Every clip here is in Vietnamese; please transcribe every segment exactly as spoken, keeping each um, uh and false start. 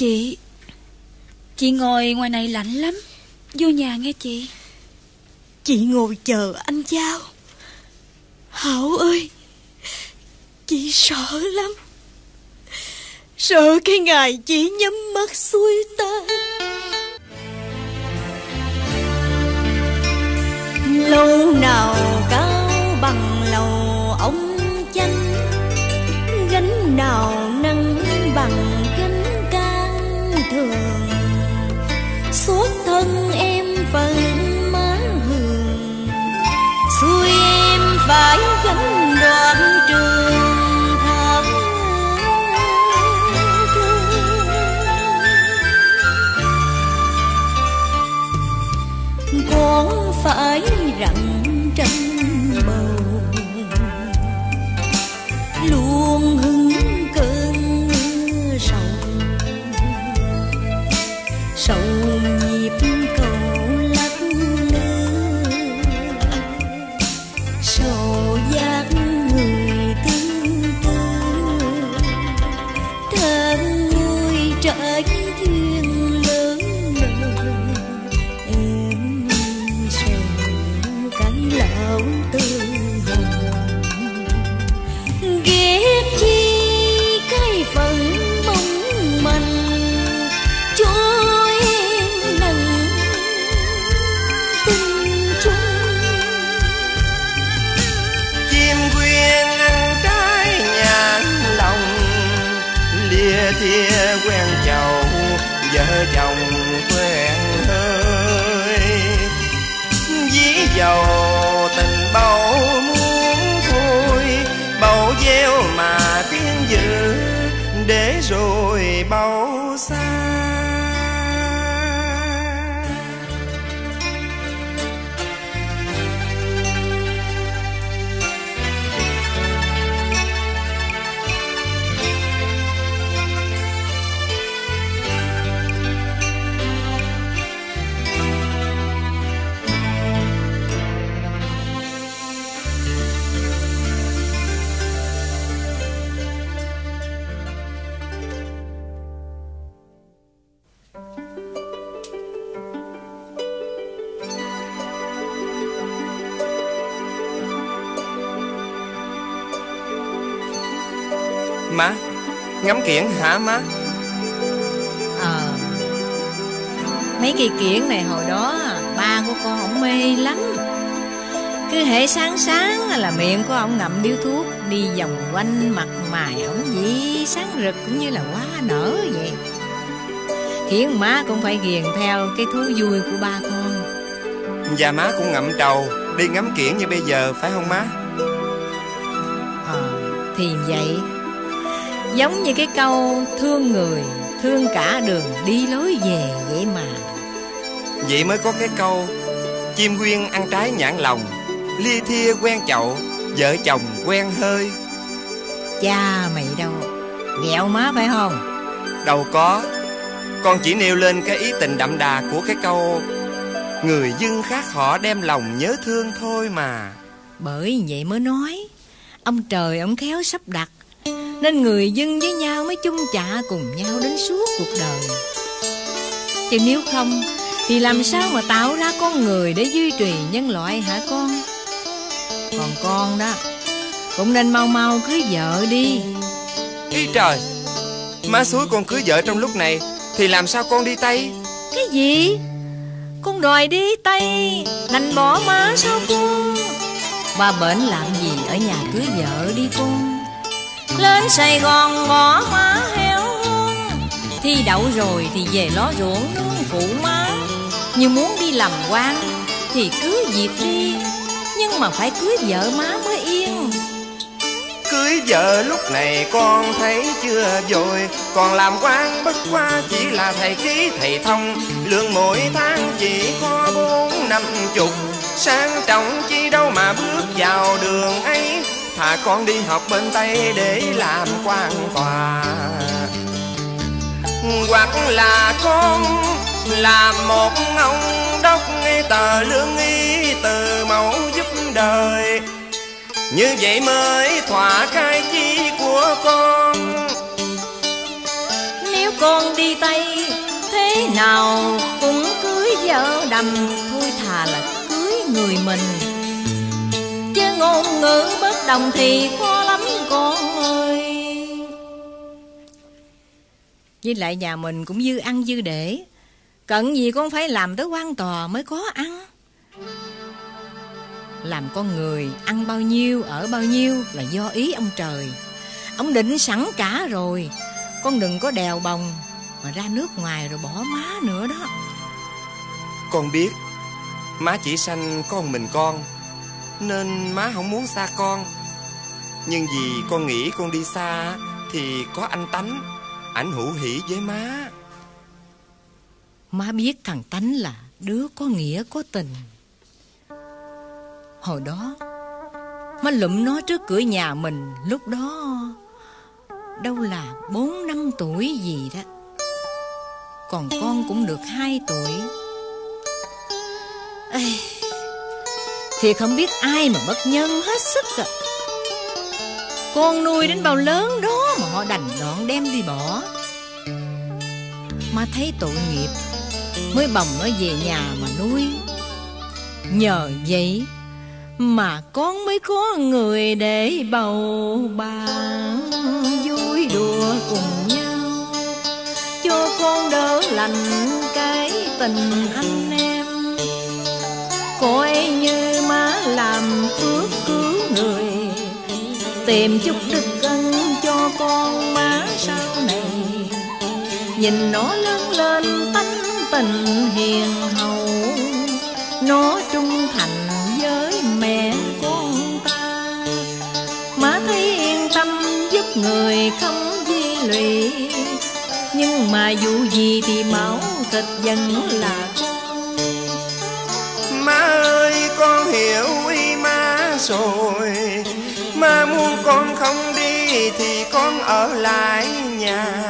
Chị Chị ngồi ngoài này lạnh lắm, vô nhà nghe chị. Chị ngồi chờ anh Giao. Hảo ơi, chị sợ lắm. Sợ cái ngày chị nhắm mắt xuôi tay. Lâu nào cao bằng lầu ông chanh, gánh nào nắng bằng gánh can thường. Suốt thân em phần má hường, xuôi em phải gánh đoạn trường thở thương. Con phải rặng tranh bầu, luôn hứng cơn sầu. Sầu nhịp cầu lắc lư, sầu giác người tương tư. Thân vui trở duyên lớn lời, em sầu cái lão tư hồng. Ghét chi cái phận mong manh, cho em nặng tình chung. Chim quyên ăn trái nhãn lòng, lìa thia quen chầu, vợ chồng quen hơi. Dí dầu tình bầu muốn thôi, bầu gieo mà tiếng dữ, để rồi bầu xa. Má, ngắm kiển hả má? Ờ Mấy cây kiển này hồi đó ba của con ổng mê lắm. Cứ hễ sáng sáng là miệng của ổng ngậm điếu thuốc, đi vòng quanh mặt mày ổng vậy sáng rực cũng như là hoa nở vậy. Khiến má cũng phải ghiền theo cái thú vui của ba con. Và má cũng ngậm trầu đi ngắm kiển như bây giờ phải không má? Ờ Thì vậy. Giống như cái câu thương người, thương cả đường đi lối về vậy mà. Vậy mới có cái câu chim quyên ăn trái nhãn lòng, lia thia quen chậu, vợ chồng quen hơi. Cha mày đâu, ghẹo má phải không? Đâu có, con chỉ nêu lên cái ý tình đậm đà của cái câu người dưng khác họ đem lòng nhớ thương thôi mà. Bởi vậy mới nói ông trời ông khéo sắp đặt, nên người dưng với nhau mới chung chạ cùng nhau đến suốt cuộc đời. Chứ nếu không thì làm sao mà tạo ra con người để duy trì nhân loại hả con? Còn con đó cũng nên mau mau cưới vợ đi. Ý trời, má xúi con cưới vợ trong lúc này thì làm sao con đi Tây? Cái gì? Con đòi đi Tây đành bỏ má sao con? Ba bển làm gì ở nhà cưới vợ đi con. Lên Sài Gòn bỏ má heo hôn, thi đậu rồi thì về lo ruộng nương phụ má. Nhưng muốn đi làm quan thì cứ việc đi, nhưng mà phải cưới vợ má mới yên. Cưới vợ lúc này con thấy chưa vội, còn làm quan bất qua chỉ là thầy ký thầy thông. Lương mỗi tháng chỉ có bốn năm chục, sang trọng chi đâu mà bước vào đường ấy. Thà con đi học bên Tây để làm quan tòa, hoặc là con làm một ông đốc tờ lương y từ mẫu giúp đời. Như vậy mới thỏa cái chí của con. con đi Tây, thế nào cũng cưới vợ đầm, thôi thà là cưới người mình. Chứ ngôn ngữ bất đồng thì khó lắm con ơi. Với lại nhà mình cũng dư ăn dư để, cần gì con phải làm tới quan tòa mới có ăn. Làm con người ăn bao nhiêu ở bao nhiêu là do ý ông trời. Ông định sẵn cả rồi, con đừng có đèo bồng mà ra nước ngoài rồi bỏ má nữa đó. Con biết má chỉ sanh con mình con, nên má không muốn xa con. Nhưng vì con nghĩ con đi xa thì có anh Tánh, ảnh hữu hỉ với má. Má biết thằng Tánh là đứa có nghĩa có tình. Hồi đó má lụm nó trước cửa nhà mình, lúc đó đâu là bốn năm tuổi gì đó, còn con cũng được hai tuổi. Ê, thì không biết ai mà bất nhân hết sức à. Con nuôi đến bao lớn đó mà họ đành đoạn đem đi bỏ. Má thấy tội nghiệp mới bồng nó về nhà mà nuôi. Nhờ vậy mà con mới có người để bầu bạn, vui đùa cùng nhau, cho con đỡ lành cái tình anh em. Coi như má làm phước cứu người, tìm chút đức ân cho con má sau này. Nhìn nó lớn lên tánh tình hiền hậu, nó trung thành với mẹ con ta. Má thấy yên tâm giúp người không di lụy, nhưng mà dù gì thì máu thịt vẫn là con. Má ơi con hiểu ý má rồi, má muốn con không đi thì con ở lại nhà.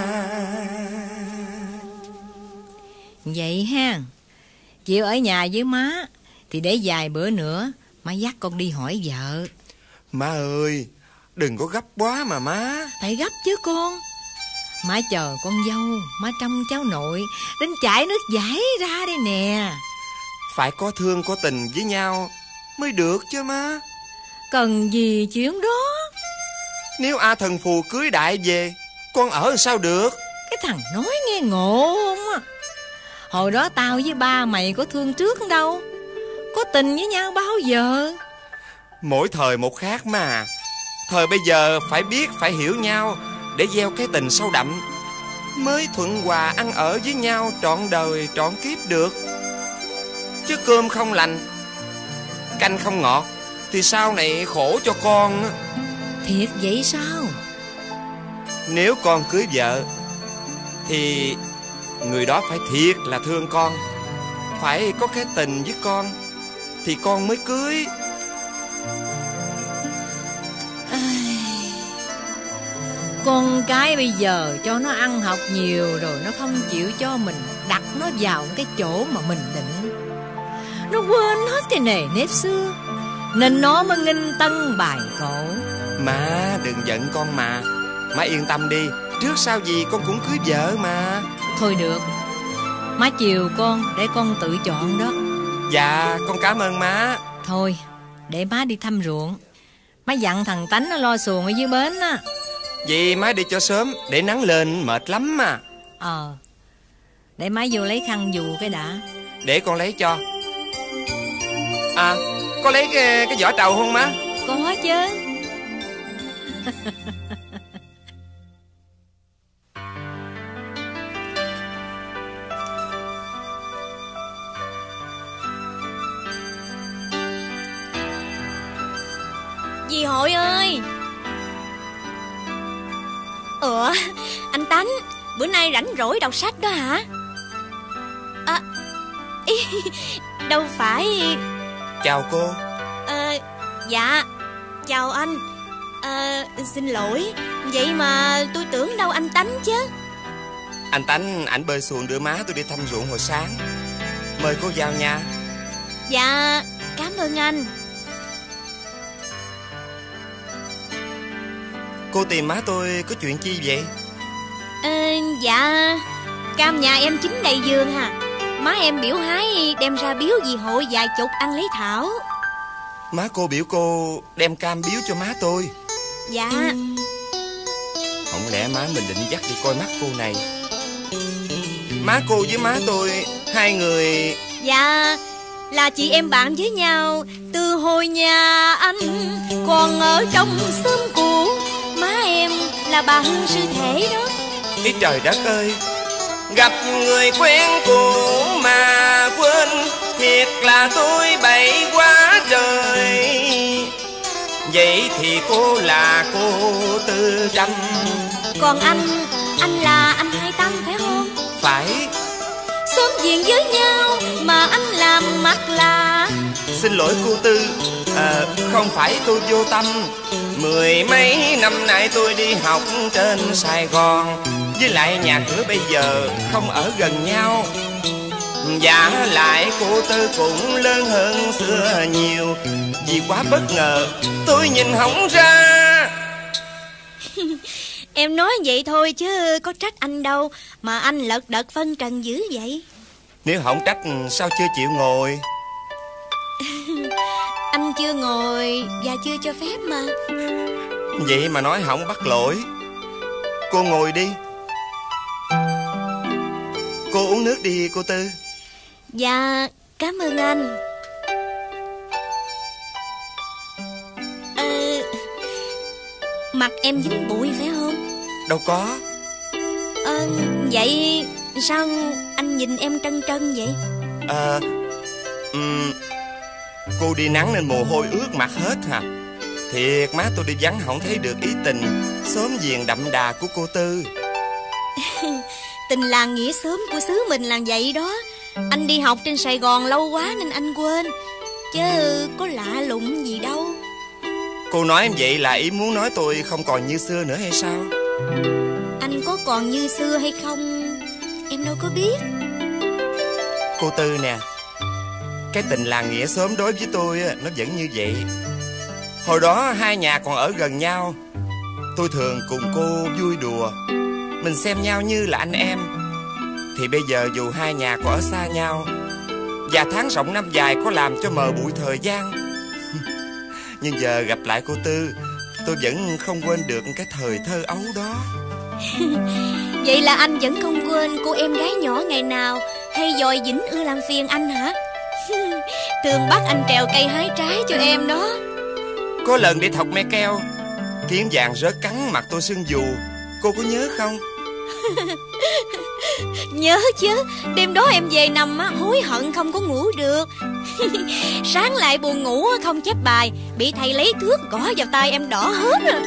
Vậy ha, chịu ở nhà với má thì để vài bữa nữa má dắt con đi hỏi vợ. Má ơi, đừng có gấp quá mà má. Phải gấp chứ con. Má chờ con dâu, má trông cháu nội đến chảy nước dãi ra đây nè. Phải có thương có tình với nhau mới được chứ má. Cần gì chuyện đó. Nếu A Thần Phù cưới đại về, con ở sao được? Cái thằng nói nghe ngộ không à. Hồi đó tao với ba mày có thương trước đâu, có tình với nhau bao giờ. Mỗi thời một khác mà. Thời bây giờ phải biết phải hiểu nhau để gieo cái tình sâu đậm, mới thuận hòa ăn ở với nhau trọn đời trọn kiếp được. Chứ cơm không lành, canh không ngọt thì sau này khổ cho con. Thiệt vậy sao? Nếu con cưới vợ thì người đó phải thiệt là thương con, phải có cái tình với con thì con mới cưới. Con cái bây giờ cho nó ăn học nhiều rồi nó không chịu cho mình đặt nó vào cái chỗ mà mình định. Nó quên hết cái nề nếp xưa, nên nó mới nghinh tân bài cổ. Má đừng giận con mà. Má yên tâm đi, trước sau gì con cũng cưới vợ mà. Thôi được, má chiều con để con tự chọn đó. Dạ con cảm ơn má. Thôi để má đi thăm ruộng. Má dặn thằng Tánh nó lo xuồng ở dưới bến á. Vậy má đi cho sớm, để nắng lên mệt lắm mà. Ờ, để má vô lấy khăn dù cái đã. Để con lấy cho. À, có lấy cái, cái vỏ trầu không má? Có chứ. Dì Hội ơi. Ủa, anh Tánh, bữa nay rảnh rỗi đọc sách đó hả? À, ý, đâu phải. Chào cô. À, dạ, chào anh. À, xin lỗi, vậy mà tôi tưởng đâu anh Tánh chứ. Anh Tánh ảnh bơi xuồng đưa má tôi đi thăm ruộng hồi sáng. Mời cô vào nhà. Dạ, cảm ơn anh. Cô tìm má tôi có chuyện chi vậy? À, dạ, cam nhà em chín đầy vườn hả? Má em biểu hái đem ra biếu dì hội vài chục ăn lấy thảo. Má cô biểu cô đem cam biếu cho má tôi. Dạ. Không lẽ má mình định dắt đi coi mắt cô này? Má cô với má tôi hai người... Dạ, là chị em bạn với nhau từ hồi nhà anh còn ở trong xóm cũ. Má em là bạn sư thể đó. Ý trời đất ơi, gặp người quen cũ mà quên, thiệt là tôi bậy quá trời. Vậy thì cô là cô Tư Trâm, còn anh, anh là anh Hai Tâm phải không? Phải. Xóm giềng với nhau mà anh làm mặt lạ. Xin lỗi cô Tư, à, không phải tôi vô tâm. Mười mấy năm nay tôi đi học trên Sài Gòn, với lại nhà cửa bây giờ không ở gần nhau. Dạ lại cô Tư cũng lớn hơn xưa nhiều. Vì quá bất ngờ tôi nhìn không ra. Em nói vậy thôi chứ có trách anh đâu mà anh lật đật phân trần dữ vậy. Nếu không trách sao chưa chịu ngồi? Anh chưa ngồi và chưa cho phép mà. Vậy mà nói không bắt lỗi. Cô ngồi đi. Cô uống nước đi cô Tư. Dạ, cảm ơn anh. Ờ, mặt em dính bụi phải không? Đâu có. Ờ, vậy sao anh nhìn em trân trân vậy? Ờ, um, cô đi nắng nên mồ hôi ướt mặt hết hả? Thiệt má tôi đi vắng không thấy được ý tình xóm giềng đậm đà của cô Tư. Tình làng nghĩa xóm của xứ mình là vậy đó. Anh đi học trên Sài Gòn lâu quá nên anh quên, chứ có lạ lùng gì đâu. Cô nói em vậy là ý muốn nói tôi không còn như xưa nữa hay sao? Anh có còn như xưa hay không em đâu có biết. Cô Tư nè, cái tình làng nghĩa xóm đối với tôi nó vẫn như vậy. Hồi đó hai nhà còn ở gần nhau, tôi thường cùng cô vui đùa, mình xem nhau như là anh em. Thì bây giờ dù hai nhà có ở xa nhau, và tháng rộng năm dài có làm cho mờ bụi thời gian, nhưng giờ gặp lại cô Tư, tôi vẫn không quên được cái thời thơ ấu đó. Vậy là anh vẫn không quên cô em gái nhỏ ngày nào hay dòi dĩnh ưa làm phiền anh hả? Thường bắt anh trèo cây hái trái cho em đó. Có lần đi thọc me keo, kiến vàng rớt cắn mặt tôi sưng vù, cô có nhớ không? Nhớ chứ, đêm đó em về nằm hối hận không có ngủ được. Sáng lại buồn ngủ không chép bài, bị thầy lấy thước gõ vào tay em đỏ hết à.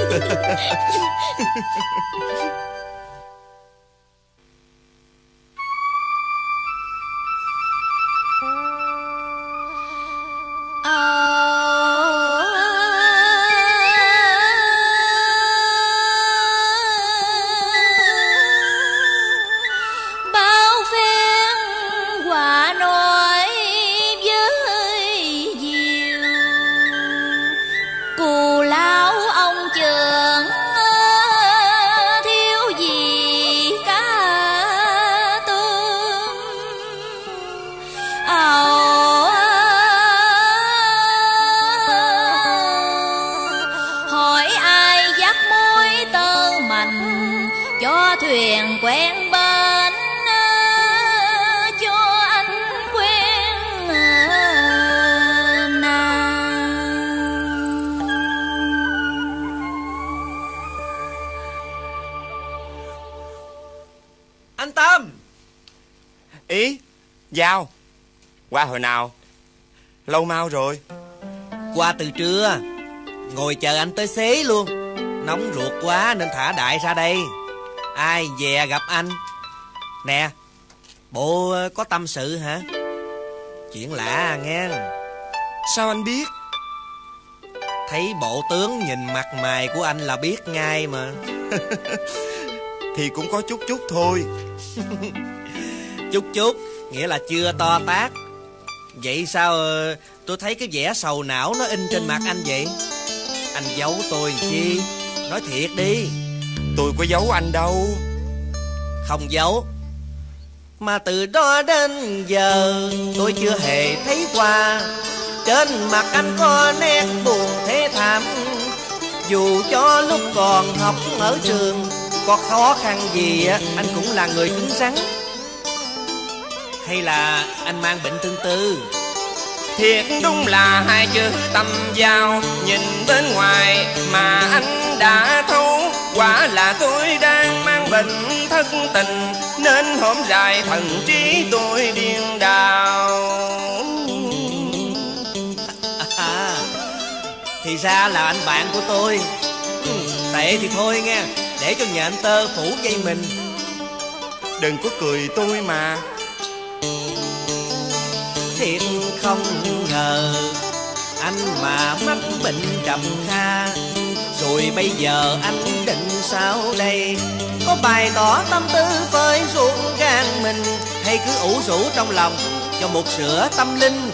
Giao, qua hồi nào? Lâu mau rồi. Qua từ trưa, ngồi chờ anh tới xế luôn. Nóng ruột quá nên thả Đại ra đây. Ai về gặp anh. Nè, bộ có tâm sự hả? Chuyện lạ nghe. Sao anh biết? Thấy bộ tướng nhìn mặt mày của anh là biết ngay mà. Thì cũng có chút chút thôi. Chút chút nghĩa là chưa to tát. Vậy sao tôi thấy cái vẻ sầu não nó in trên mặt anh vậy? Anh giấu tôi chi? Nói thiệt đi. Tôi có giấu anh đâu. không giấu. Mà từ đó đến giờ tôi chưa hề thấy qua trên mặt anh có nét buồn thế thảm. Dù cho lúc còn học ở trường có khó khăn gì anh cũng là người cứng rắn. Hay là anh mang bệnh tương tư? Thiệt đúng là hai chữ tâm giao, nhìn bên ngoài mà anh đã thấu. Quả là tôi đang mang bệnh thất tình, nên hôm dài thần trí tôi điên đảo. À, thì ra là anh bạn của tôi. Tệ thì thôi nghe, để cho nhện tơ phủ dây mình. Đừng có cười tôi mà. Thiệt không ngờ anh mà mắc bệnh trầm kha, rồi bây giờ anh định sao đây? Có bày tỏ tâm tư phơi ruột gan mình, hay cứ ủ rũ trong lòng cho một sữa tâm linh?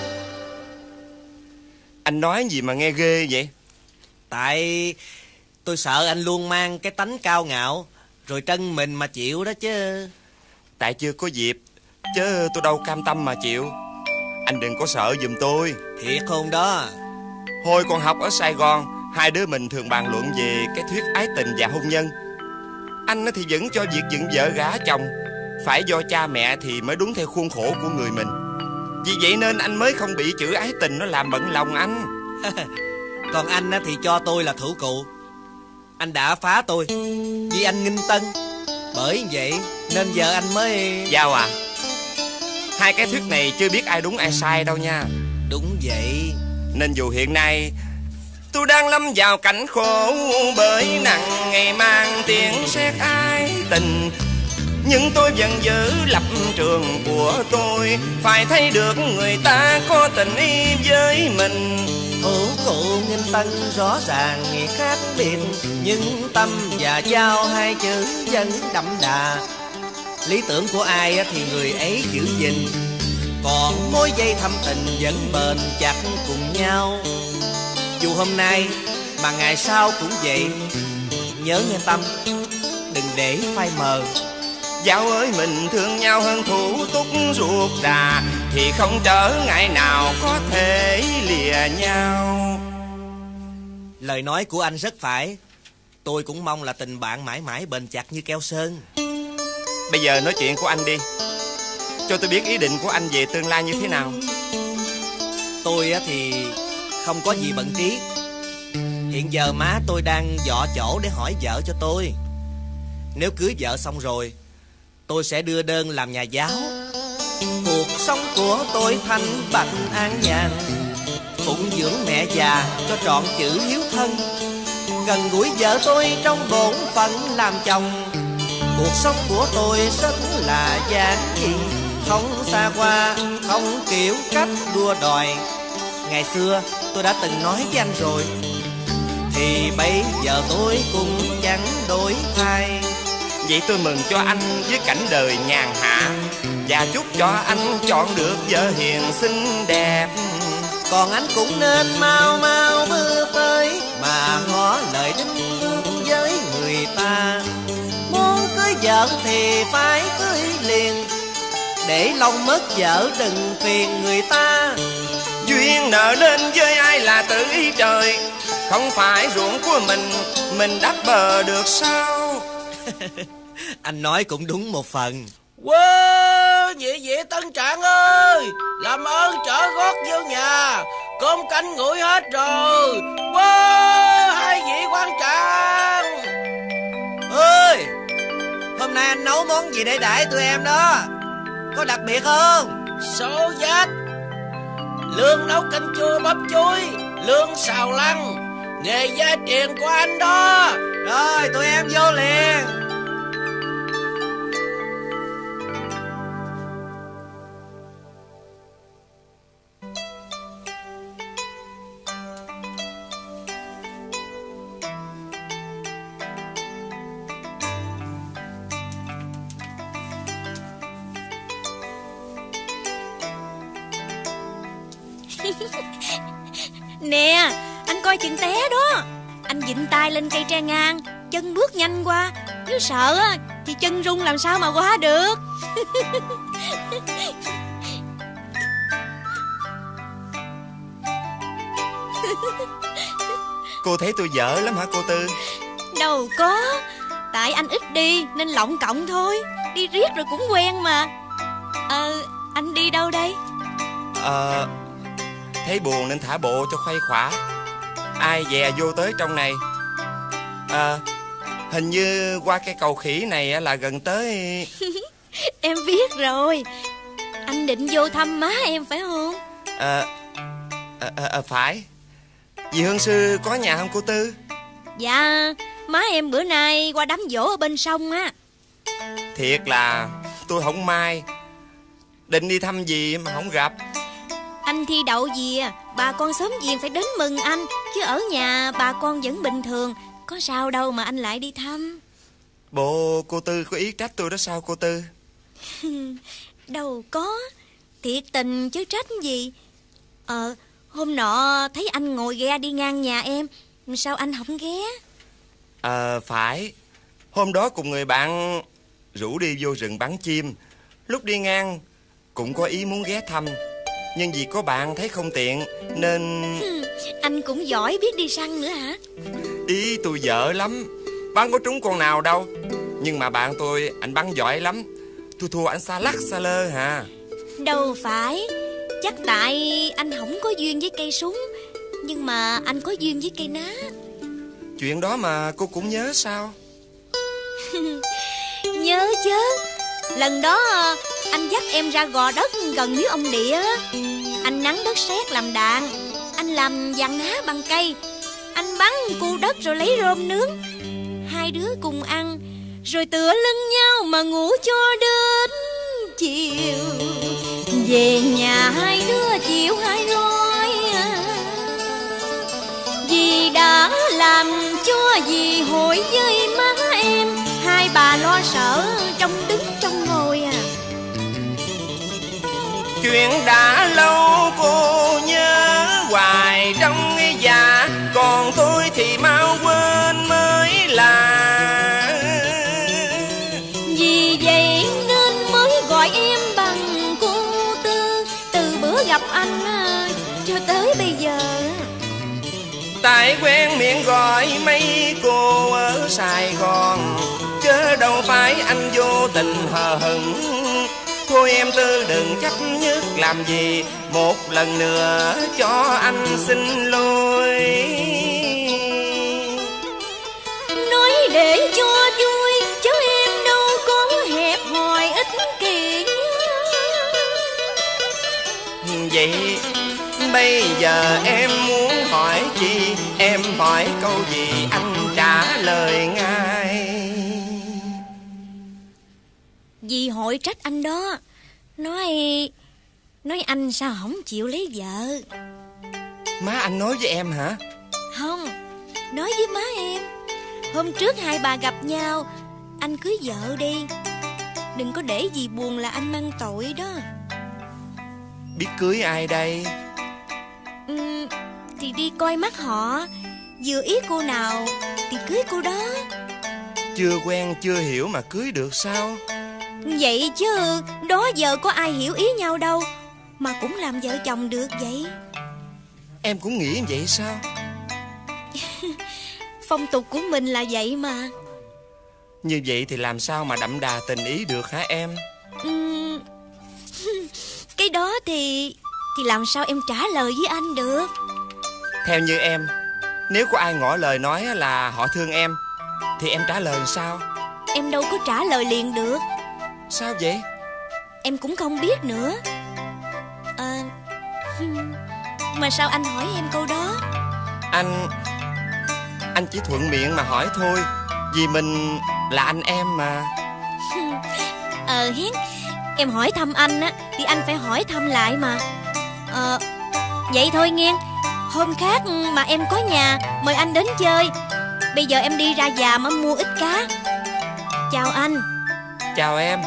Anh nói gì mà nghe ghê vậy? Tại tôi sợ anh luôn mang cái tánh cao ngạo, rồi trân mình mà chịu đó chứ. Tại chưa có dịp, chứ tôi đâu cam tâm mà chịu. Anh đừng có sợ giùm tôi. Thiệt không đó? Hồi còn học ở Sài Gòn, hai đứa mình thường bàn luận về cái thuyết ái tình và hôn nhân. Anh thì vẫn cho việc dựng vợ gả chồng phải do cha mẹ thì mới đúng theo khuôn khổ của người mình. Vì vậy nên anh mới không bị chữ ái tình nó làm bận lòng anh. Còn anh thì cho tôi là thủ cụ. Anh đã phá tôi vì anh nghinh tân. Bởi vậy nên giờ anh mới... Giao à, hai cái thuyết này chưa biết ai đúng ai sai đâu nha. Đúng vậy. Nên dù hiện nay tôi đang lâm vào cảnh khổ, bởi nặng ngày mang tiếng xét ái tình, nhưng tôi vẫn giữ lập trường của tôi. Phải thấy được người ta có tình ý với mình. Thủ cụ nghinh tân rõ ràng nghĩa khác biệt, nhưng tâm và giao hai chữ vẫn đậm đà. Lý tưởng của ai thì người ấy giữ gìn, còn mối dây thâm tình vẫn bền chặt cùng nhau. Dù hôm nay mà ngày sau cũng vậy. Nhớ nghe Tâm, đừng để phai mờ. Giao ơi, mình thương nhau hơn thủ túc ruột đà, thì không trở ngại nào có thể lìa nhau. Lời nói của anh rất phải. Tôi cũng mong là tình bạn mãi mãi bền chặt như keo sơn. Bây giờ nói chuyện của anh đi, cho tôi biết ý định của anh về tương lai như thế nào. Tôi thì không có gì bận trí. Hiện giờ má tôi đang dọ chỗ để hỏi vợ cho tôi. Nếu cưới vợ xong rồi, tôi sẽ đưa đơn làm nhà giáo. Cuộc sống của tôi thanh bạch an nhàn, phụng dưỡng mẹ già cho trọn chữ hiếu thân, gần gũi vợ tôi trong bổn phận làm chồng. Cuộc sống của tôi rất là giản dị, không xa hoa, không kiểu cách đua đòi. Ngày xưa tôi đã từng nói với anh rồi, thì bây giờ tôi cũng chẳng đổi thay. Vậy tôi mừng cho anh với cảnh đời nhàn hạ, và chúc cho anh chọn được vợ hiền xinh đẹp. Còn anh cũng nên mau mau bước tới, mà ngỏ lời đính ước với người ta. Muốn cưới vợ thì phải cưới liền, để lòng mất vợ đừng phiền người ta. Duyên nợ đến với ai là tự ý trời, không phải ruộng của mình, mình đắp bờ được sao? Anh nói cũng đúng một phần. Wow, nhị vị Tân Trạng ơi, làm ơn trở gót vô nhà, cơm canh nguội hết rồi. Wow, hai vị quan trạng ơi, hôm nay anh nấu món gì để đãi tụi em đó? Có đặc biệt không? Số dách, lương nấu canh chua bắp chuối, lương xào lăng, nghề gia truyền của anh đó. Rồi tụi em vô liền. Nè, anh coi chừng té đó. Anh vịn tay lên cây tre ngang, chân bước nhanh qua, nếu sợ á thì chân rung làm sao mà qua được. Cô thấy tôi dở lắm hả cô Tư? Đâu có, tại anh ít đi nên lọng cộng thôi. Đi riết rồi cũng quen mà. Ờ, anh đi đâu đây? Ờ, thấy buồn nên thả bộ cho khuây khỏa. Ai dè vô tới trong này. Ờ, hình như qua cây cầu khỉ này là gần tới. Em biết rồi. Anh định vô thăm má em phải không? Ờ, à, à, à, phải. Dì Hương Sư có nhà không cô Tư? Dạ, má em bữa nay qua đám giỗ ở bên sông á. Thiệt là tôi không may, định đi thăm dì mà không gặp. Anh thi đậu gì à, bà con xóm giềng phải đến mừng anh. Chứ ở nhà bà con vẫn bình thường, có sao đâu mà anh lại đi thăm. Bộ cô Tư có ý trách tôi đó sao cô Tư? Đâu có, thiệt tình chứ trách gì. Ờ, hôm nọ thấy anh ngồi ghe đi ngang nhà em, sao anh không ghé? Ờ, phải. Hôm đó cùng người bạn rủ đi vô rừng bắn chim. Lúc đi ngang cũng có ý muốn ghé thăm, nhưng vì có bạn thấy không tiện nên... Anh cũng giỏi biết đi săn nữa hả? Ý tôi dở lắm, bắn có trúng con nào đâu. Nhưng mà bạn tôi, anh bắn giỏi lắm. Tôi thua anh xa lắc xa lơ hả? Đâu phải, chắc tại anh không có duyên với cây súng, nhưng mà anh có duyên với cây ná. Chuyện đó mà cô cũng nhớ sao? Nhớ chứ. Lần đó anh dắt em ra gò đất gần miếu ông Địa. Anh nắn đất sét làm đạn, anh làm giàn ná bằng cây. Anh bắn cu đất rồi lấy rơm nướng. Hai đứa cùng ăn, rồi tựa lưng nhau mà ngủ cho đến chiều. Về nhà hai đứa chịu hai nói, dì đã làm cho dì hội với má em. Hai bà lo sợ trong đứng trong ngồi à. Chuyện đã lâu cô nhớ hoài trong dạ, còn tôi thì mau quên mới là. Vì vậy nên mới gọi em bằng cô Tư. Từ bữa gặp anh cho tới bây giờ. Tại quen miệng gọi mấy cô ở Sài Gòn, chớ đâu phải anh vô tình hờ hững. Thôi em Tư đừng chấp nhất làm gì, một lần nữa cho anh xin lỗi. Nói để cho vui chứ em đâu có hẹp hòi ích kỷ. Vậy bây giờ em muốn hỏi chi, em hỏi câu gì anh trả lời ngay. Dì hội trách anh đó. Nói Nói anh sao không chịu lấy vợ. Má anh nói với em hả? Không, nói với má em. Hôm trước hai bà gặp nhau, anh cưới vợ đi. Đừng có để dì buồn là anh mang tội đó. Biết cưới ai đây? Ừ, thì đi coi mắt họ, vừa ý cô nào thì cưới cô đó. Chưa quen chưa hiểu mà cưới được sao? Vậy chứ đó giờ có ai hiểu ý nhau đâu mà cũng làm vợ chồng được vậy. Em cũng nghĩ vậy sao? Phong tục của mình là vậy mà. Như vậy thì làm sao mà đậm đà tình ý được hả em? Uhm, cái đó thì Thì làm sao em trả lời với anh được? Theo như em, nếu có ai ngỏ lời nói là họ thương em thì em trả lời sao? Em đâu có trả lời liền được. Sao vậy? Em cũng không biết nữa. À, mà sao anh hỏi em câu đó? Anh Anh chỉ thuận miệng mà hỏi thôi, vì mình là anh em mà. Ờ hén, em hỏi thăm anh á thì anh phải hỏi thăm lại mà. Ờ, vậy thôi nghe. Hôm khác mà em có nhà mời anh đến chơi. Bây giờ em đi ra Giàm em mua ít cá. Chào anh. Chào em.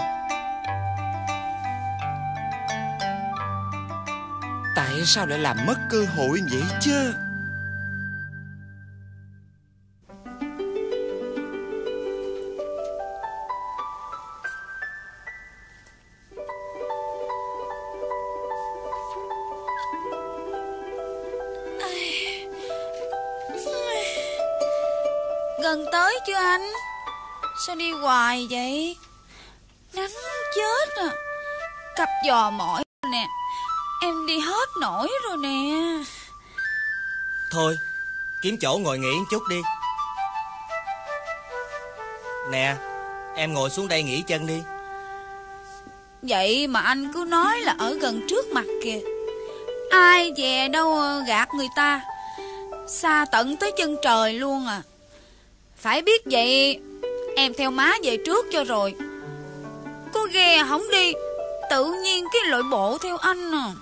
Tại sao lại làm mất cơ hội vậy chứ? gần tới chưa anh? Sao đi hoài vậy? Nắng chết à. Cặp giò mỏi nè. Em đi hết nổi rồi nè. Thôi, kiếm chỗ ngồi nghỉ một chút đi. Nè, em ngồi xuống đây nghỉ chân đi. Vậy mà anh cứ nói là ở gần trước mặt kìa. Ai dè đâu gạt người ta. Xa tận tới chân trời luôn à. Phải biết vậy em theo má về trước cho rồi. Có ghe không đi, tự nhiên cái lội bộ theo anh à.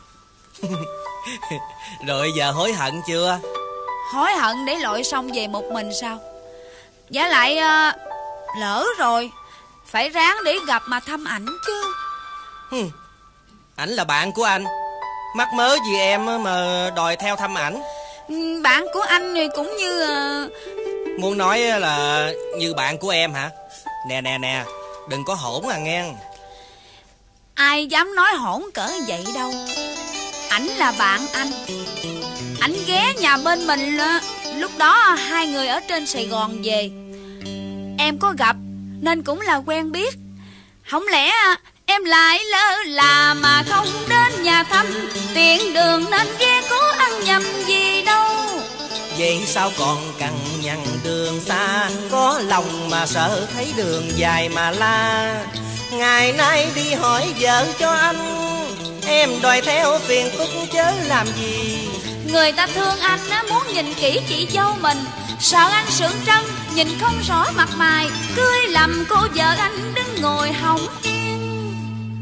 Rồi giờ hối hận chưa? Hối hận để lội xong về một mình sao? Giả lại uh, lỡ rồi, phải ráng để gặp mà thăm ảnh chứ. Hừm, ảnh là bạn của anh, mắc mớ gì em mà đòi theo thăm ảnh. Bạn của anh thì cũng như uh... Muốn nói là như bạn của em hả? Nè nè nè, đừng có hỗn à nghe. Ai dám nói hỗn cỡ vậy đâu. Ảnh là bạn anh. Ảnh ghé nhà bên mình, lúc đó hai người ở trên Sài Gòn về. Em có gặp nên cũng là quen biết. Không lẽ em lại lỡ là mà không đến nhà thăm, tiện đường nên ghé có ăn nhầm gì đâu. Vậy sao còn cằn nhằn đường xa, có lòng mà sợ thấy đường dài mà la. Ngày nay đi hỏi vợ cho anh, em đòi theo phiền phức chớ làm gì. Người ta thương anh á, muốn nhìn kỹ chị dâu mình, sợ anh sượng trân nhìn không rõ mặt mày, cưới lầm cô vợ anh đứng ngồi hỏng yên.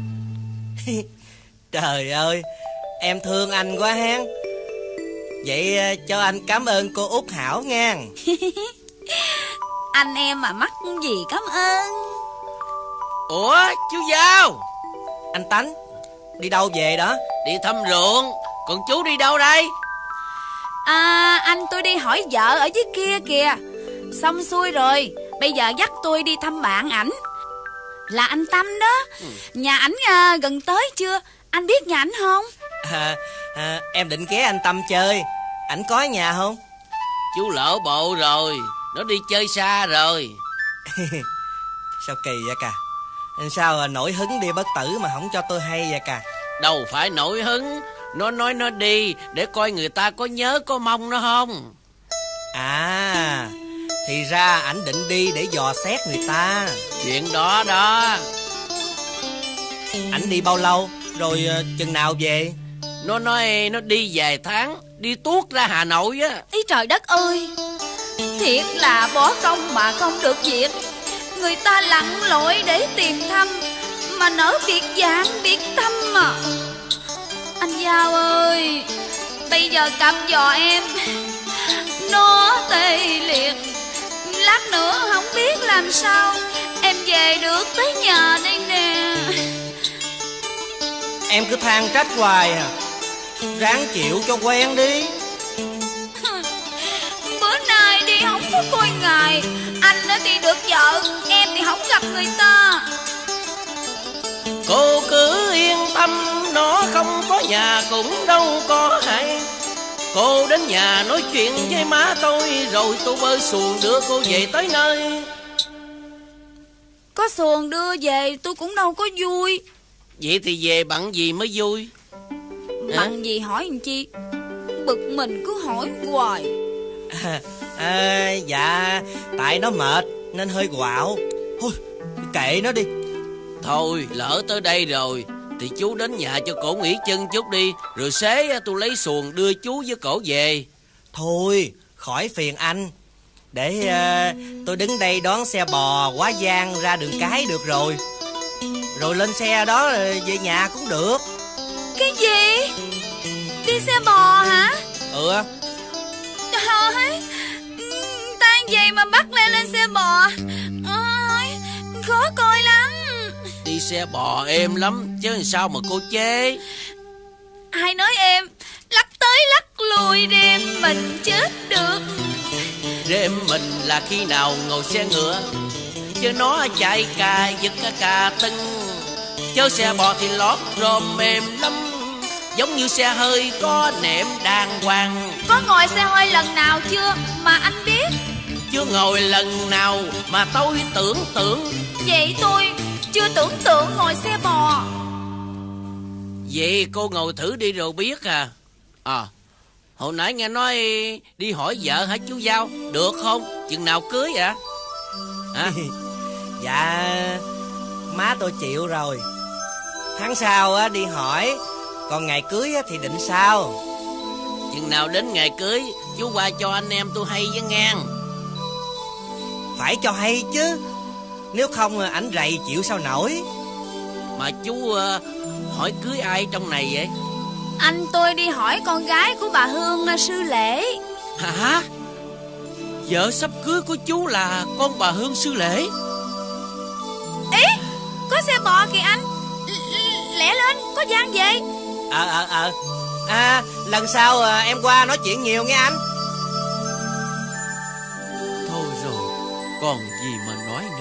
Trời ơi, em thương anh quá hen. Vậy cho anh cảm ơn cô Út Hảo nghe. Anh em mà mắc gì cảm ơn. Ủa chú Giao? Anh Tánh, đi đâu về đó? Đi thăm ruộng. Còn chú đi đâu đây? À, anh tôi đi hỏi vợ ở dưới kia kìa. Xong xuôi rồi, bây giờ dắt tôi đi thăm bạn ảnh, là anh Tâm đó. ừ. Nhà ảnh à, gần tới chưa? Anh biết nhà ảnh không? à, à, Em định ghé anh Tâm chơi. Ảnh có ở nhà không? Chú lỡ bộ rồi, nó đi chơi xa rồi. Sao kỳ vậy cà? Sao nổi hứng đi bất tử mà không cho tôi hay vậy cà? Đâu phải nổi hứng, nó nói nó đi để coi người ta có nhớ có mong nó không. À, thì ra ảnh định đi để dò xét người ta. Chuyện đó đó. Ảnh đi bao lâu rồi chừng nào về? Nó nói nó đi vài tháng, đi tuốt ra Hà Nội á. Ý trời đất ơi, thiệt là bỏ công mà không được việc. Người ta lặn lội để tìm thăm mà nỡ biệt dạng biệt tâm mà. Anh Giao ơi, bây giờ cặp giò em nó tê liệt, lát nữa không biết làm sao em về được tới nhà đây nè. Em cứ than trách hoài à, ráng chịu cho quen đi. Bữa nay đi không có coi ngày, anh thì được vợ, em thì không gặp người ta. Cô cứ yên tâm, nó không có nhà cũng đâu có hay. Cô đến nhà nói chuyện với má tôi, rồi tôi bơi xuồng đưa cô về tới nơi. Có xuồng đưa về tôi cũng đâu có vui. Vậy thì về bằng gì mới vui? Bằng à? Gì hỏi làm chi? Bực mình cứ hỏi hoài. à, à, Dạ, tại nó mệt nên hơi quạo. Thôi, kệ nó đi. Thôi, lỡ tới đây rồi thì chú đến nhà cho cổ nghỉ chân chút đi, rồi xế tôi lấy xuồng đưa chú với cổ về. Thôi, khỏi phiền anh. Để uh, tôi đứng đây đón xe bò Quá Giang ra đường cái được rồi. Rồi lên xe đó về nhà cũng được. Cái gì? Đi xe bò hả? Ừ. Trời, tan vậy mà bắt lên lên xe bò. Ôi, khó coi lắm. Đi xe bò êm lắm chứ sao mà cô chê. Ai nói em lắc tới lắc lui đem mình chết được. Đêm mình là khi nào ngồi xe ngựa, chứ nó chạy cà giật cả cà tưng. Chớ xe bò thì lót rôm mềm lắm, giống như xe hơi có nệm đàng hoàng. Có ngồi xe hơi lần nào chưa mà anh biết? chưa ngồi lần nào mà tôi tưởng tượng. Vậy tôi chưa tưởng tượng ngồi xe bò. Vậy cô ngồi thử đi rồi biết à. À, hồi nãy nghe nói đi hỏi vợ hả chú Giao? Được không? Chừng nào cưới vậy? Hả? Dạ, má tôi chịu rồi. Tháng sau á đi hỏi, còn ngày cưới á thì định sao? Chừng nào đến ngày cưới chú qua cho anh em tôi hay với ngang. Phải cho hay chứ, nếu không ảnh rầy chịu sao nổi. Mà chú uh, hỏi cưới ai trong này vậy? Anh tôi đi hỏi con gái của bà Hương Sư Lễ. Hả? Vợ sắp cưới của chú là con bà Hương Sư Lễ? Ý, có xe bò kìa anh. L- lẹ lên, có gian về. Ờ ờ ờ À, lần sau à, em qua nói chuyện nhiều nghe anh. Thôi rồi, còn gì mà nói nữa.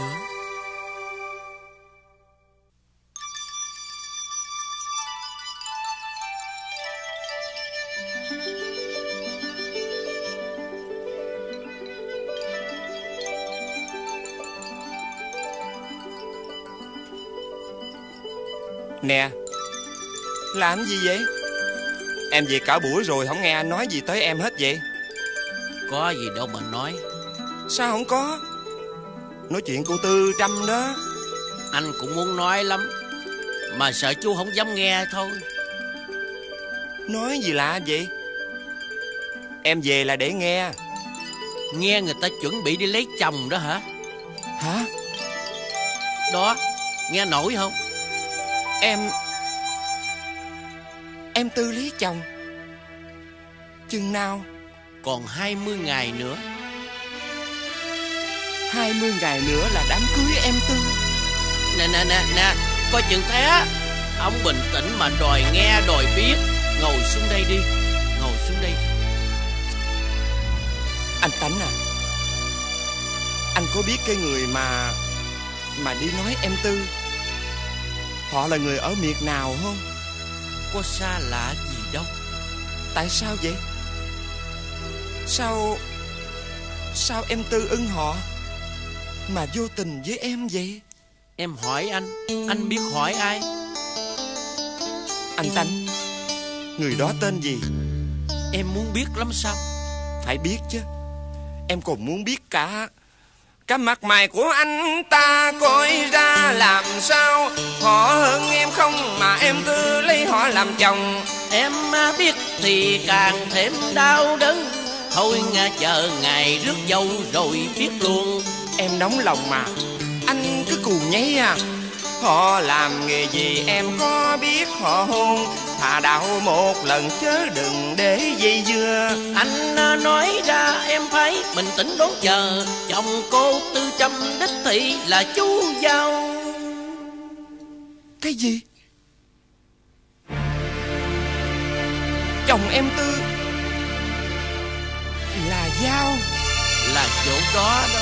Nè, làm gì vậy? Em về cả buổi rồi không nghe anh nói gì tới em hết vậy? Có gì đâu mà nói. Sao không có? Nói chuyện cô Tư Trâm đó. Anh cũng muốn nói lắm, mà sợ chú không dám nghe thôi. Nói gì lạ vậy? Em về là để nghe. Nghe người ta chuẩn bị đi lấy chồng đó hả? Hả? Đó, nghe nổi không? Em Em Tư lấy chồng? Chừng nào? Còn hai mươi ngày nữa. Hai mươi ngày nữa là đám cưới em Tư. Nè nè nè nè, coi chừng thế. Ông bình tĩnh mà đòi nghe đòi biết. Ngồi xuống đây đi, ngồi xuống đây. Anh Tánh à, anh có biết cái người mà Mà đi nói em Tư, họ là người ở miệt nào không? Có xa lạ gì đâu. Tại sao vậy? Sao Sao em Tư ưng họ mà vô tình với em vậy? Em hỏi anh, anh biết hỏi ai? Anh Tánh, người đó tên gì? Em muốn biết lắm sao? Phải biết chứ. Em còn muốn biết cả Cả mặt mày của anh ta coi ra làm sao. Họ hơn em không mà em Tư lấy họ làm chồng. Em biết thì càng thêm đau đớn. Thôi nghe chờ ngày rước dâu rồi biết luôn. Em nóng lòng mà anh cứ cù nháy à. Họ làm nghề gì em có biết họ hôn. Thà đau một lần chớ đừng để dây dưa. Anh nói ra em phải bình tĩnh đón chờ. Chồng cô Tư Trâm đích thị là chú Giao. Cái gì? Chồng em Tư là Giao? Là chỗ đó đó.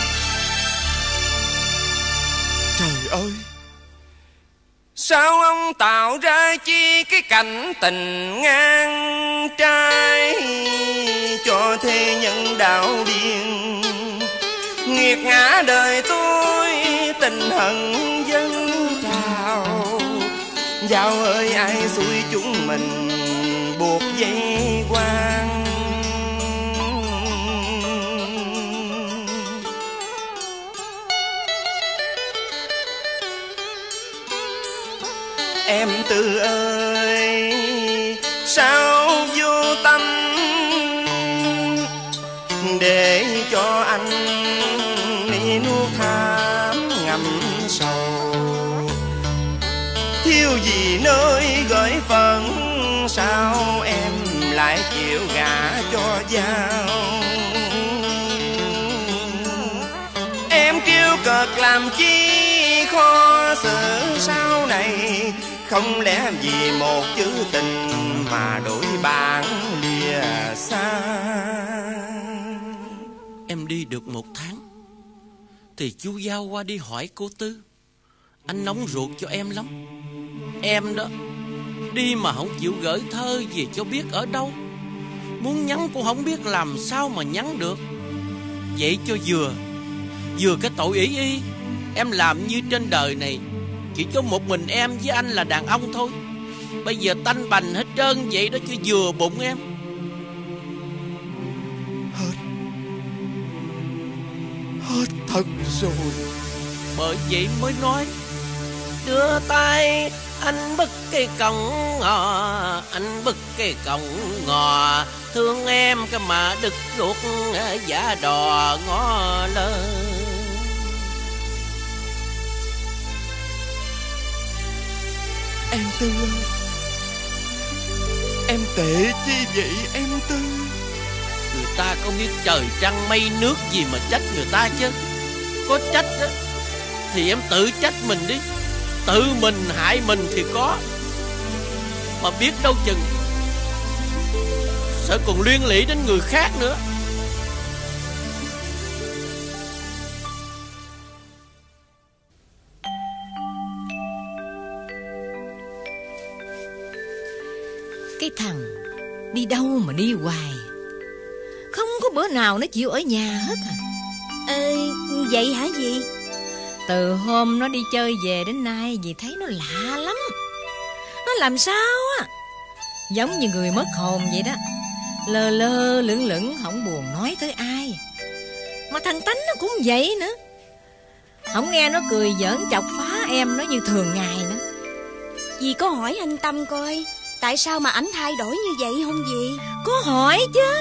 Trời ơi, sao ông tạo ra chi cái cảnh tình ngang trai, cho thế nhân đạo điên nghiệt ngã đời tôi, tình hận dân trào. Giao ơi ai xui chúng mình buộc dây quan. Em Tư ơi sao vô tâm để cho anh đi nuốt tham ngầm sầu. Thiếu gì nơi gửi phận sao em lại chịu gả cho Giao. Em kêu cợt làm chi khó xử sau này. Không lẽ vì một chữ tình mà đổi bạn lìa xa. Em đi được một tháng thì chú Giao qua đi hỏi cô Tư. Anh nóng ruột cho em lắm. Em đó đi mà không chịu gửi thơ về cho biết ở đâu. Muốn nhắn cũng không biết làm sao mà nhắn được. vậy cho vừa. Vừa cái tội ỷ y. Em làm như trên đời này chỉ có một mình em với anh là đàn ông thôi. Bây giờ tanh bành hết trơn vậy đó chứ vừa bụng em. Hết Hết thật rồi. Bởi vậy mới nói đưa tay anh bứt cây cọng ngò, anh bứt cây cọng ngò, thương em cái mà đứt ruột giả đò ngó lơ. Em Tư ơi, em tệ chi vậy em Tư? Người ta không biết trời trăng mây nước gì mà trách người ta chứ. Có trách đó thì em tự trách mình đi. Tự mình hại mình thì có, mà biết đâu chừng sợ còn liên lụy đến người khác nữa. Cái thằng đi đâu mà đi hoài, không có bữa nào nó chịu ở nhà hết à. Ờ, vậy hả dì? Từ hôm nó đi chơi về đến nay dì thấy nó lạ lắm. Nó làm sao á, giống như người mất hồn vậy đó. Lơ lơ lửng lửng, không buồn nói tới ai. Mà thằng Tánh nó cũng vậy nữa. Không nghe nó cười giỡn chọc phá em nó như thường ngày nữa. Dì có hỏi anh Tâm coi tại sao mà ảnh thay đổi như vậy không dì? Có hỏi chứ,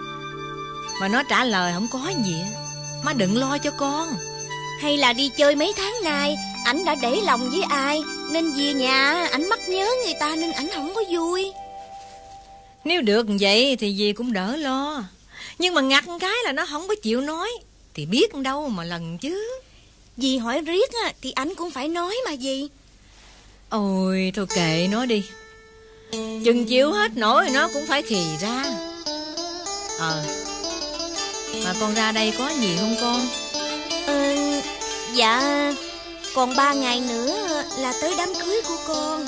mà nó trả lời không có gì. Má đừng lo cho con. Hay là đi chơi mấy tháng nay ảnh đã để lòng với ai, nên về nhà ảnh mắc nhớ người ta nên ảnh không có vui. Nếu được vậy thì dì cũng đỡ lo. Nhưng mà ngặt cái là nó không có chịu nói, thì biết đâu mà lần chứ. Dì hỏi riết á, thì ảnh cũng phải nói mà dì. Ôi thôi kệ nó đi, chừng chịu hết nổi nó cũng phải khì ra. Ờ Mà con ra đây có gì không con? Ờ Dạ còn ba ngày nữa là tới đám cưới của con.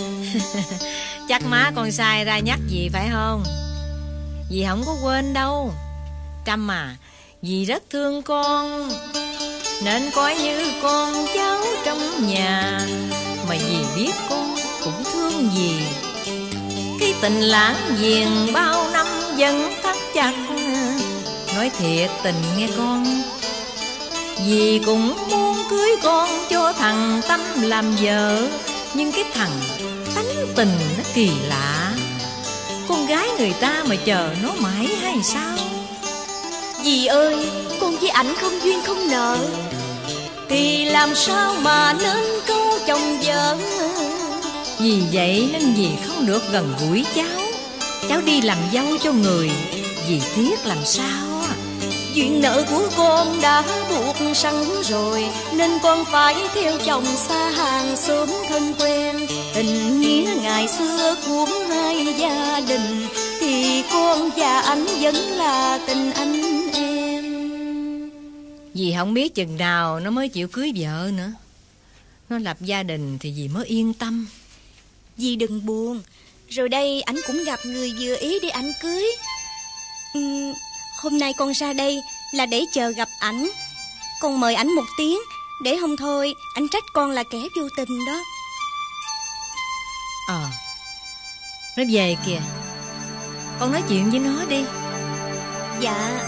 Chắc má con sai ra nhắc dì phải không? Dì không có quên đâu Trâm à. Dì rất thương con, nên coi như con cháu trong nhà. Mà dì biết con cũng thương dì. Cái tình lãng viền bao năm vẫn thắt chặt. Nói thiệt tình nghe con, dì cũng muốn cưới con cho thằng Tâm làm vợ. Nhưng cái thằng tánh tình nó kỳ lạ, con gái người ta mà chờ nó mãi hay sao? Dì ơi, con với ảnh không duyên không nợ, thì làm sao mà nên câu chồng vợ. Vì vậy nên dì không được gần gũi cháu. Cháu đi làm dâu cho người, dì tiếc làm sao. Duyên nợ của con đã buộc sẵn rồi, nên con phải theo chồng xa hàng xóm thân quen. Tình nghĩa ngày xưa của hai gia đình, thì con và anh vẫn là tình anh em. Dì không biết chừng nào nó mới chịu cưới vợ nữa. Nó lập gia đình thì dì mới yên tâm. Dì đừng buồn, rồi đây ảnh cũng gặp người vừa ý để ảnh cưới. ừ, Hôm nay con ra đây là để chờ gặp ảnh. Con mời ảnh một tiếng, để không thôi ảnh trách con là kẻ vô tình đó. Ờ Nó về kìa, con nói chuyện với nó đi. Dạ.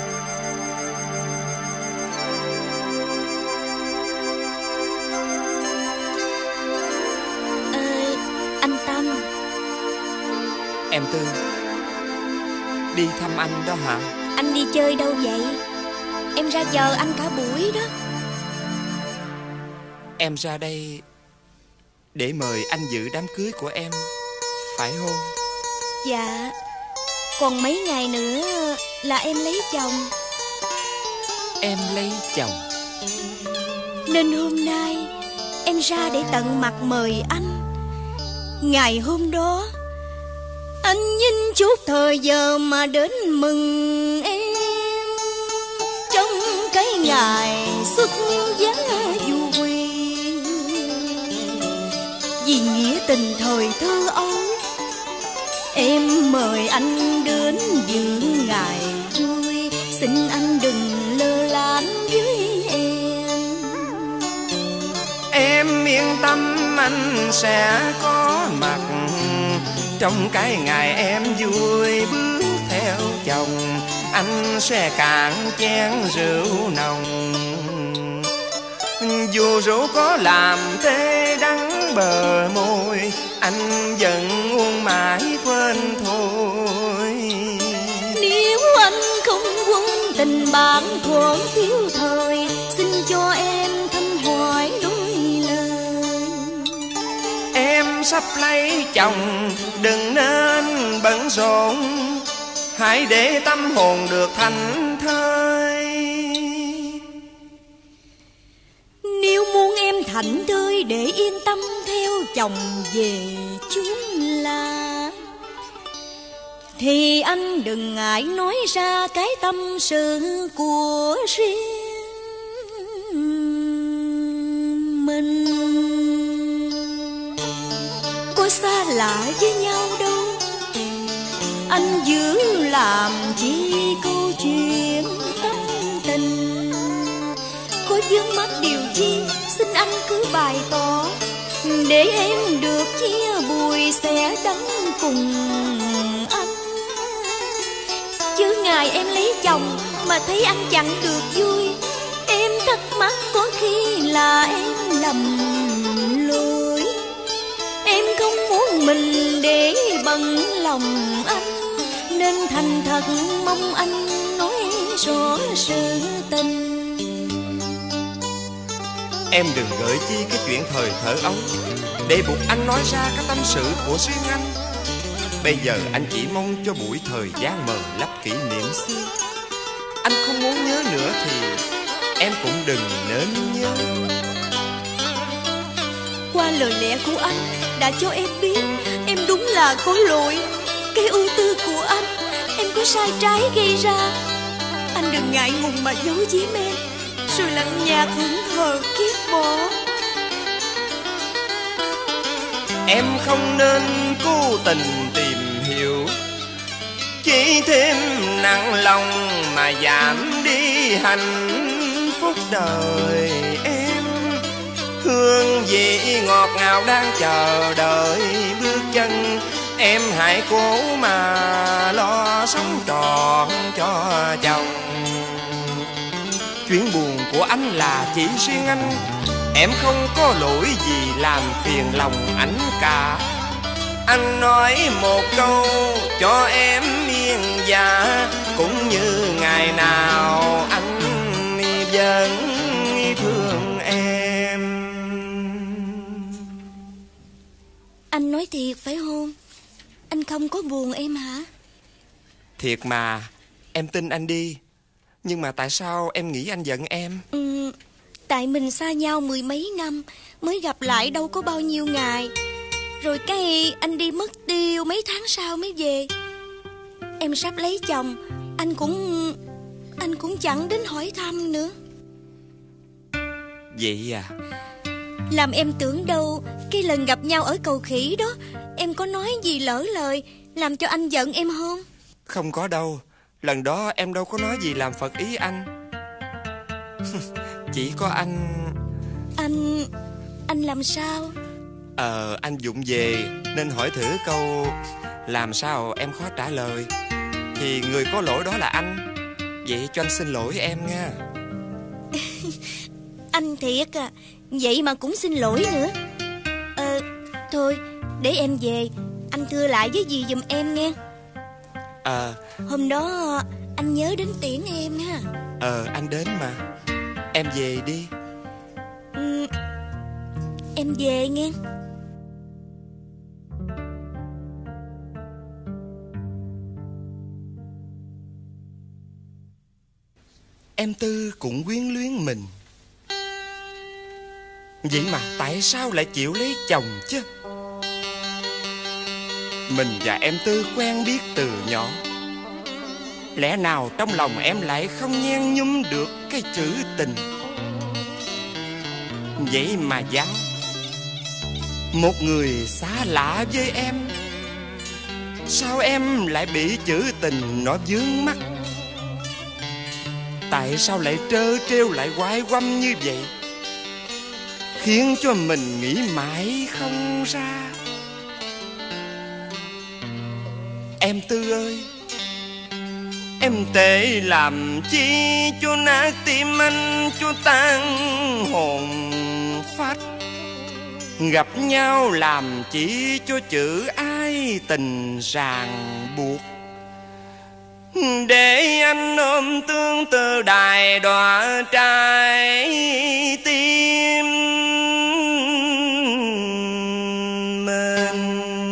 Ờ, anh Tâm. Em Tư, đi thăm anh đó hả? Anh đi chơi đâu vậy? Em ra chờ anh cả buổi đó. Em ra đây để mời anh dự đám cưới của em, phải không? Dạ. Còn mấy ngày nữa là em lấy chồng. Em lấy chồng, nên hôm nay em ra để tận mặt mời anh. Ngày hôm đó anh nhìn chút thời giờ mà đến mừng em, trong cái ngày xuất giá vui. Vì nghĩa tình thời thơ ấu, em mời anh đến dự ngày vui. Xin anh đừng lên anh sẽ có mặt trong cái ngày em vui bước theo chồng. Anh sẽ cạn chén rượu nồng, dù rượu có làm tê đắng bờ môi, anh vẫn uống mãi quên thôi. Nếu anh không quên tình bạn thuở thiếu thời, xin cho em thăm hỏi đôi lời. Em sắp lấy chồng đừng nên bận rộn, hãy để tâm hồn được thanh thơi. Nếu muốn em thảnh thơi để yên tâm theo chồng về chốn là, thì anh đừng ngại nói ra cái tâm sự của riêng mình. Có xa lạ với nhau đâu, anh giữ làm chi câu chuyện tâm tình. Có vướng mắc điều chi xin anh cứ bày tỏ, để em được chia bùi sẻ đắng cùng anh. Chứ ngày em lấy chồng mà thấy anh chẳng được vui, em thắc mắc có khi là em lầm lỗi. Em không muốn mình để bận lòng anh, nên thành thật mong anh nói rõ sự tình. Em đừng gợi chi cái chuyện thời thở ấu để buộc anh nói ra cái tâm sự của riêng anh. Bây giờ anh chỉ mong cho buổi thời gian mờ lấp kỷ niệm xưa. Anh không muốn nhớ nữa thì em cũng đừng nên nhớ. Qua lời lẽ của anh đã cho em biết em đúng là có lỗi. Cái ưu tư của anh em có sai trái gây ra. Anh đừng ngại ngùng mà giấu giếm em, rồi lạnh nhạt hững hờ ghét bỏ. Em không nên cố tình tìm hiểu, chỉ thêm nặng lòng mà giảm đi hạnh phúc đời em. Hương vị ngọt ngào đang chờ đợi bước chân, em hãy cố mà lo sống trọn cho chồng. Chuyện buồn của anh là chỉ riêng anh, em không có lỗi gì làm phiền lòng anh cả. Anh nói một câu cho em yên dạ, cũng như ngày nào anh vẫn thương em. Anh nói thiệt phải không? Anh không có buồn em hả? Thiệt mà, em tin anh đi. Nhưng mà tại sao em nghĩ anh giận em? Ừ, tại mình xa nhau mười mấy năm, mới gặp lại đâu có bao nhiêu ngày. Rồi cái anh đi mất tiêu mấy tháng sau mới về. Em sắp lấy chồng, anh cũng Anh cũng chẳng đến hỏi thăm nữa. Vậy à? Làm em tưởng đâu cái lần gặp nhau ở cầu khỉ đó em có nói gì lỡ lời làm cho anh giận em không? Không có đâu. Lần đó em đâu có nói gì làm phật ý anh. Chỉ có anh... Anh... Anh làm sao? Ờ, anh vụng về nên hỏi thử câu làm sao em khó trả lời. Thì người có lỗi đó là anh. Vậy cho anh xin lỗi em nha. Anh thiệt à, vậy mà cũng xin lỗi nữa. Ờ, thôi, để em về, anh thưa lại với dì giùm em nghe. Ờ. Hôm đó anh nhớ đến tiễn em ha. Ờ, anh đến mà. Em về đi. Ừ, em về nghe. Em Tư cũng quyến luyến mình. Vậy mà tại sao lại chịu lấy chồng chứ? Mình và em Tư quen biết từ nhỏ. Lẽ nào trong lòng em lại không nhen nhúm được cái chữ tình? Vậy mà Giáo, một người xa lạ với em, sao em lại bị chữ tình nó vướng mắc? Tại sao lại trơ trêu lại quay quăm như vậy? khiến cho mình nghĩ mãi không ra. Em Tư ơi, em tệ làm chi cho nát tim anh, cho tan hồn phách. Gặp nhau làm chỉ cho chữ ai tình ràng buộc, để anh ôm tương tư đài đọa trái tim mình.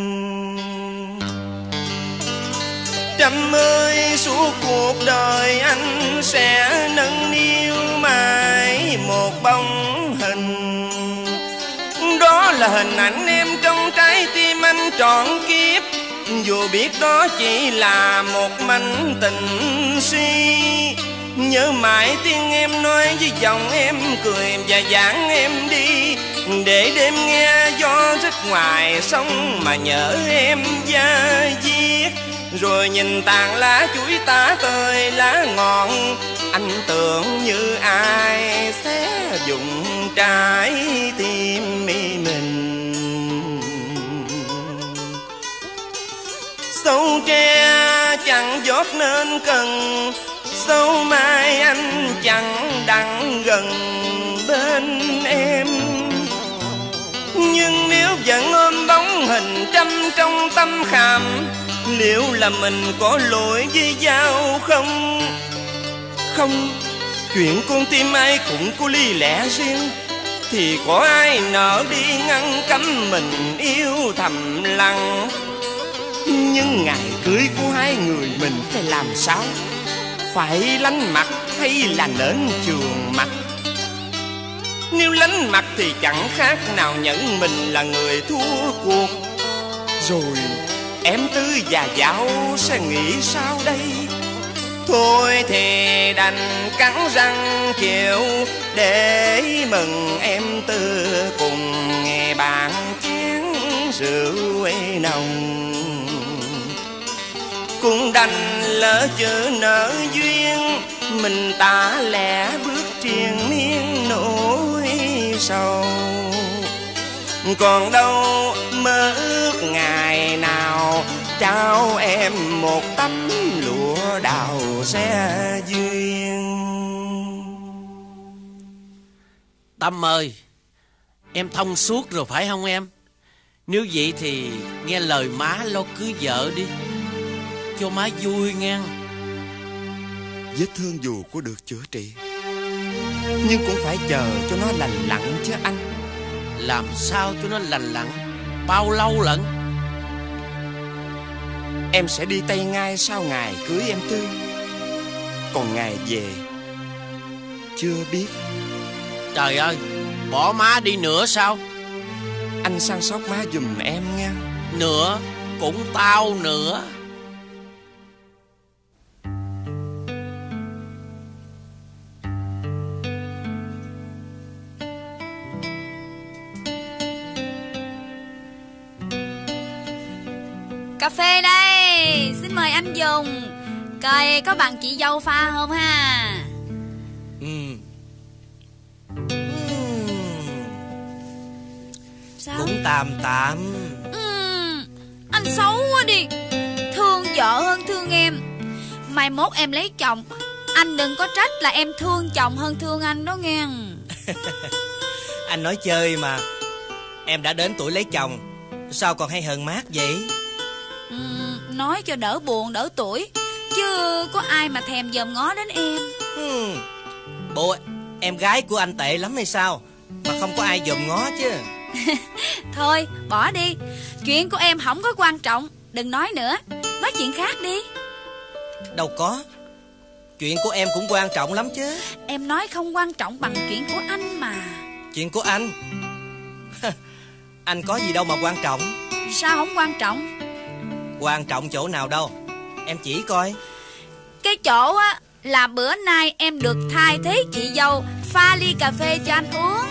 Trâm ơi, suốt cuộc đời anh sẽ nâng niu mãi một bóng hình, đó là hình ảnh em trong trái tim anh trọn kiếp. Dù biết đó chỉ là một mảnh tình si, nhớ mãi tiếng em nói với giọng em cười và dáng em đi, để đêm nghe gió rít ngoài sông mà nhớ em da diết. Rồi nhìn tàn lá chuối tả tơi lá ngọn, anh tưởng như ai xé dụng trái tim mình. Sâu tre chẳng giót nên cần, sâu mai anh chẳng đặng gần bên em. Nhưng nếu vẫn ôm bóng hình Trâm trong tâm khảm, liệu là mình có lỗi với nhau không? Không, chuyện con tim ai cũng có lý lẽ riêng, thì có ai nỡ đi ngăn cấm mình yêu thầm lặng. Nhưng ngày cưới của hai người mình phải làm sao? Phải lánh mặt hay là nến trường mặt? Nếu lánh mặt thì chẳng khác nào nhận mình là người thua cuộc. Rồi em Tư và Dạo sẽ nghĩ sao đây? Thôi thì đành cắn răng chịu, để mừng em Tư cùng nghe bạn chén rượu nồng. Cũng đành lỡ chữ nợ duyên, mình tả lẽ bước triền miên nỗi sầu. Còn đâu mơ ước ngày nào trao em một tấm lụa đào xe duyên. Tâm ơi, em thông suốt rồi phải không em? Nếu vậy thì nghe lời má lo cưới vợ đi, cho má vui nghe. Vết thương dù có được chữa trị, nhưng cũng phải chờ cho nó lành lặn chứ anh. Làm sao cho nó lành lặn? Bao lâu lận? Em sẽ đi Tây ngay sau ngày cưới em Tư. Còn ngày về chưa biết. Trời ơi, bỏ má đi nữa sao? Anh săn sóc má giùm em nha. Nữa, cũng tao nữa. Cà phê đây, xin mời anh dùng. Coi có bằng chị dâu pha không ha? Ừ. Sao? Cũng tạm tạm. Ừ, anh xấu quá đi. Thương vợ hơn thương em. Mai mốt em lấy chồng, anh đừng có trách là em thương chồng hơn thương anh đó nghe. Anh nói chơi mà. Em đã đến tuổi lấy chồng, sao còn hay hờn mát vậy? Ừ, nói cho đỡ buồn đỡ tuổi, chứ có ai mà thèm dòm ngó đến em. Ừ. Bộ em gái của anh tệ lắm hay sao mà không có ai dòm ngó chứ? Thôi bỏ đi, chuyện của em không có quan trọng, đừng nói nữa. Nói chuyện khác đi. Đâu có, chuyện của em cũng quan trọng lắm chứ. Em nói không quan trọng bằng chuyện của anh mà. Chuyện của anh? Anh có gì đâu mà quan trọng. Sao không quan trọng? Quan trọng chỗ nào đâu, em chỉ coi. Cái chỗ á là bữa nay em được thay thế chị dâu pha ly cà phê cho anh uống.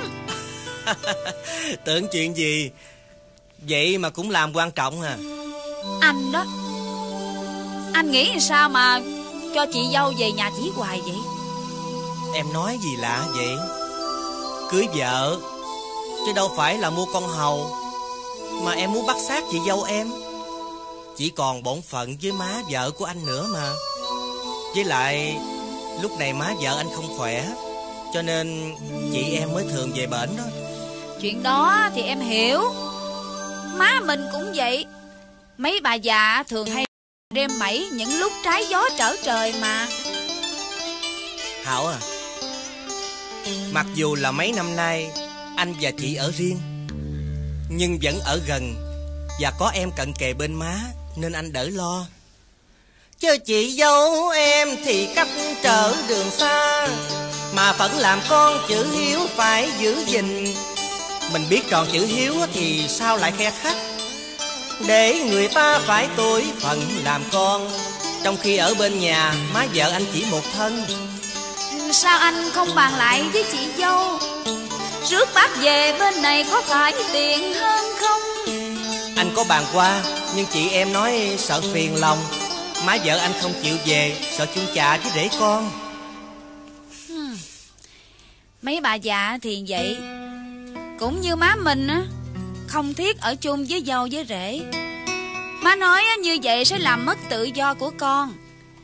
Tưởng chuyện gì vậy mà cũng làm quan trọng à? Anh đó, anh nghĩ sao mà cho chị dâu về nhà chỉ hoài vậy? Em nói gì lạ vậy? Cưới vợ chứ đâu phải là mua con hầu. Mà em muốn bắt xác chị dâu em. Chỉ còn bổn phận với má vợ của anh nữa mà. Với lại lúc này má vợ anh không khỏe, cho nên chị em mới thường về bển đó. Chuyện đó thì em hiểu. Má mình cũng vậy. Mấy bà già thường hay đêm mẩy những lúc trái gió trở trời mà. Hảo à, mặc dù là mấy năm nay anh và chị ở riêng, nhưng vẫn ở gần và có em cận kề bên má, nên anh đỡ lo. Chứ chị dâu em thì cách trở đường xa, mà vẫn làm con chữ hiếu phải giữ gìn. Mình biết tròn chữ hiếu thì sao lại khe khắt, để người ta phải tuổi phận làm con, trong khi ở bên nhà má vợ anh chỉ một thân. Sao anh không bàn lại với chị dâu, rước bác về bên này có phải tiện hơn không? Anh có bàn qua, nhưng chị em nói sợ phiền lòng. Má vợ anh không chịu về, sợ chung chạ chứ để con. hmm. Mấy bà già thì vậy. Cũng như má mình á, không thiết ở chung với dâu với rể. Má nói như vậy sẽ làm mất tự do của con.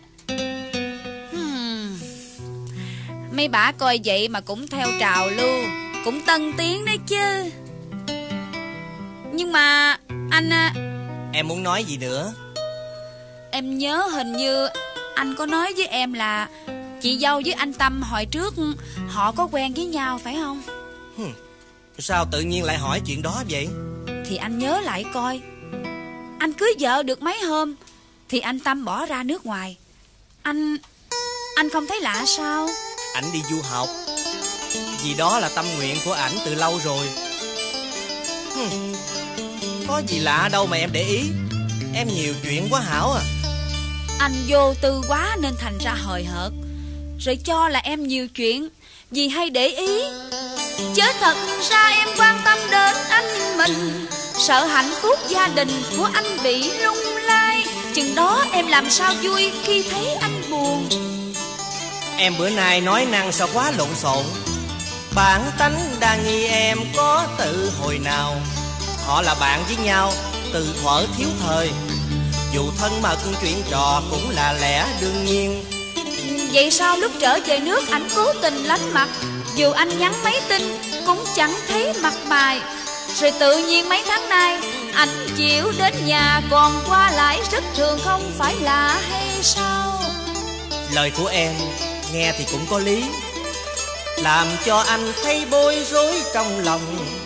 hmm. Mấy bà coi vậy mà cũng theo trào lưu, cũng tân tiến đấy chứ. Nhưng mà anh... Em muốn nói gì nữa? Em nhớ hình như anh có nói với em là chị dâu với anh Tâm hồi trước họ có quen với nhau phải không? Hmm. Sao tự nhiên lại hỏi chuyện đó vậy? Thì anh nhớ lại coi. Anh cưới vợ được mấy hôm thì anh Tâm bỏ ra nước ngoài. Anh... Anh không thấy lạ sao? Ảnh đi du học, vì đó là tâm nguyện của ảnh từ lâu rồi. hmm. Có gì lạ đâu mà em để ý. Em nhiều chuyện quá Hảo à. Anh vô tư quá nên thành ra hời hợt, rồi cho là em nhiều chuyện vì hay để ý. Chứ thật ra em quan tâm đến anh mình, sợ hạnh phúc gia đình của anh bị lung lay. Chừng đó em làm sao vui khi thấy anh buồn. Em bữa nay nói năng sao quá lộn xộn. Bản tánh đa nghi em có tự hồi nào. Họ là bạn với nhau từ thuở thiếu thời, dù thân mật chuyện trò cũng là lẽ đương nhiên. Vậy sao lúc trở về nước ảnh cố tình lánh mặt, dù anh nhắn mấy tin cũng chẳng thấy mặt mày. Rồi tự nhiên mấy tháng nay ảnh chịu đến nhà còn qua lại rất thường, không phải lạ hay sao? Lời của em nghe thì cũng có lý, làm cho anh thấy bối rối trong lòng.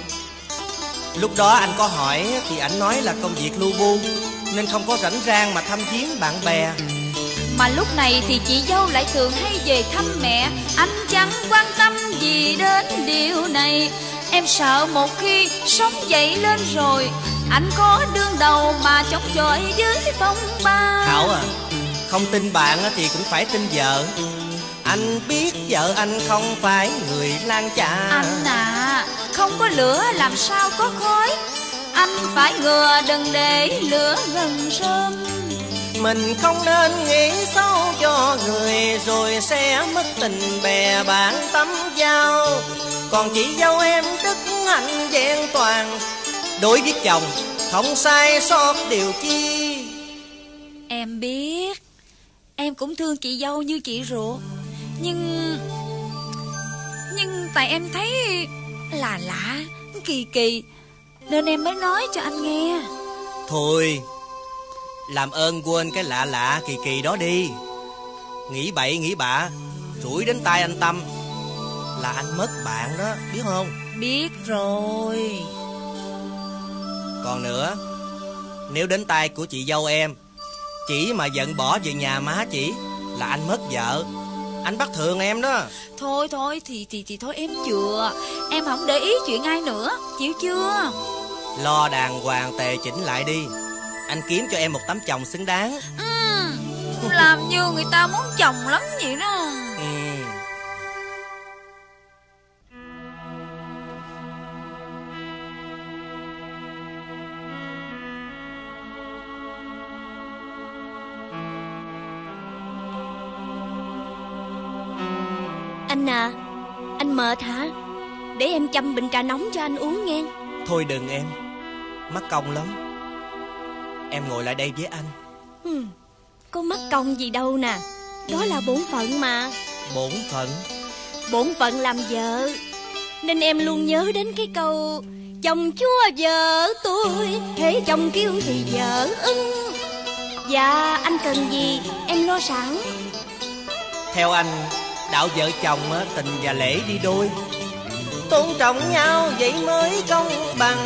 Lúc đó anh có hỏi thì anh nói là công việc lu bu, nên không có rảnh rang mà thăm viếng bạn bè. Mà lúc này thì chị dâu lại thường hay về thăm mẹ. Anh chẳng quan tâm gì đến điều này. Em sợ một khi sống dậy lên rồi, anh có đương đầu mà chống chọi dưới phong ba. Hảo à, không tin bạn thì cũng phải tin vợ. Anh biết vợ anh không phải người lang chạ. Anh à, không có lửa làm sao có khói. Anh phải ngừa đừng để lửa gần rơm. Mình không nên nghĩ xấu cho người, rồi sẽ mất tình bè bạn tâm giao. Còn chị dâu em đức hạnh vẹn toàn, đối với chồng không sai sót điều chi. Em biết, em cũng thương chị dâu như chị ruột. Nhưng... Nhưng tại em thấy là lạ, kỳ kỳ, nên em mới nói cho anh nghe. Thôi, làm ơn quên cái lạ lạ kỳ kỳ đó đi. Nghĩ bậy nghĩ bạ, rủi đến tai anh Tâm là anh mất bạn đó, biết không? Biết rồi. Còn nữa, nếu đến tai của chị dâu em, chỉ mà giận bỏ về nhà má chỉ, là anh mất vợ. Anh bắt thường em đó. Thôi thôi thì thì thì thôi em chừa. Em không để ý chuyện ai nữa, chịu chưa? Lo đàng hoàng tề chỉnh lại đi. Anh kiếm cho em một tấm chồng xứng đáng. ừ, Làm như người ta muốn chồng lắm vậy đó. ừ. Anh à, anh mệt hả? Để em châm bình trà nóng cho anh uống nghe. Thôi đừng em, mắc công lắm. Em ngồi lại đây với anh. ừ, Có mắc công gì đâu nè. Đó là bổn phận mà. Bổn phận? Bổn phận làm vợ, nên em luôn nhớ đến cái câu chồng chúa vợ tôi, hễ chồng kêu thì vợ ưng. Dạ anh cần gì em lo sẵn. Theo anh, đạo vợ chồng tình và lễ đi đôi, tôn trọng nhau vậy mới công bằng.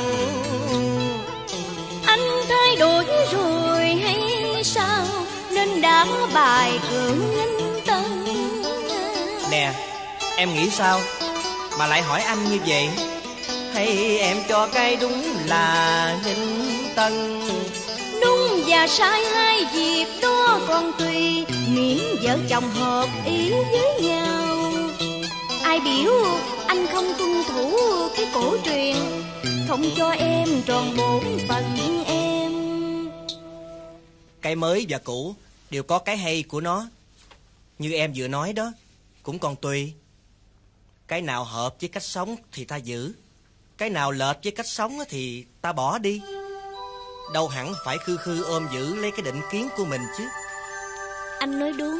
Anh thay đổi rồi hay sao, nên đã bài cưỡng nghinh tân. Nè, em nghĩ sao mà lại hỏi anh như vậy? Hay em cho cái đúng là nghinh tân? Đúng và sai hai việc đó còn tùy, miễn vợ chồng hợp ý với nhau. Ai biểu anh không tuân thủ cái cổ truyền, không cho em tròn bổn phận em. Cái mới và cũ đều có cái hay của nó. Như em vừa nói đó, cũng còn tùy. Cái nào hợp với cách sống thì ta giữ, cái nào lệch với cách sống thì ta bỏ đi. Đâu hẳn phải khư khư ôm giữ lấy cái định kiến của mình chứ. Anh nói đúng.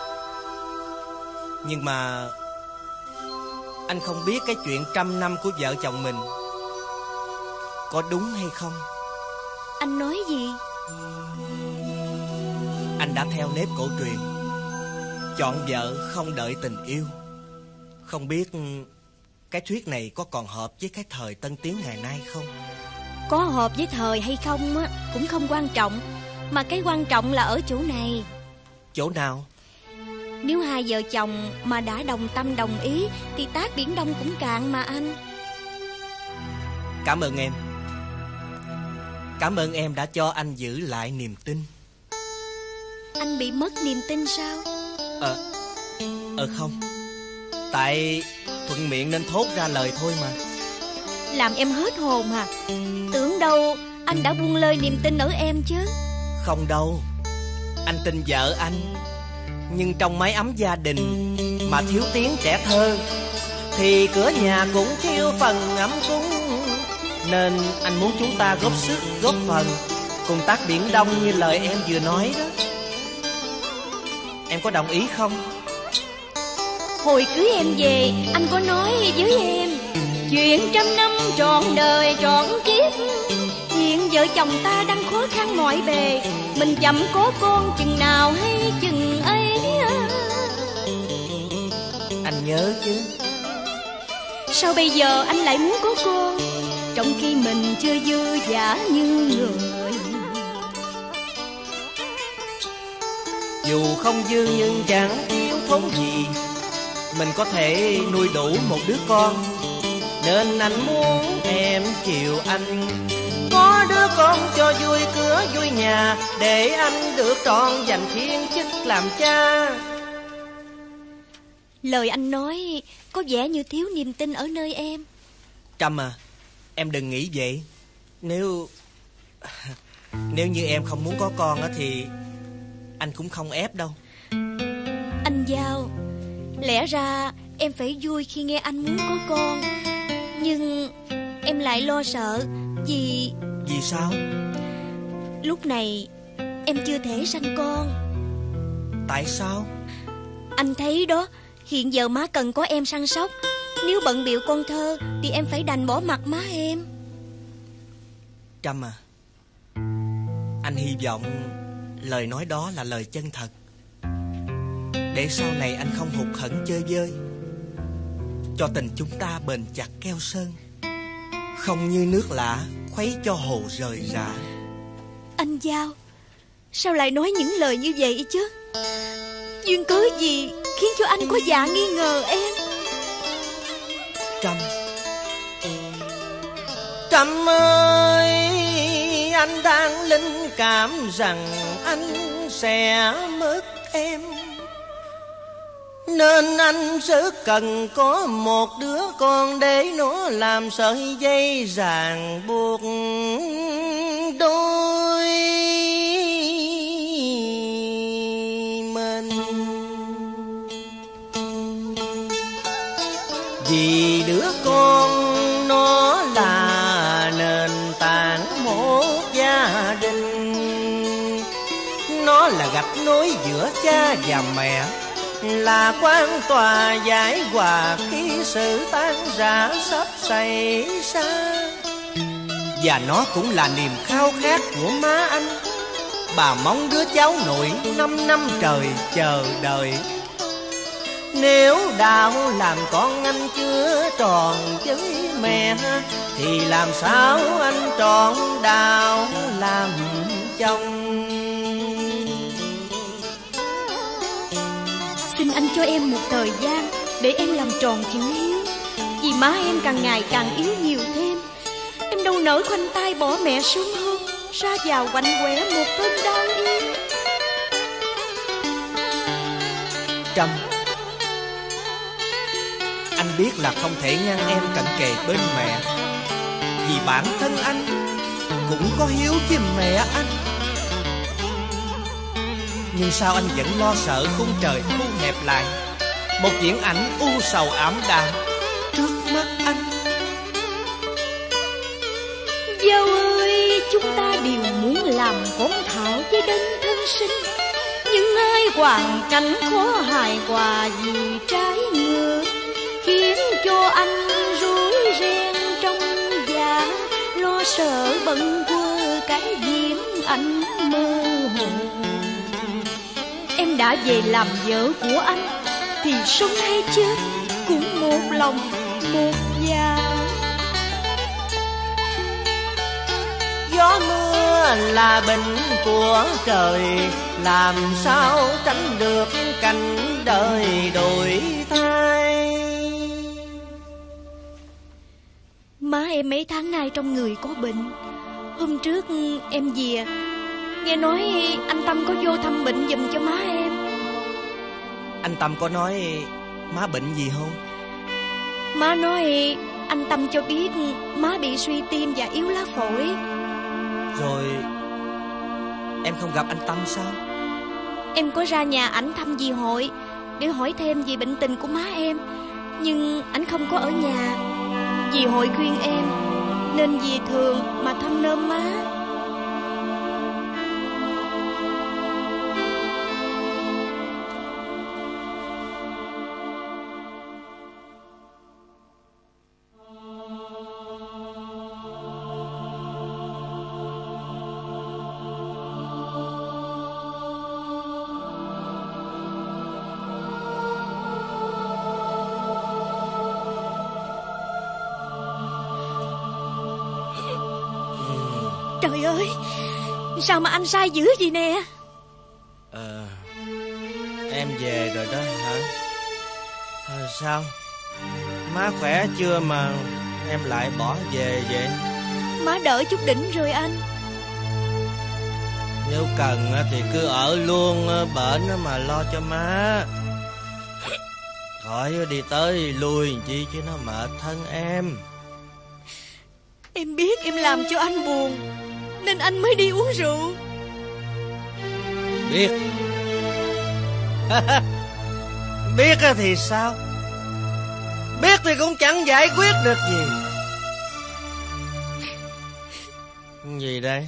Nhưng mà anh không biết cái chuyện trăm năm của vợ chồng mình có đúng hay không. Anh nói gì? Anh đã theo nếp cổ truyền, chọn vợ không đợi tình yêu. Không biết cái thuyết này có còn hợp với cái thời tân tiến ngày nay không? Có hợp với thời hay không á cũng không quan trọng, mà cái quan trọng là ở chỗ này. Chỗ nào? Nếu hai vợ chồng mà đã đồng tâm đồng ý thì tát biển Đông cũng cạn mà anh. Cảm ơn em. Cảm ơn em đã cho anh giữ lại niềm tin. Anh bị mất niềm tin sao? Ờ Ờ không, tại thuận miệng nên thốt ra lời thôi mà. Làm em hết hồn à? Tưởng đâu anh đã buông lơi niềm tin ở em chứ. Không đâu, anh tin vợ anh. Nhưng trong mái ấm gia đình mà thiếu tiếng trẻ thơ thì cửa nhà cũng thiếu phần ấm cúng. Nên anh muốn chúng ta góp sức góp phần cùng tác biển Đông như lời em vừa nói đó. Em có đồng ý không? Hồi cưới em về anh có nói với em chuyện trăm năm trọn đời trọn kiếp. Hiện vợ chồng ta đang khó khăn mọi bề, mình chậm có con chừng nào hay chừng ấy. Anh nhớ chứ. Sao bây giờ anh lại muốn có con, trong khi mình chưa dư dả như người? Dù không dư nhưng chẳng thiếu thốn gì, mình có thể nuôi đủ một đứa con. Nên anh muốn em chiều anh, có đứa con cho vui cửa vui nhà, để anh được trọn dành thiên chức làm cha. Lời anh nói có vẻ như thiếu niềm tin ở nơi em. Trâm à, em đừng nghĩ vậy. Nếu Nếu như em không muốn có con á thì anh cũng không ép đâu. Anh Giao, lẽ ra em phải vui khi nghe anh muốn có con, nhưng em lại lo sợ. Vì Vì sao? lúc này em chưa thể sanh con. Tại sao? Anh thấy đó, hiện giờ má cần có em săn sóc. Nếu bận bịu con thơ thì em phải đành bỏ mặt má em. Trâm à, anh hy vọng lời nói đó là lời chân thật, để sau này anh không hụt hẫng chơi vơi, cho tình chúng ta bền chặt keo sơn, không như nước lã khuấy cho hồ rời rã. Anh Giao, sao lại nói những lời như vậy chứ? Duyên cớ gì khiến cho anh có dạ nghi ngờ em? Trâm, Trâm ơi, anh đang linh cảm rằng anh sẽ mất em, nên anh rất cần có một đứa con để nó làm sợi dây ràng buộc đôi mình. Vì đứa con nó là nền tảng một gia đình, nó là gạch nối giữa cha và mẹ, là quan tòa giải hòa khi sự tan rã sắp xảy ra. Và nó cũng là niềm khao khát của má anh. Bà mong đứa cháu nội năm năm trời chờ đợi. Nếu đạo làm con anh chưa tròn với mẹ, thì làm sao anh tròn đạo làm chồng. Xin anh cho em một thời gian để em làm tròn chữ hiếu. Vì má em càng ngày càng yếu nhiều thêm. Em đâu nỡ khoanh tay bỏ mẹ sớm hơn, ra vào quạnh quẻ một cơn đau yêu. Trâm, anh biết là không thể ngăn em cận kề bên mẹ, vì bản thân anh cũng có hiếu với mẹ anh. Nhưng sao anh vẫn lo sợ khung trời thu hẹp lại, một viễn ảnh u sầu ảm đạm trước mắt anh? Dâu ơi, chúng ta đều muốn làm con thảo với đấng thân sinh, nhưng hai hoàn cảnh khó hài hòa vì trái ngược, khiến cho anh rối ren trong dạ, lo sợ bận quơ cái viễn ảnh mơ hồ. Em đã về làm vợ của anh, thì sống hay chết cũng một lòng một dạ. Gió mưa là bệnh của trời, làm sao tránh được cảnh đời đổi thay. Má em mấy tháng nay trong người có bệnh. Hôm trước em về, nghe nói anh Tâm có vô thăm bệnh giùm cho má em. Anh Tâm có nói má bệnh gì không? Má nói anh Tâm cho biết má bị suy tim và yếu lá phổi. Rồi em không gặp anh Tâm sao? Em có ra nhà ảnh thăm dì Hội để hỏi thêm về bệnh tình của má em, nhưng ảnh không có ở nhà. Dì Hội khuyên em nên về thường mà thăm nôm má. Trời ơi, sao mà anh sai dữ vậy nè? Ờ, em về rồi đó hả? À, sao? Má khỏe chưa mà em lại bỏ về vậy? Má đỡ chút đỉnh rồi anh. Nếu cần thì cứ ở luôn bển mà lo cho má. Khỏi đi tới lui chi chứ nó mệt thân em. Em biết em làm cho anh buồn nên anh mới đi uống rượu. Biết. Biết thì sao? Biết thì cũng chẳng giải quyết được gì. Gì đây?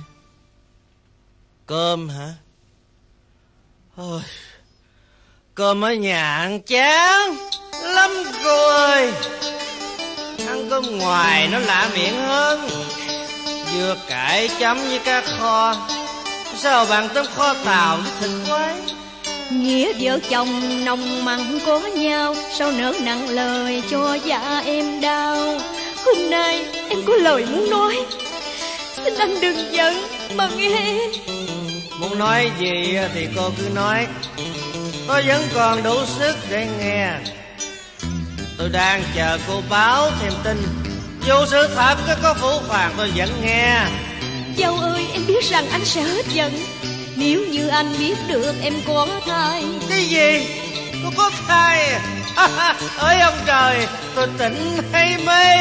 Cơm hả? Ôi, cơm ở nhà ăn chán lắm rồi. Ăn cơm ngoài nó lạ miệng hơn. Dưa cải chấm với cá kho, sao bằng tấm kho tàu với thịt quay. Nghĩa vợ chồng nồng mặn có nhau, sao nỡ nặng lời cho dạ em đau. Hôm nay em có lời muốn nói, xin anh đừng giận mà nghe em. Muốn nói gì thì cô cứ nói, tôi vẫn còn đủ sức để nghe. Tôi đang chờ cô báo thêm tin, dù sự thật có phủ phàng tôi vẫn nghe. Dâu ơi, em biết rằng anh sẽ hết giận nếu như anh biết được em có thai. Cái gì? Cô có thai à? Ơi ông trời, tôi tỉnh hay mê?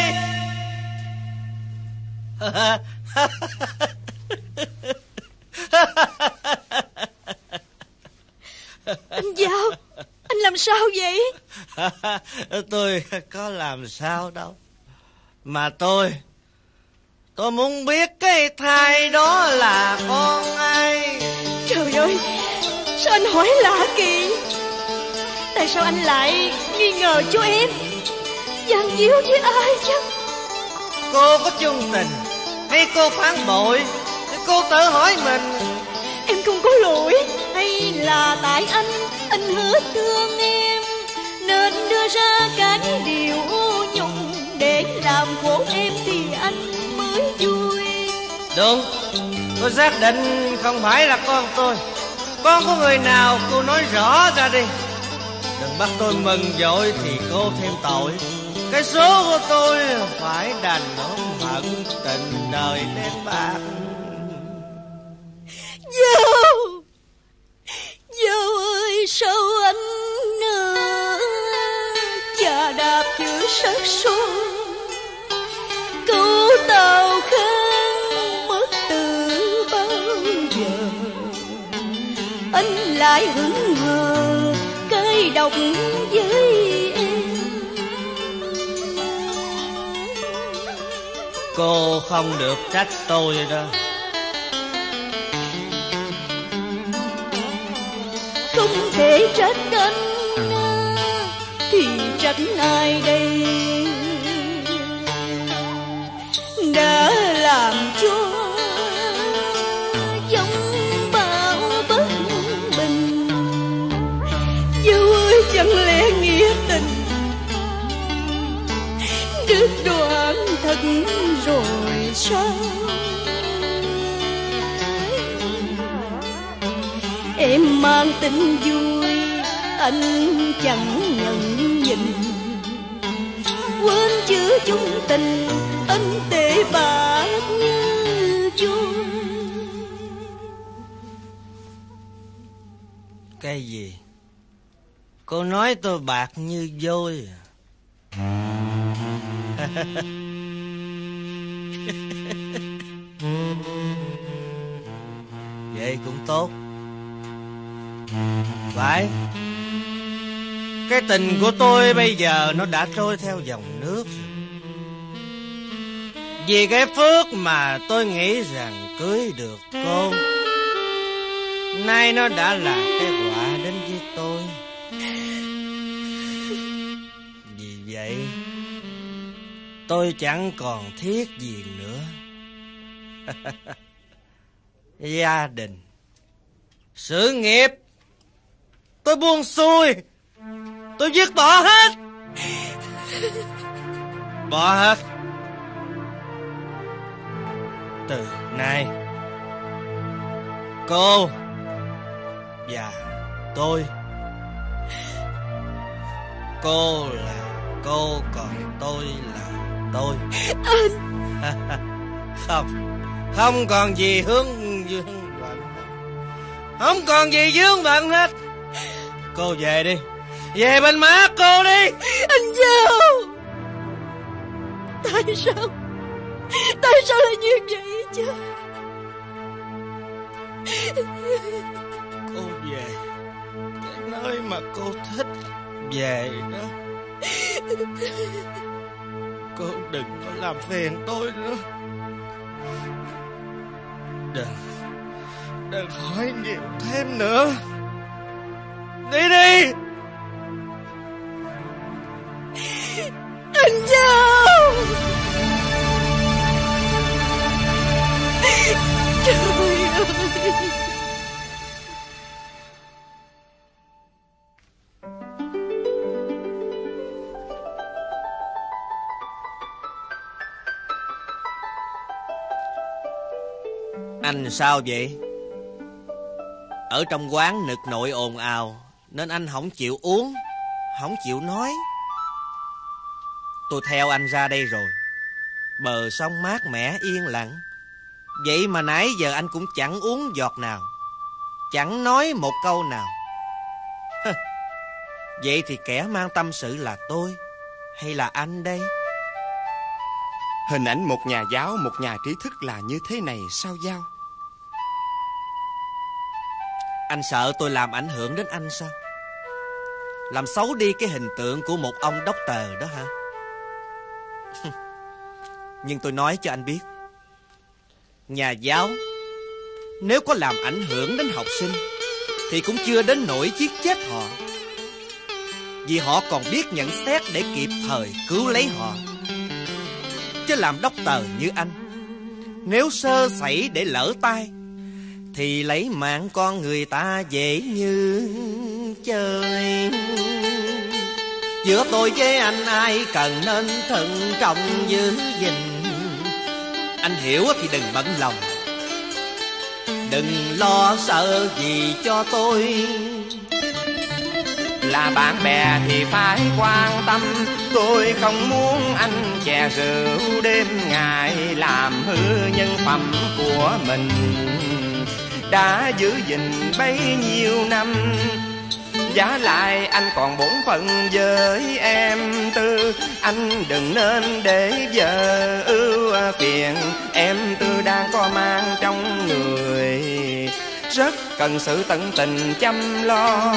Anh Giao, Anh làm sao vậy? Tôi có làm sao đâu. Mà tôi Tôi muốn biết cái thai đó là con ai. Trời ơi, sao anh hỏi lạ kỳ? Tại sao anh lại nghi ngờ cho em? Gian díu với ai chứ? Cô có chung tình hay cô phản bội? Cô tự hỏi mình. Em không có lỗi. Hay là tại anh Anh hết thương em nên đưa ra cái điều ô nhục để làm khổ em thì anh mới vui. Đúng, tôi xác định không phải là con tôi. Con của người nào cô nói rõ ra đi. Đừng bắt tôi mừng vội thì cô thêm tội. Cái số của tôi phải đành ốm hận tình đời đen bạc. Dâu, dâu ơi sao anh nữa chà đạp giữa sắc son, câu tàu khăn mất từ bao giờ. Anh lại hững hờ cay độc với em. Cô không được trách tôi đâu. Không thể trách anh thì trách ai đây? Đã làm cho dòng bão bất bình. Dâu ơi chẳng lẽ nghĩa tình đứt đoạn thật rồi sao? Em mang tình vui anh chẳng nhận nhìn. Quên chữ chung tình anh tệ bạc như trôi. Cái gì? Cô nói tôi bạc như vôi à? Vậy cũng tốt. Phải, cái tình của tôi bây giờ nó đã trôi theo dòng nước. Vì cái phước mà tôi nghĩ rằng cưới được cô, nay nó đã là cái quả đến với tôi. Vì vậy tôi chẳng còn thiết gì nữa. Gia đình, sự nghiệp, tôi buông xuôi. Tôi dứt bỏ hết. Bỏ hết. Từ nay cô và tôi, cô là cô còn tôi là tôi. Không, không còn gì hướng dương bận, không còn gì vướng bận hết. Cô về đi, về bên má cô đi. Anh Dâu, tại sao Tại sao lại như vậy chứ? Cô về cái nơi mà cô thích về đó. Cô đừng có làm phiền tôi nữa. Đừng Đừng hỏi nhiều thêm nữa. Đi đi. Anh Dâu, trời ơi. Anh sao vậy? Ở trong quán nực nội ồn ào nên anh không chịu uống, không chịu nói. Tôi theo anh ra đây rồi. Bờ sông mát mẻ yên lặng. Vậy mà nãy giờ anh cũng chẳng uống giọt nào, chẳng nói một câu nào. Vậy thì kẻ mang tâm sự là tôi hay là anh đây? Hình ảnh một nhà giáo, một nhà trí thức là như thế này sao Giao? Anh sợ tôi làm ảnh hưởng đến anh sao? làm xấu đi cái hình tượng của một ông doctor đó hả? Nhưng tôi nói cho anh biết, nhà giáo nếu có làm ảnh hưởng đến học sinh thì cũng chưa đến nỗi giết chết họ, vì họ còn biết nhận xét để kịp thời cứu lấy họ. Chứ làm doctor như anh, nếu sơ sẩy để lỡ tay thì lấy mạng con người ta dễ như chơi. Giữa tôi với anh ai cần nên thận trọng giữ gìn. Anh hiểu thì đừng bận lòng, đừng lo sợ gì cho tôi. Là bạn bè thì phải quan tâm, tôi không muốn anh chè rượu đêm ngày làm hư nhân phẩm của mình. Đã giữ gìn bấy nhiêu năm, giá lại anh còn bổn phận với em Tư. Anh đừng nên để vợ ưu phiền, em Tư đang có mang trong người, rất cần sự tận tình chăm lo.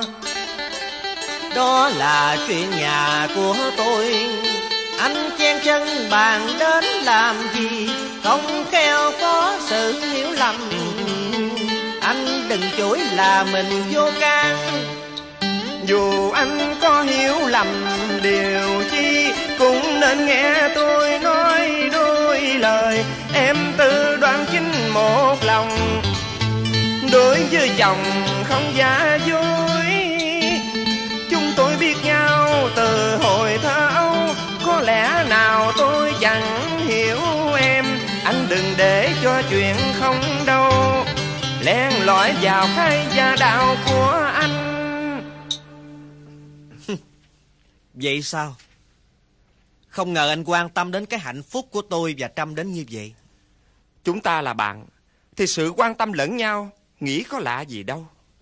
Đó là chuyện nhà của tôi, anh chen chân bàn đến làm gì, không khéo có sự hiểu lầm. Anh đừng chối là mình vô can, dù anh có hiểu lầm điều chi cũng nên nghe tôi nói đôi lời. Em Tư đoan chính một lòng, đối với chồng không giả dối. Chúng tôi biết nhau từ hồi thơ ấu, có lẽ nào tôi chẳng hiểu em. Anh đừng để cho chuyện không đâu len lỏi vào cái gia đạo của anh. Vậy sao? Không ngờ anh quan tâm đến cái hạnh phúc của tôi và Trâm đến như vậy. Chúng ta là bạn thì sự quan tâm lẫn nhau nghĩ có lạ gì đâu.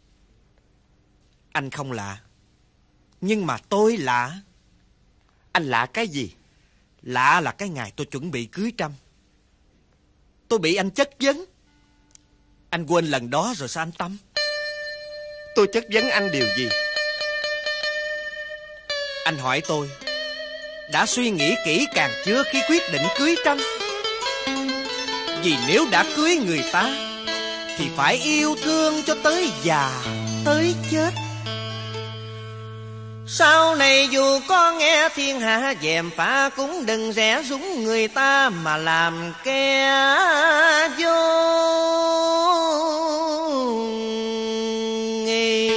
Anh không lạ, nhưng mà tôi lạ. Anh lạ cái gì? Lạ là cái ngày tôi chuẩn bị cưới Trâm, tôi bị anh chất vấn. Anh quên lần đó rồi sao anh Tâm? Tôi chất vấn anh điều gì? Anh hỏi tôi đã suy nghĩ kỹ càng chưa khi quyết định cưới Trâm. Vì nếu đã cưới người ta thì phải yêu thương cho tới già tới chết. Sau này dù có nghe thiên hạ dèm pha, cũng đừng rẽ rúng người ta mà làm kẻ vô nghi.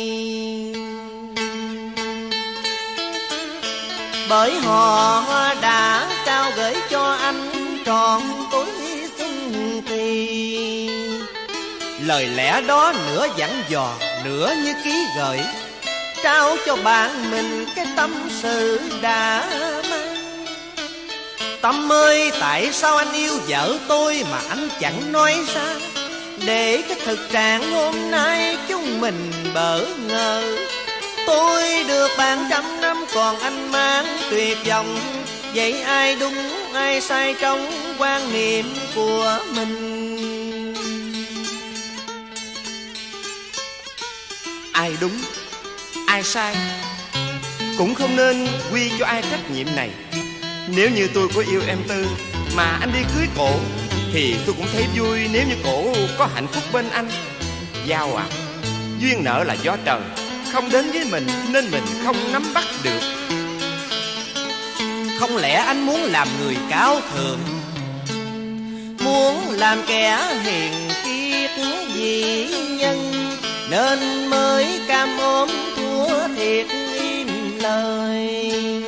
Bởi họ đã trao gửi cho anh trọn tối xuân kỳ. Lời lẽ đó nửa dặn dò nửa như ký gửi, trao cho bạn mình cái tâm sự đã mang. Tâm ơi, tại sao anh yêu vợ tôi mà anh chẳng nói ra, để cái thực trạng hôm nay chúng mình bỡ ngỡ. Tôi được bạn trăm năm còn anh mang tuyệt vọng, vậy ai đúng ai sai trong quan niệm của mình? Ai đúng ai sai cũng không nên quy cho ai trách nhiệm này. Nếu như tôi có yêu em Tư mà anh đi cưới cổ thì tôi cũng thấy vui nếu như cổ có hạnh phúc bên anh. Giao à, duyên nợ là gió trời, không đến với mình nên mình không nắm bắt được. Không lẽ anh muốn làm người cao thượng, muốn làm kẻ hiền kiết vì nhân, nên mới cam ôm thua thiệt im lời.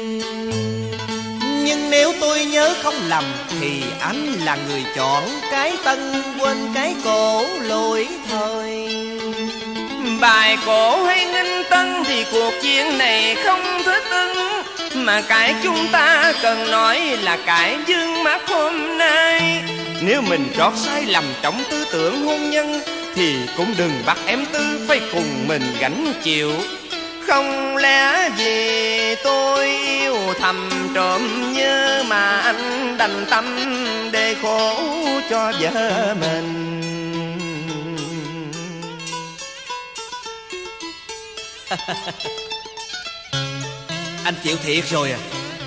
Nhưng nếu tôi nhớ không lầm thì anh là người chọn cái tân quên cái cổ lỗi thời. Bài cổ hay nghinh tân thì cuộc chuyện này không thích ứng, mà cái chúng ta cần nói là cái dương mắt hôm nay. Nếu mình trót sai lầm trong tư tưởng hôn nhân thì cũng đừng bắt em Tư phải cùng mình gánh chịu. Không lẽ vì tôi yêu thầm trộm nhớ mà anh đành tâm để khổ cho vợ mình. Anh chịu thiệt rồi à?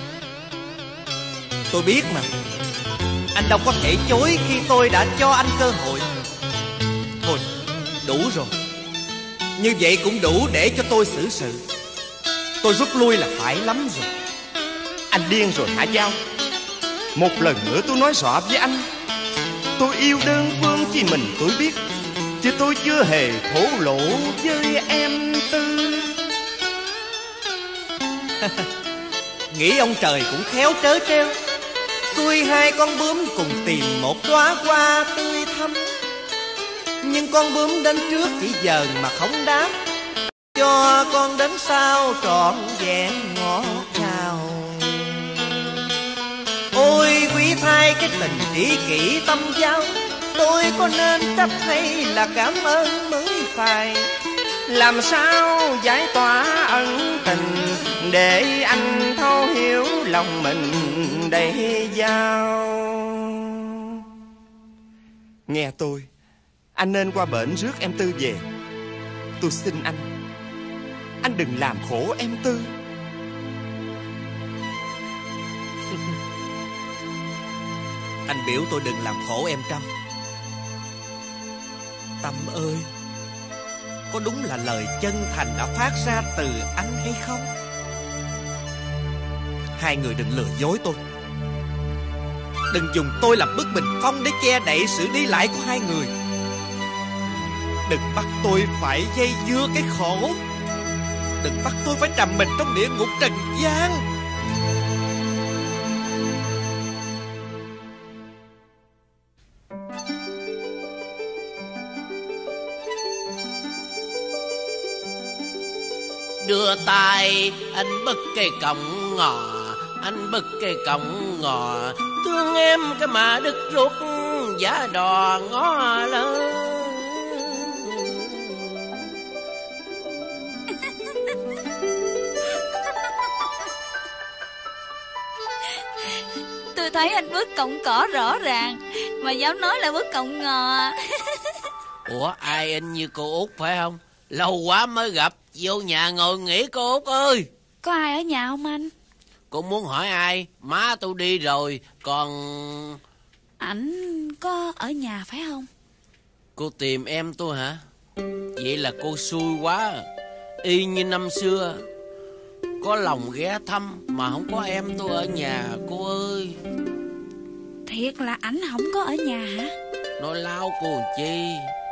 Tôi biết mà. Anh đâu có thể chối khi tôi đã cho anh cơ hội. Thôi, đủ rồi. Như vậy cũng đủ để cho tôi xử sự. Tôi rút lui là phải lắm rồi. Anh điên rồi hả Giao? Một lần nữa tôi nói rõ với anh, tôi yêu đơn phương chỉ mình tôi biết, chứ tôi chưa hề thổ lộ với em Tư. Nghĩ ông trời cũng khéo trớ trêu, xuôi hai con bướm cùng tìm một đóa hoa tươi thắm. Nhưng con bướm đến trước chỉ dờn mà không đáp, cho con đến sau trọn vẹn ngọt ngào. Ôi quý thai cái tình trí kỷ tâm giao, tôi có nên trách hay là cảm ơn mới phải? Làm sao giải tỏa ân tình để anh thấu hiểu lòng mình đây Giao? Nghe tôi, anh nên qua bển rước em Tư về. Tôi xin anh, anh đừng làm khổ em Tư. Anh biểu tôi đừng làm khổ em Trâm. Tâm ơi, có đúng là lời chân thành đã phát ra từ anh hay không? Hai người đừng lừa dối tôi. Đừng dùng tôi làm bức bình phong để che đậy sự đi lại của hai người. Đừng bắt tôi phải dây dưa cái khổ. Đừng bắt tôi phải trầm mình trong địa ngục trần gian. Đưa tay anh bứt cây cọng ngò, anh bứt cây cọng ngò, thương em cái mà đứt ruột giá đò ngó lớn. Tôi thấy anh bứt cọng cỏ rõ ràng mà dám nói là bứt cọng ngò. Ủa ai in như cô Út phải không? Lâu quá mới gặp. Vô nhà ngồi nghỉ cô Út ơi. Có ai ở nhà không anh? Cô muốn hỏi ai? Má tôi đi rồi. Còn... Ảnh có ở nhà phải không? Cô tìm em tôi hả? Vậy là cô xui quá. Y như năm xưa, có lòng ghé thăm mà không có em tôi ở nhà cô ơi. Thiệt là ảnh không có ở nhà hả? Nói láo cô làm chi?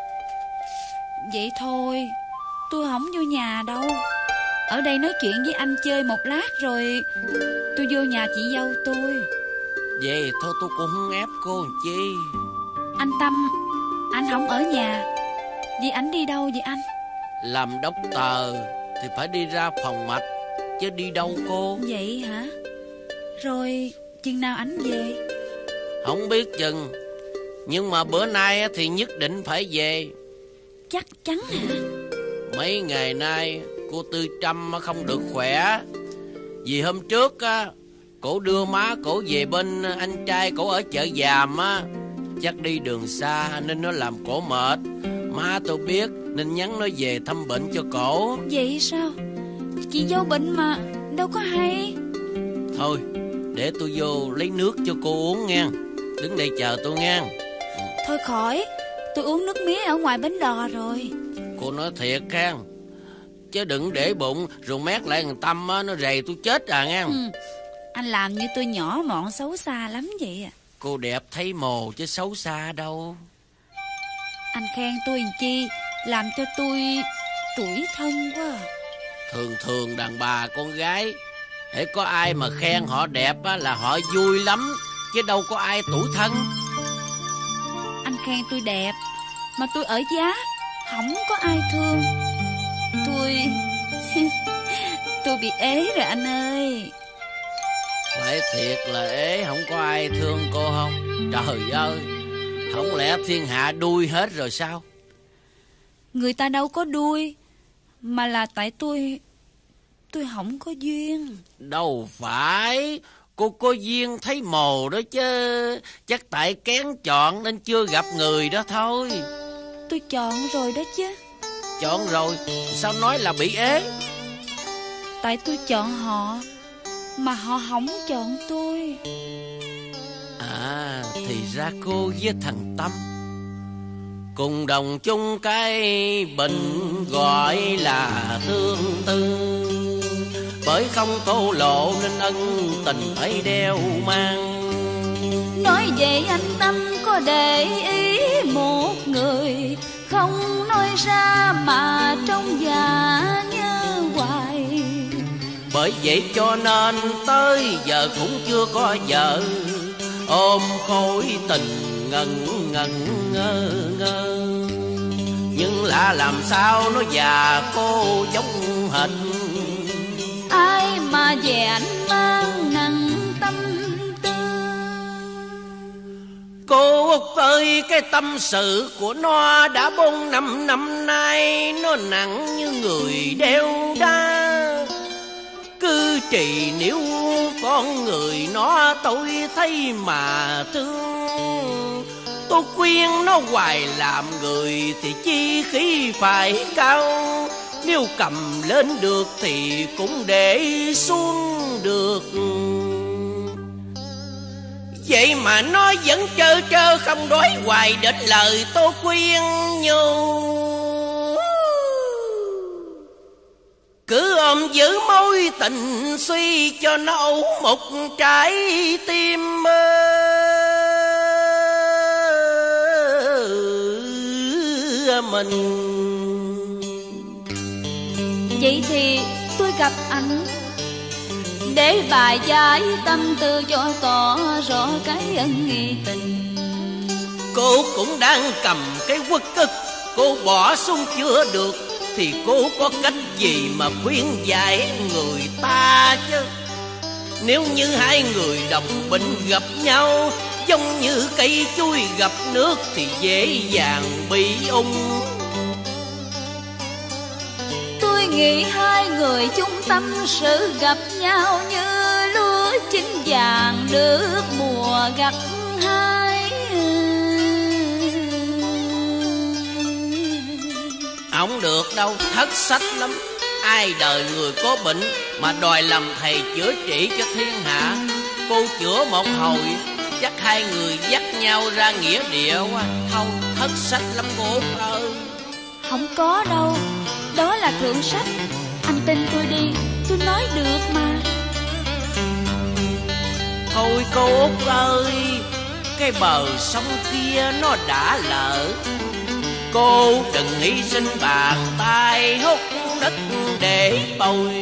Vậy thôi, tôi không vô nhà đâu. Ở đây nói chuyện với anh chơi một lát rồi tôi vô nhà chị dâu tôi. Vậy thôi tôi cũng không ép cô làm chi. Anh Tâm, anh không ở nhà. Vậy ảnh đi đâu vậy anh? Làm đốc tờ thì phải đi ra phòng mạch, chứ đi đâu cô? Vậy hả? Rồi chừng nào ảnh về? Không biết chừng, nhưng mà bữa nay thì nhất định phải về. Chắc chắn hả? Mấy ngày nay cô Tư Trâm không được khỏe. Vì hôm trước á, cổ đưa má cổ về bên anh trai cổ ở chợ Giàm á. Chắc đi đường xa nên nó làm cổ mệt. Má tôi biết nên nhắn nó về thăm bệnh cho cổ. Vậy sao? Chị dâu bệnh mà đâu có hay. Thôi để tôi vô lấy nước cho cô uống nha. Đứng đây chờ tôi nha. Thôi khỏi, tôi uống nước mía ở ngoài bến đò rồi. Cô nói thiệt ha, chứ đừng để bụng rồi mét lại thằng Tâm á, nó rầy tôi chết à nghe. Ừ. Anh làm như tôi nhỏ mọn xấu xa lắm vậy à. Cô đẹp thấy mồ chứ xấu xa đâu. Anh khen tôi làm chi, làm cho tôi tủi thân quá. Thường thường đàn bà con gái, hễ có ai mà khen họ đẹp á, là họ vui lắm, chứ đâu có ai tủi thân. Anh khen tôi đẹp mà tôi ở giá, không có ai thương. Tôi tôi bị ế rồi anh ơi. Phải thiệt là ế không có ai thương cô không? Trời ơi, không lẽ thiên hạ đuôi hết rồi sao? Người ta đâu có đuôi, mà là tại tôi tôi không có duyên. Đâu phải, cô có duyên thấy mồ đó chứ. Chắc tại kén chọn nên chưa gặp người đó thôi. Tôi chọn rồi đó chứ. Chọn rồi, sao nói là bị ế? Tại tôi chọn họ mà họ không chọn tôi. À, thì ra cô với thằng Tâm cùng đồng chung cái bệnh gọi là tương tư. Bởi không thổ lộ nên ân tình phải đeo mang. Nói về anh Tâm có để ý một người, không nói ra mà trong dạ nhớ hoài. Bởi vậy cho nên tới giờ cũng chưa có vợ, ôm khối tình ngần ngần ngơ ngơ. Nhưng lạ làm sao nó già cô giống hệt. Ai mà về anh mang nặng tâm tư. Cô Út ơi, cái tâm sự của nó đã bốn năm năm nay, nó nặng như người đeo đá. Cứ trì nếu con người nó tôi thấy mà thương. Tôi khuyên nó hoài làm người thì chi khí phải cao. Nếu cầm lên được thì cũng để xuống được. Vậy mà nó vẫn trơ trơ không đối hoài đến lời tôi khuyên nhủ. Cứ ôm giữ mối tình suy cho nó ủ một trái tim mình. Vậy thì tôi gặp anh để bài giải tâm tư cho tỏ rõ cái ân nghi tình. Cô cũng đang cầm cái uất ức, cô bỏ xuống chưa được thì cô có cách gì mà khuyên giải người ta chứ. Nếu như hai người đồng bệnh gặp nhau, giống như cây chuối gặp nước thì dễ dàng bị ung. Tôi nghĩ hai người chung tâm sự gặp nhau như lúa chín vàng được mùa gặt hái. Không được đâu, thất sách lắm. Ai đời người có bệnh mà đòi làm thầy chữa trị cho thiên hạ. Cô chữa một hồi chắc hai người dắt nhau ra nghĩa địa quá. Thôi thất sách lắm cô Út ơi. Không có đâu, đó là thượng sách. Anh tin tôi đi, tôi nói được mà. Thôi cô Út ơi, cái bờ sông kia nó đã lỡ. Cô đừng hy sinh bàn tay hút đất để bồi.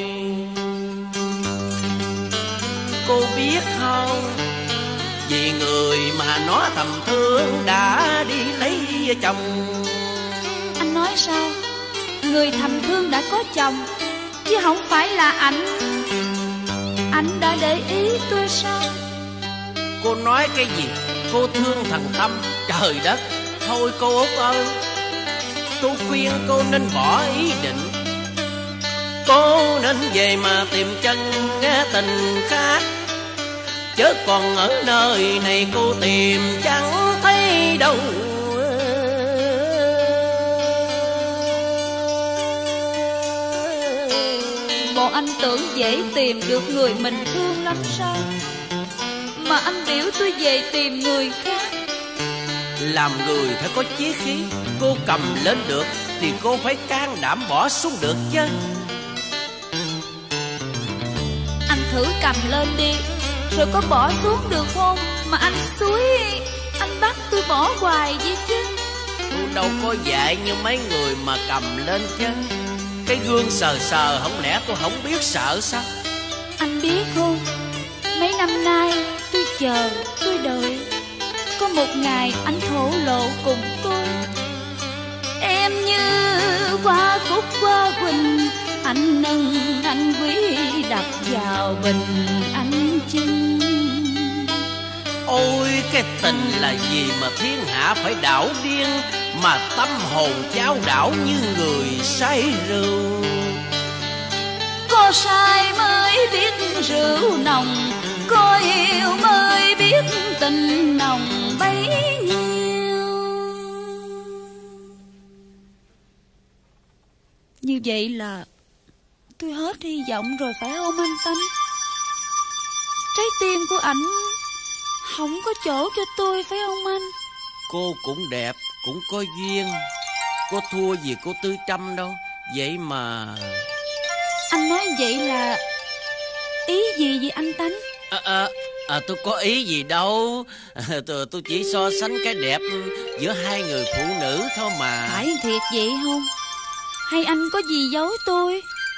Cô biết không, vì người mà nó thầm thương đã đi lấy chồng. Anh nói sao? Người thầm thương đã có chồng, chứ không phải là anh. Anh đã để ý tôi sao? Cô nói cái gì? Cô thương thằng Tâm, trời đất. Thôi cô Út ơi, tôi khuyên cô nên bỏ ý định. Cô nên về mà tìm chân tình khác, chớ còn ở nơi này cô tìm chẳng thấy đâu. Bộ anh tưởng dễ tìm được người mình thương lắm sao? Mà anh biểu tôi về tìm người khác. Làm người phải có chí khí. Cô cầm lên được thì cô phải can đảm bỏ xuống được chứ. Anh thử cầm lên đi, rồi có bỏ xuống được không? Mà anh xúi, anh bắt tôi bỏ hoài vậy chứ. Tôi đâu có dạy như mấy người mà cầm lên chứ. Cái gương sờ sờ không lẽ tôi không biết sợ sao? Anh biết không, mấy năm nay tôi chờ, tôi đợi. Có một ngày anh thổ lộ cùng tôi. Em như hoa cúc hoa quỳnh, anh nâng anh quý đặt vào bình anh chinh. Ôi cái tình là gì mà thiên hạ phải đảo điên, mà tâm hồn chao đảo như người say rượu. Có say mới biết rượu nồng, có yêu mới biết tình nồng bấy nhiêu. Như vậy là tôi hết hy vọng rồi phải không anh Tâm? Trái tim của ảnh không có chỗ cho tôi, phải không anh? Cô cũng đẹp, cũng có duyên. Có thua gì cô Tư Trâm đâu. Vậy mà... Anh nói vậy là ý gì vậy anh Tánh? À, à, à, tôi có ý gì đâu. à, tôi, tôi chỉ so sánh cái đẹp giữa hai người phụ nữ thôi mà. Phải thiệt vậy không? Hay anh có gì giấu tôi?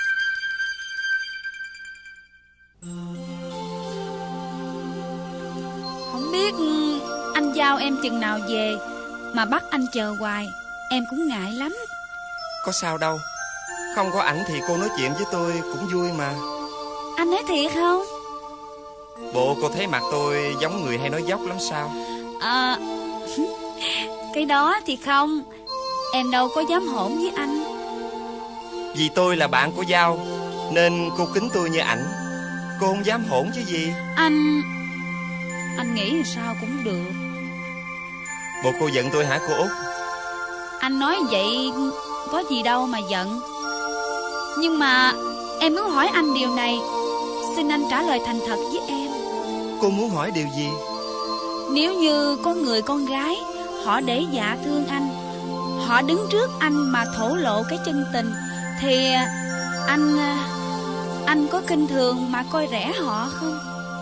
Không biết anh giao em chừng nào về mà bắt anh chờ hoài, em cũng ngại lắm. Có sao đâu. Không có ảnh thì cô nói chuyện với tôi cũng vui mà. Anh nói thiệt không? Bộ cô thấy mặt tôi giống người hay nói dốc lắm sao? À, cái đó thì không. Em đâu có dám hỗn với anh. Vì tôi là bạn của Giao nên cô kính tôi như ảnh. Cô không dám hỗn chứ gì. Anh... Anh nghĩ sao cũng được. Bộ cô giận tôi hả cô Út? Anh nói vậy có gì đâu mà giận. Nhưng mà em muốn hỏi anh điều này. Xin anh trả lời thành thật với em. Cô muốn hỏi điều gì? Nếu như có người con gái họ để dạ thương anh, họ đứng trước anh mà thổ lộ cái chân tình, thì anh... Anh có khinh thường mà coi rẻ họ không?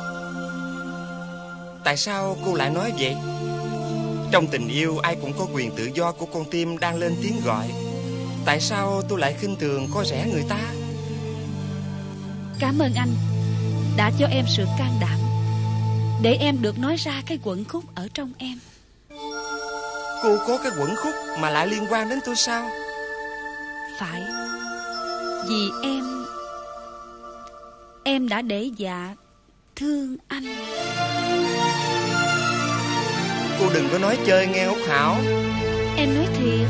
Tại sao cô lại nói vậy? Trong tình yêu ai cũng có quyền tự do của con tim đang lên tiếng gọi. Tại sao tôi lại khinh thường coi rẻ người ta? Cảm ơn anh đã cho em sự can đảm để em được nói ra cái quẩn khúc ở trong em. Cô có cái quẩn khúc mà lại liên quan đến tôi sao? Phải. Vì em Em đã để dạ thương anh. Cô đừng có nói chơi nghe Út Hảo. Em nói thiệt.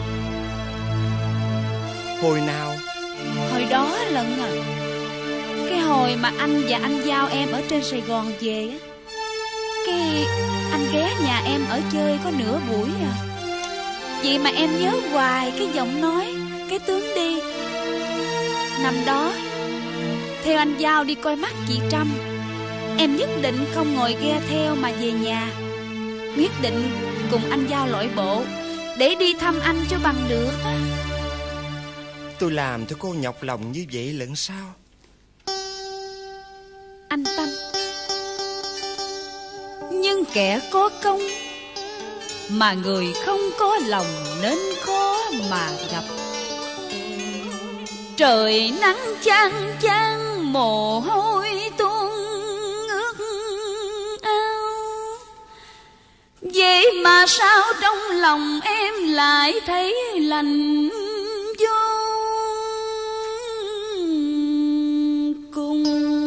Hồi nào? Hồi đó lận à. Cái hồi mà anh và anh Giao em ở trên Sài Gòn về á, cái anh ghé nhà em ở chơi có nửa buổi à. Vậy mà em nhớ hoài cái giọng nói, cái tướng đi. Năm đó theo anh Giao đi coi mắt chị Trâm, em nhất định không ngồi ghe theo mà về nhà. Quyết định cùng anh Giao lội bộ để đi thăm anh cho bằng được. Tôi làm cho cô nhọc lòng như vậy lẫn sao? Anh Tâm, nhưng kẻ có công mà người không có lòng nên khó mà gặp. Trời nắng chang chang mồ hôi tuôn ướt áo, vậy mà sao trong lòng em lại thấy lạnh vô cùng.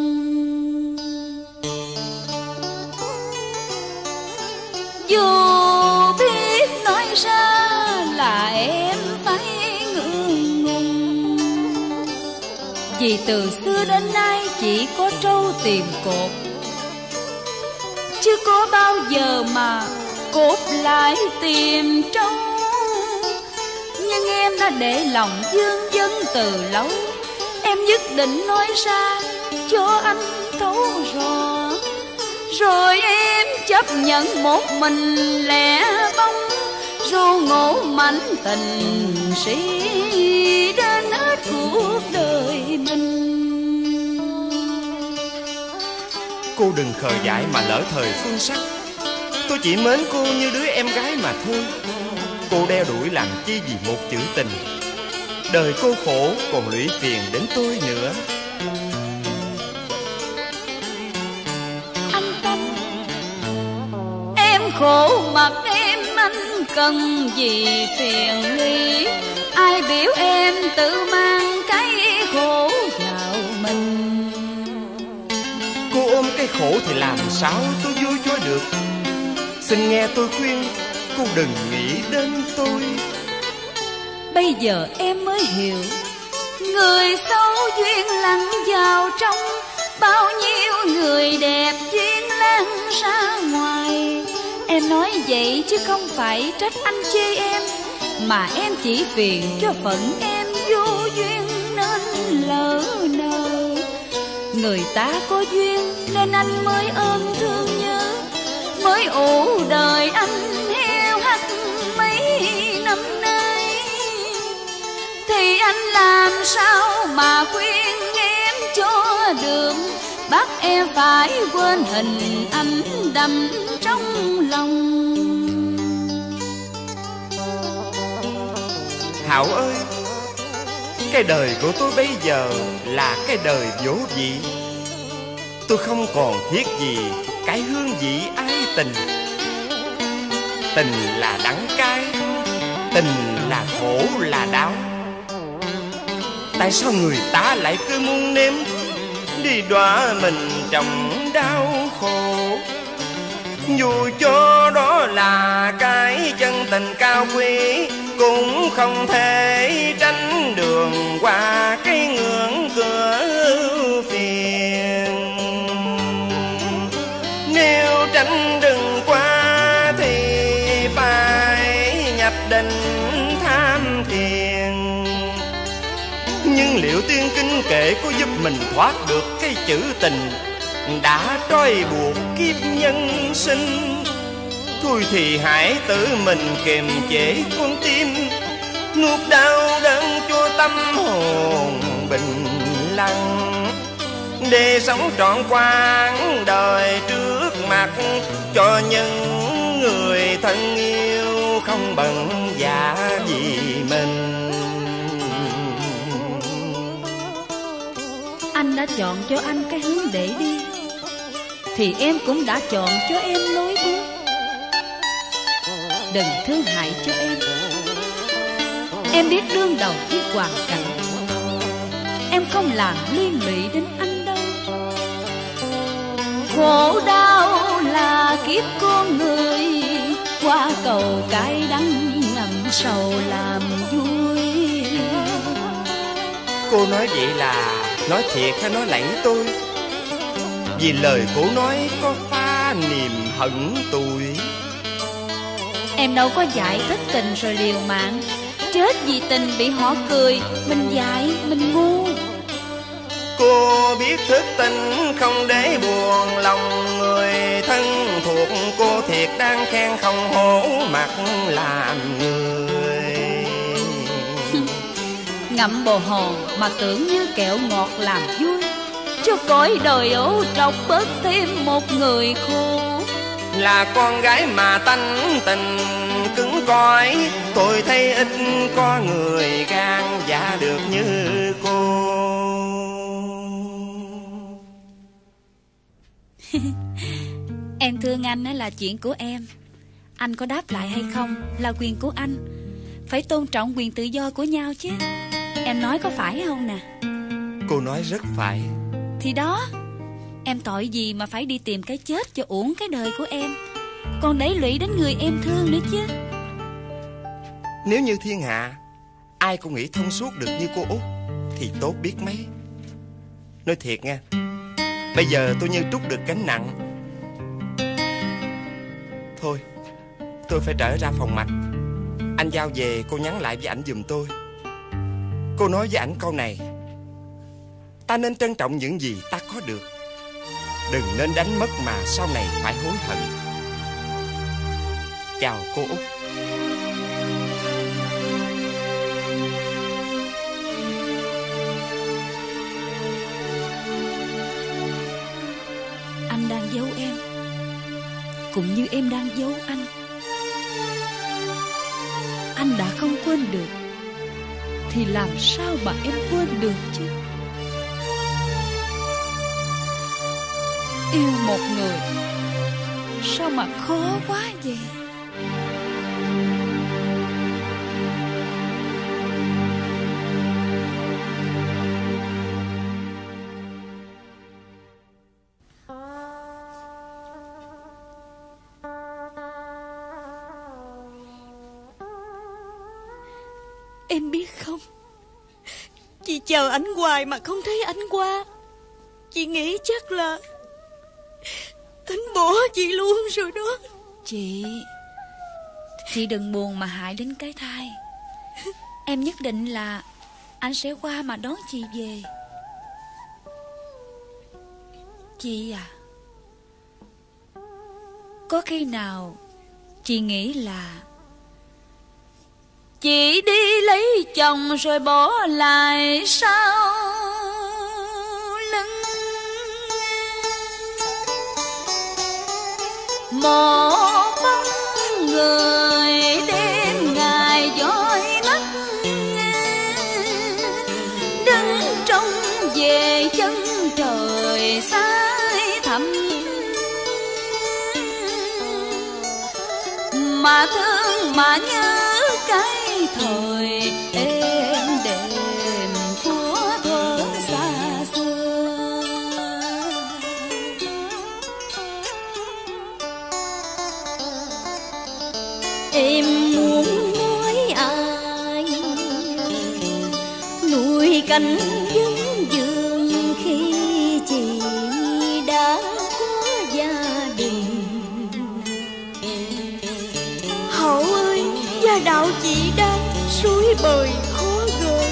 Dù biết nói ra là em phải ngượng ngùng, vì từ xưa đến nay chỉ có trâu tìm cột, chứ có bao giờ mà cột lại tìm trâu. Nhưng em đã để lòng vương vấn từ lâu, em nhất định nói ra cho anh thấu rõ. Rồi em chấp nhận một mình lẻ bóng, ru ngủ mảnh tình si đến hết cuộc đời mình. Cô đừng khờ dại mà lỡ thời phương sắc. Tôi chỉ mến cô như đứa em gái mà thôi. Cô đeo đuổi làm chi vì một chữ tình. Đời cô khổ còn lụy phiền đến tôi nữa. Anh Tâm, em khổ mặt em anh cần gì phiền ly. Ai biểu em tự mang cái khổ vào mình. Cô ôm cái khổ thì làm sao tôi vui cho được. Xin nghe tôi khuyên, cô đừng nghĩ đến tôi. Bây giờ em mới hiểu, người xấu duyên lặng vào trong, bao nhiêu người đẹp duyên lan ra ngoài. Em nói vậy chứ không phải trách anh chê em, mà em chỉ phiền cho phận em vô duyên nên lỡ nờ. Người ta có duyên nên anh mới ôm thương nhớ, mới ủ đời anh heo hắt mấy năm nay. Thì anh làm sao mà khuyên em cho được, bắt em phải quên hình ảnh đậm trong lòng. Hảo ơi, cái đời của tôi bây giờ là cái đời vô vị. Tôi không còn thiết gì cái hương vị ái tình. Tình là đắng cay, tình là khổ là đau. Tại sao người ta lại cứ muốn nếm, đi đọa mình trong đau khổ? Dù cho đó là cái chân tình cao quý, cũng không thể tránh đường qua cái ngưỡng cửa phiền. Nếu tránh đừng qua thì phải nhập định tham thiền. Nhưng liệu tiên kinh kệ có giúp mình thoát được cái chữ tình đã trói buộc kiếp nhân sinh? Thôi thì hãy tự mình kiềm chế con tim, nuốt đau đớn cho tâm hồn bình lặng, để sống trọn quãng đời trước mặt cho những người thân yêu không bận dạ vì mình. Anh đã chọn cho anh cái hướng để đi, thì em cũng đã chọn cho em lối bước. Đừng thương hại cho em. Em biết đương đầu với hoàn cảnh, em không làm liên lụy đến anh đâu. Khổ đau là kiếp con người, qua cầu cái đắng ngậm sầu làm vui. Cô nói vậy là nói thiệt hay nói lẫy tôi? Vì lời cô nói có pha niềm hận tủi. Em đâu có dạy thất tình rồi liều mạng, chết vì tình bị họ cười, mình dại mình ngu. Cô biết thức tình không để buồn lòng người thân thuộc, cô thiệt đang khen không hổ mặt làm người. Ngậm bồ hòn mà tưởng như kẹo ngọt làm vui, cho cõi đời ấu trọc bớt thêm một người khô. Là con gái mà tánh tình cứng cỏi, tôi thấy ít có người gan dạ được như cô. Em thương anh là chuyện của em, anh có đáp lại hay không là quyền của anh. Phải tôn trọng quyền tự do của nhau chứ. Em nói có phải không nè? Cô nói rất phải. Thì đó, em tội gì mà phải đi tìm cái chết cho uổng cái đời của em, còn đẩy lụy đến người em thương nữa chứ. Nếu như thiên hạ ai cũng nghĩ thông suốt được như cô Út thì tốt biết mấy. Nói thiệt nha, bây giờ tôi như trút được gánh nặng. Thôi, tôi phải trở ra phòng mạch. Anh giao về cô nhắn lại với ảnh giùm tôi. Cô nói với ảnh câu này: ta nên trân trọng những gì ta có được, đừng nên đánh mất mà sau này phải hối hận. Chào cô Út. Anh đang giấu em, cũng như em đang giấu anh. Anh đã không quên được thì làm sao mà em quên được chứ? Yêu một người sao mà khó quá vậy? Em biết không, chị chờ ảnh hoài mà không thấy ảnh qua. Chị nghĩ chắc là ảnh bỏ chị luôn rồi đó. Chị Chị đừng buồn mà hại đến cái thai. Em nhất định là anh sẽ qua mà đón chị về. Chị à, có khi nào chị nghĩ là chị đi lấy chồng rồi bỏ lại sau lưng một bóng người đêm ngày dõi mắt, đứng trong về chân trời xái thẳm, mà thương mà nhớ cái thời êm đềm của thuở xa xưa. Em muốn nói ai nuôi cánh vững vườn khi chị đã có gia đình. Hậu ơi, gia đạo chị đang suối bời khó gỡ.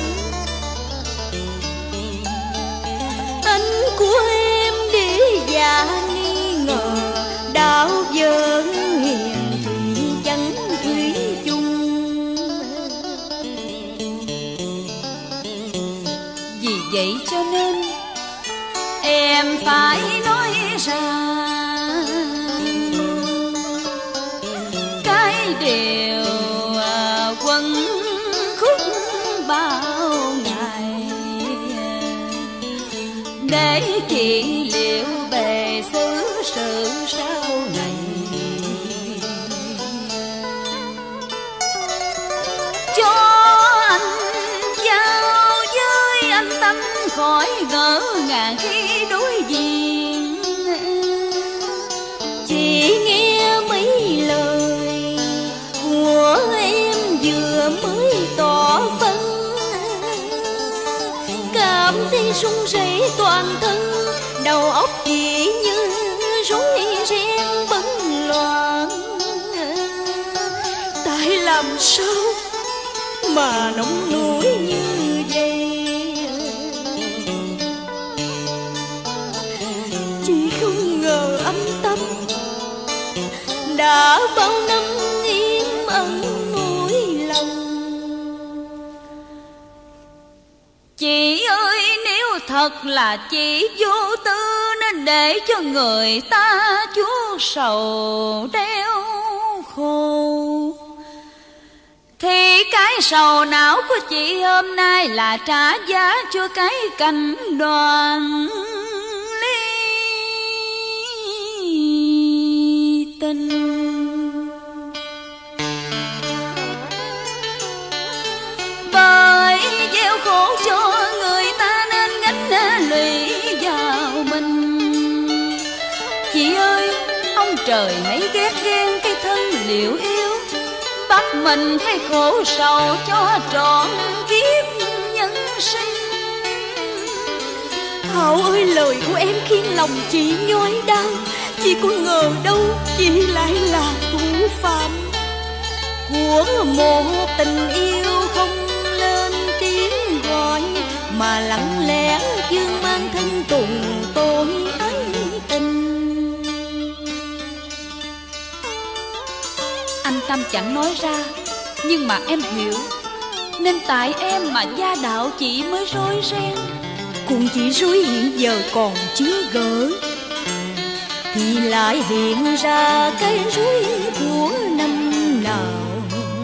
Anh của em để già nghi ngờ, đạo vợ hiền thủy chẳng thủy chung. Vì vậy cho nên em phải nói ra cái điều quấn khúc bao ngày, để chị liệu bề xứ sự sau này. Cho anh giao với anh tâm khỏi ngỡ ngàng khi đối diện. Chị nghe mấy lời của em vừa mới tỏ phân, cảm thấy run rẩy toàn thân, đầu óc chị như rối ren bấn loạn. Tại làm sao mà nóng nổi như vậy? Chị không ngờ anh Tâm đã bao năm yên ẩn nỗi lòng. Chị ơi, nếu thật là chị vô tư nên để cho người ta chuốc sầu đeo khổ, thì cái sầu não của chị hôm nay là trả giá cho cái cảnh đoàn ly tình. Bởi gieo khổ cho người ta nên gánh lụy vào mình. Chị ơi, ông trời hãy ghét ghen cái thân liệu yêu, bắt mình phải khổ sầu cho trọn kiếp nhân sinh. Hảo ơi, lời của em khiến lòng chị nhói đau. Chị có ngờ đâu chị lại là thủ phạm của một tình yêu không lên tiếng gọi, mà lặng lẽ dương mang thân tùng tội ái tình. Anh Tâm chẳng nói ra, nhưng mà em hiểu, nên tại em mà gia đạo chị mới rối ren. Cuộn chỉ rối hiện giờ còn chưa gỡ, thì lại hiện ra cái rối của năm nào.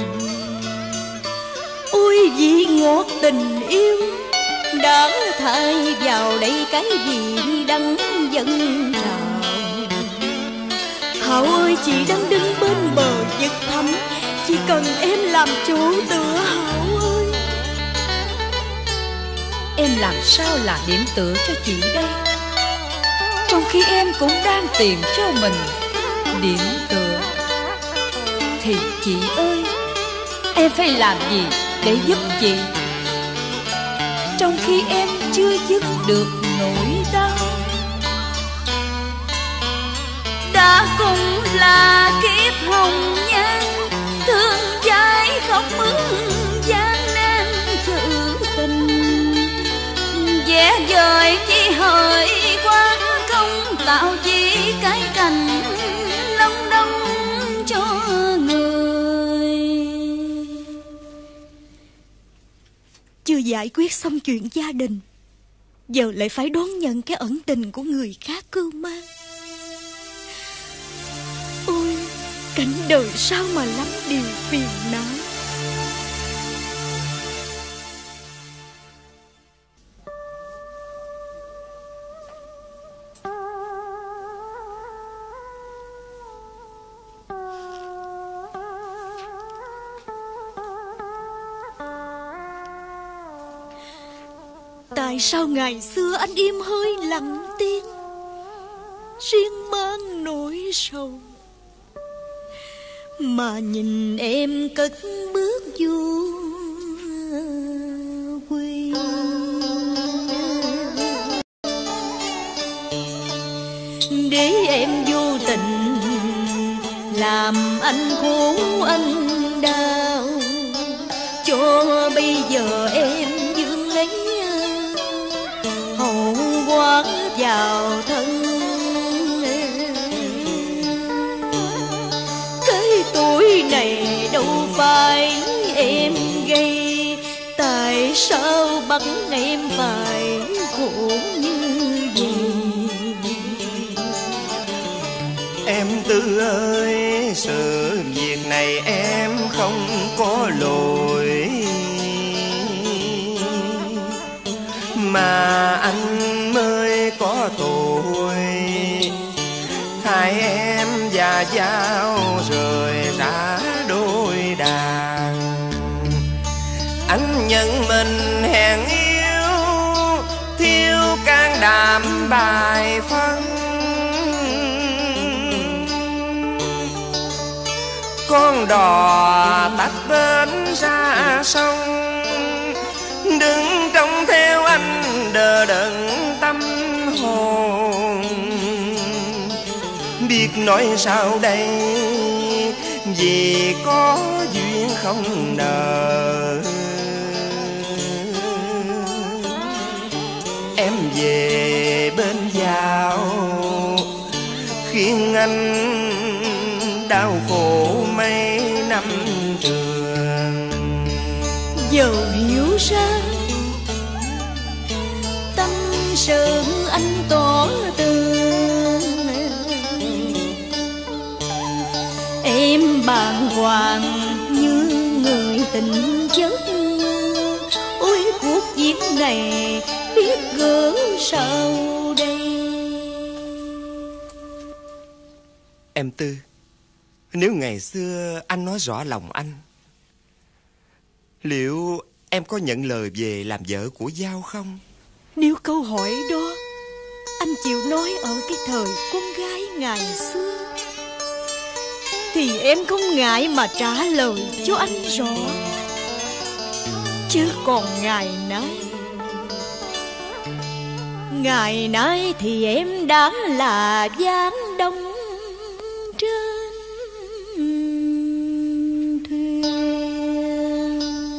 Ôi vị ngọt tình yêu đã thay vào đây cái gì đắng dần trào. Hảo ơi, chị đang đứng bên bờ vực thẳm, chỉ cần em làm chỗ tựa. Hảo ơi, Em làm sao là điểm tựa cho chị đây, trong khi em cũng đang tìm cho mình điểm tựa. Thì chị ơi, em phải làm gì để giúp chị, trong khi em chưa dứt được nỗi đau. Đã cùng là kiếp hồng nhan, thương dài không mướn gian nan trữ tình. Vẽ vời chỉ hỡi quan công giải quyết xong chuyện gia đình, giờ lại phải đón nhận cái ẩn tình của người khác cưu mang. Ôi, cảnh đời sao mà lắm điều phiền não. Tại sao ngày xưa anh im hơi lặng tiếng, riêng mang nỗi sầu, mà nhìn em cất bước du quy. Để em vô tình làm anh khổ anh đau, cho bây giờ em dương lấy hậu quả vào thân. Cái tuổi này đâu phải em gây, tại sao bắt em phải khổ như vậy? Em Tư ơi, sự việc này em không có lỗi, mà anh mới có tội. Hai em già giao rồi ra đôi đàn, anh nhận mình hèn yếu, thiếu can đảm bài phân. Con đò tách bến ra sông, đứng trông theo anh đờ đẫn tâm hồn. Biết nói sao đây, vì có duyên không nợ. Em về bên giao khiến anh đau khổ mấy năm trường. Giờ hiểu ra tâm sự anh tỏ tường, em bàng hoàng như người tình chất. Ôi cuộc việc này biết gỡ sao đây? Em Tư, nếu ngày xưa anh nói rõ lòng anh, liệu em có nhận lời về làm vợ của Giao không? Nếu câu hỏi đó anh chịu nói ở cái thời con gái ngày xưa, thì em không ngại mà trả lời cho anh rõ. Chứ còn ngày nay, ngày nay thì em đã là gián đông trên thuyền.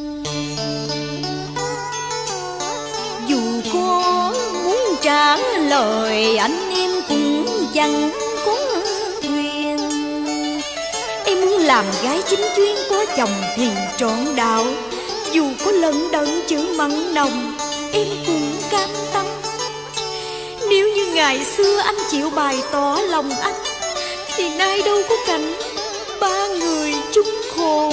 Dù có muốn trả lời anh em cũng chẳng có quyền. Em muốn làm gái chính chuyên có chồng thì trọn đạo, dù có lận đận chữ mặn nồng em cũng cam tâm. Nếu như ngày xưa anh chịu bày tỏ lòng anh, thì nay đâu có cảnh ba người chung khổ.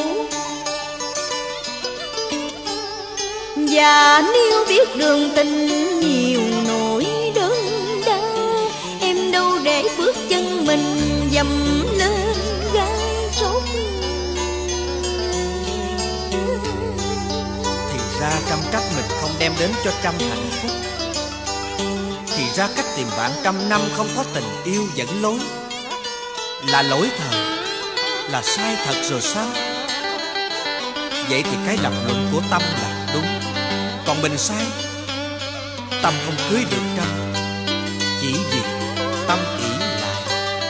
Và nếu biết đường tình nhiều nỗi đớn đau, em đâu để bước chân mình dầm lên gai chốt. Thì ra Trâm trách mình không đem đến cho Trâm hạnh phúc. Thì ra cách tìm bạn trăm năm không có tình yêu dẫn lối là lỗi thời, là sai thật rồi sao? Vậy thì cái lập luận của Tâm là đúng, còn mình sai. Tâm không cưới được Trâm chỉ vì Tâm ỷ lại.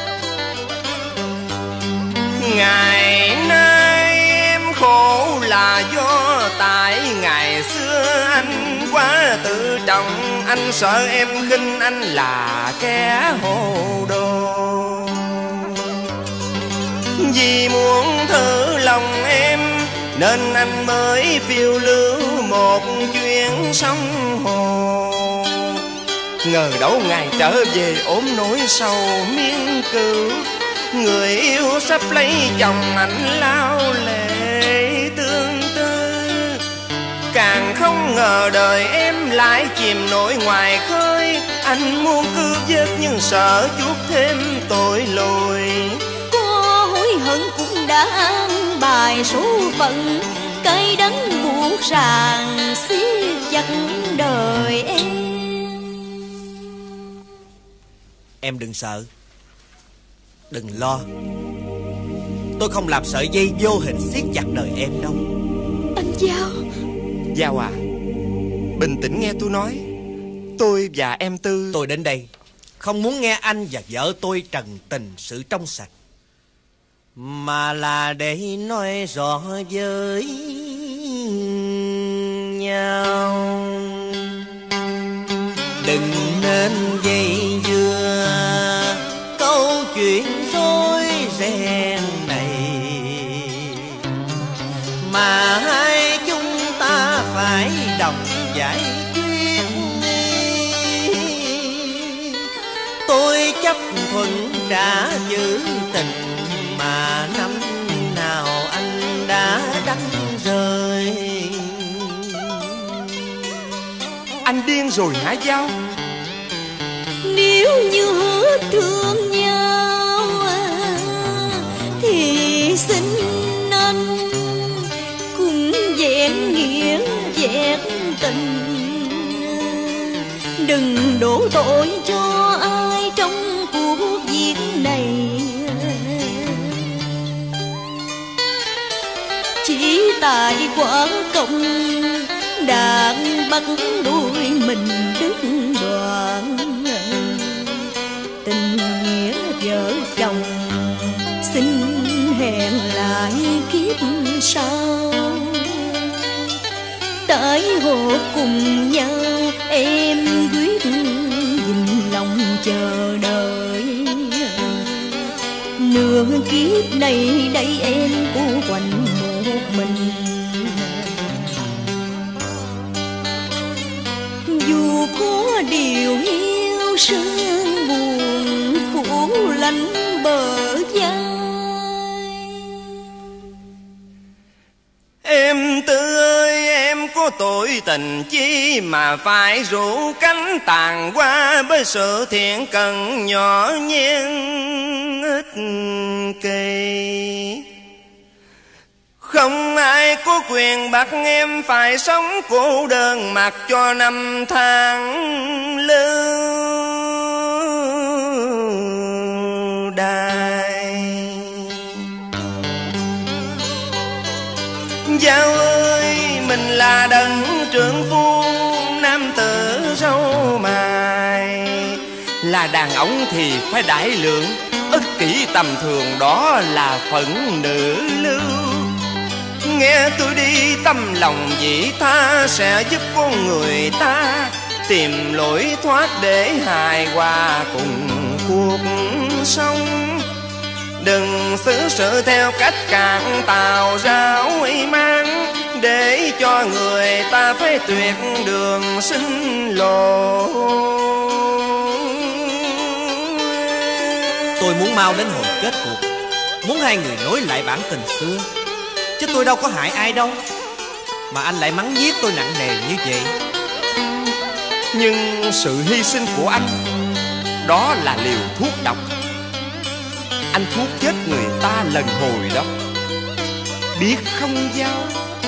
Ngày nay em khổ là do tại ngày xưa anh quá tự trọng. Anh sợ em khinh anh là kẻ hồ đồ, vì muốn thử lòng em nên anh mới phiêu lưu một chuyến sông hồ. Ngờ đâu ngày trở về ốm nỗi sầu miên cửu. Người yêu sắp lấy chồng anh lao lệ tương tư. Càng không ngờ đời em lại chìm nổi ngoài khơi. Anh muốn cứu vớt nhưng sợ chuốc thêm tội lỗi. Có hối hận cũng đã an bài số phận. Cây đắng buộc ràng siết chặt đời em. Em đừng sợ, đừng lo. Tôi không làm sợi dây vô hình siết chặt đời em đâu. Anh Giao. Giao à, bình tĩnh nghe tôi nói. Tôi và em Tư. Tôi đến đây không muốn nghe anh và vợ tôi trần tình sự trong sạch, mà là để nói rõ với nhau. Đừng nên dây dưa câu chuyện rối ren này, mà hai chúng ta phải đồng giải quyết. Tôi chấp thuận trả chữ tình mà năm nào anh đã đánh rơi. Anh điên rồi hả Giao? Nếu như hứa thương nhau thì xin anh cùng vẹn nghĩa vẹn tình. Đừng đổ tội cho ai trong cuộc việc này. Chỉ tại quả công đàn bắt đuôi mình đứt đoạn. Tình nghĩa vợ chồng xin hẹn lại kiếp sau. Tại hộ cùng nhau em quyết nhìn lòng chờ đợi. Nửa kiếp này đây em cô quạnh một mình. Dù có điều yêu sương buồn phủ lạnh bờ vai. Em Tư ơi, em có tội tình chi mà phải rủ cánh tàn qua với sự thiện cần nhỏ nhen ích kỷ. Không ai có quyền bắt em phải sống cô đơn mặc cho năm tháng lưu đài. Giao ơi, mình là đấng trưởng phu nam tử râu mài. Là đàn ông thì phải đại lượng, ích kỷ tầm thường đó là phận nữ lưu. Nghe tôi đi, tâm lòng vị tha sẽ giúp con người ta tìm lối thoát để hài hòa cùng cuộc sống. Đừng xử sự theo cách cạn tàu ráo mang, để cho người ta phải tuyệt đường sinh lộ. Tôi muốn mau đến hồi kết cuộc, muốn hai người nối lại bản tình xưa. Chứ tôi đâu có hại ai đâu, mà anh lại mắng nhiếc tôi nặng nề như vậy. Nhưng sự hy sinh của anh, đó là liều thuốc độc. Anh thuốc chết người ta lần hồi đó, biết không Giao?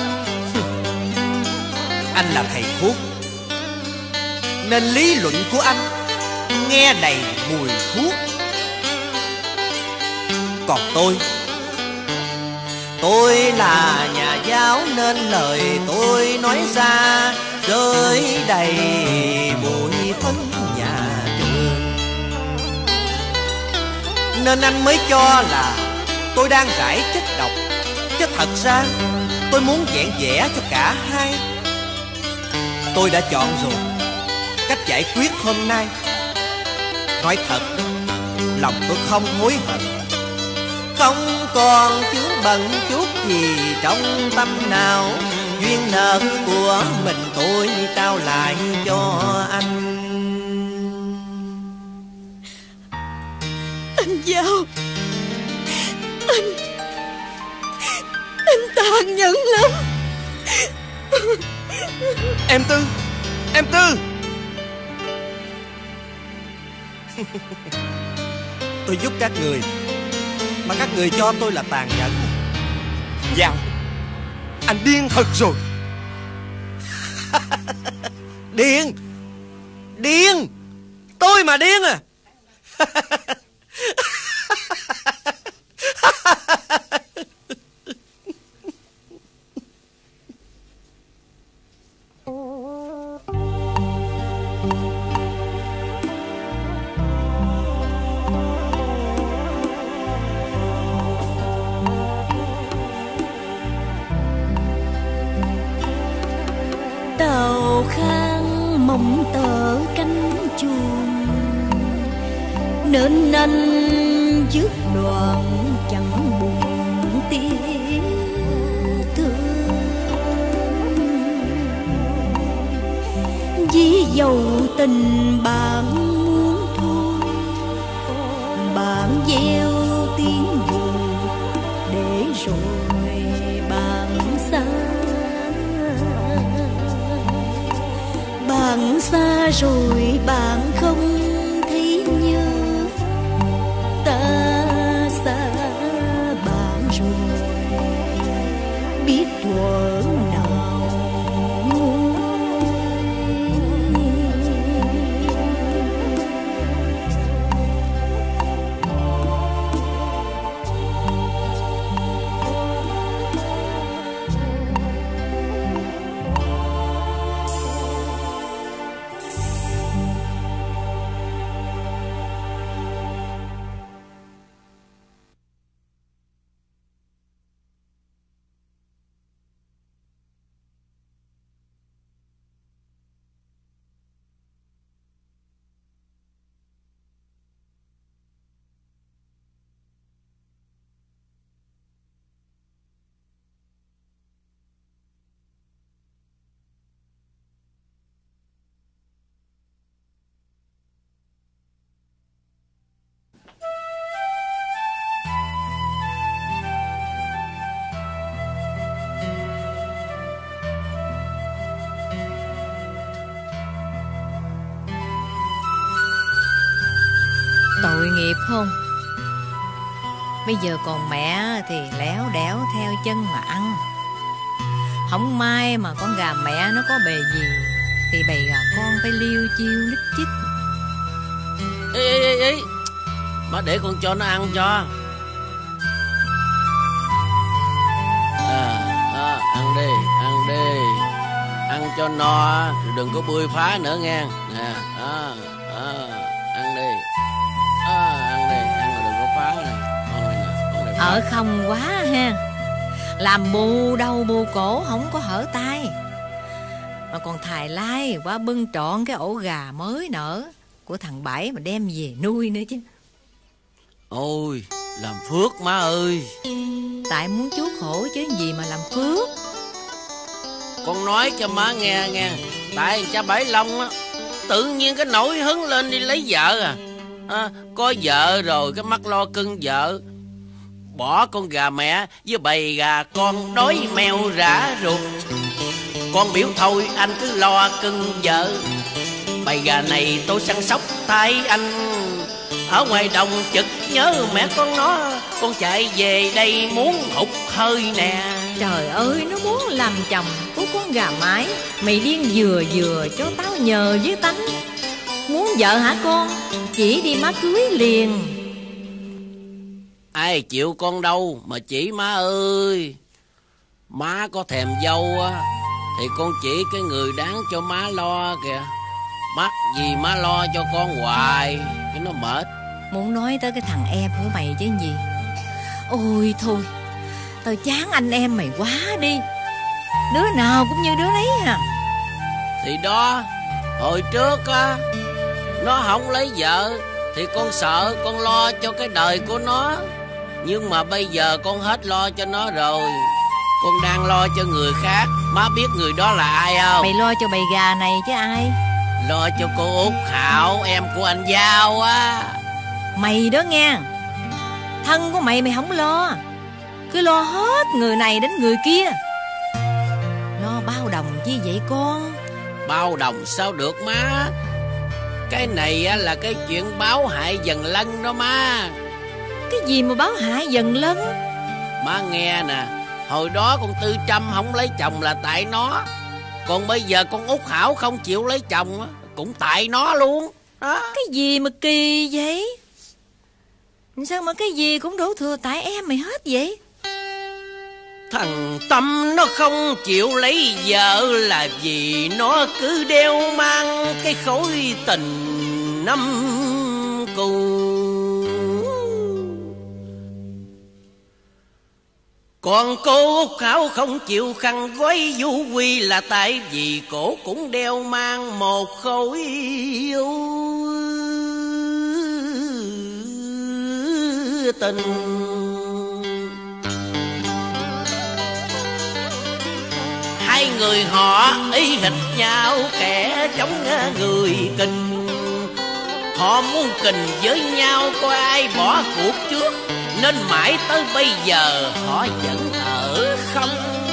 Anh là thầy thuốc, nên lý luận của anh nghe đầy mùi thuốc. Còn tôi, tôi là nhà giáo nên lời tôi nói ra rơi đầy bụi phấn nhà trường. Nên anh mới cho là tôi đang rải chất độc, chứ thật ra tôi muốn vẹn vẽ cho cả hai. Tôi đã chọn rồi cách giải quyết hôm nay. Nói thật, lòng tôi không hối hận, không còn chướng bận chút gì trong tâm nào. duyên nợ của mình tôi trao lại cho anh. Anh Giao, Anh Anh tàn nhẫn lắm. Em Tư, em Tư. Tôi giúp các người mà các người cho tôi là tàn nhẫn. Giao, anh điên thật rồi. Điên? Điên? Tôi mà điên à? Tàu khang mộng tờ cánh chuông, nên anh dứt đoạn chẳng buồn tiếc thương. Ví dầu tình bạn muốn thôi, bạn gieo tiếng buồn để rồi bạn xa. Bạn xa rồi bạn không thấy nhớ, ta xa bạn rồi biết thuở nào nguôi. Tội nghiệp không? Bây giờ còn mẹ thì léo đéo theo chân mà ăn. Không may mà con gà mẹ nó có bề gì thì bầy gà con phải liêu chiêu lít chích. Ê ê ê ê, má để con cho nó ăn cho. À, à, ăn đi, ăn đi, ăn cho no, đừng có bươi phá nữa nghe. Nè, à, à, ăn đi, à, ăn đi, ăn rồi đừng có phá nè. Ở không quá ha, làm bù đầu bù cổ không có hở tay, mà còn thài lai quá bưng trọn cái ổ gà mới nở của thằng Bảy mà đem về nuôi nữa chứ. Ôi, làm phước má ơi. Tại muốn chú khổ chứ gì mà làm phước. Con nói cho má nghe nghe, tại cha Bảy Long á tự nhiên cái nổi hứng lên đi lấy vợ à. à Có vợ rồi cái mắt lo cưng vợ, bỏ con gà mẹ với bầy gà con đói mèo rã ruột. Con biểu thôi anh cứ lo cưng vợ, bầy gà này tôi săn sóc thay anh. Ở ngoài đồng chực nhớ mẹ con nó, con chạy về đây muốn hụt hơi nè. Trời ơi, nó muốn làm chồng của con gà mái, mày điên vừa vừa cho tao nhờ với tánh. Muốn vợ hả con? Chỉ đi má cưới liền. Ai chịu con đâu mà chỉ má ơi. Má có thèm dâu á thì con chỉ cái người đáng cho má lo kìa. Mắc gì má lo cho con hoài cái nó mệt. Muốn nói tới cái thằng em của mày chứ gì. Ôi thôi, tao chán anh em mày quá đi. Đứa nào cũng như đứa đấy à. Thì đó, hồi trước á nó không lấy vợ thì con sợ con lo cho cái đời của nó. Nhưng mà bây giờ con hết lo cho nó rồi, con đang lo cho người khác Má biết người đó là ai không? Mày lo cho bầy gà này chứ ai? Lo cho cô Út Hảo, em của anh Giao á. Mày đó nghe. Thân của mày mày không lo, cứ lo hết người này đến người kia. Lo bao đồng chi vậy con? Bao đồng sao được má. Cái này á là cái chuyện báo hại dần lân đó má. Cái gì mà báo hại dần lân? Má nghe nè, hồi đó con Tư Trâm không lấy chồng là tại nó. Còn bây giờ con Út Hảo không chịu lấy chồng á, cũng tại nó luôn đó. Cái gì mà kỳ vậy? Sao mà cái gì cũng đổ thừa tại em mày hết vậy? Thằng Tâm nó không chịu lấy vợ là vì nó cứ đeo mang cái khối tình năm cù. Còn cô Út Hảo không chịu khăn gói du quy là tại vì cổ cũng đeo mang một khối yêu tình. Hai người họ ý hệt nhau, kẻ chống người kình. Họ muốn kình với nhau coi ai bỏ cuộc trước, nên mãi tới bây giờ họ vẫn ở không.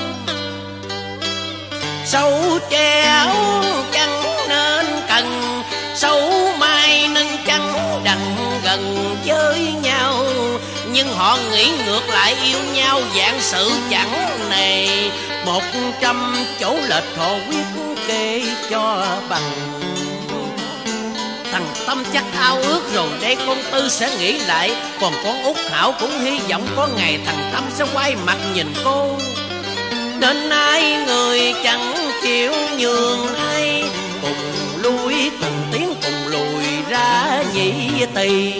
Sâu treo chẳng nên cần, sâu mai nên chẳng đặng gần với nhau. Nhưng họ nghĩ ngược lại yêu nhau dạng sự chẳng nề. Một trăm chỗ lệch họ quyết kê cho bằng. Thằng Tâm chắc ao ước rồi đây con Tư sẽ nghĩ lại. Còn con Út Hảo cũng hy vọng có ngày thằng Tâm sẽ quay mặt nhìn cô. Nên ai người chẳng chịu nhường ai, cùng lui cùng tiến cùng lùi ra nhị tỳ.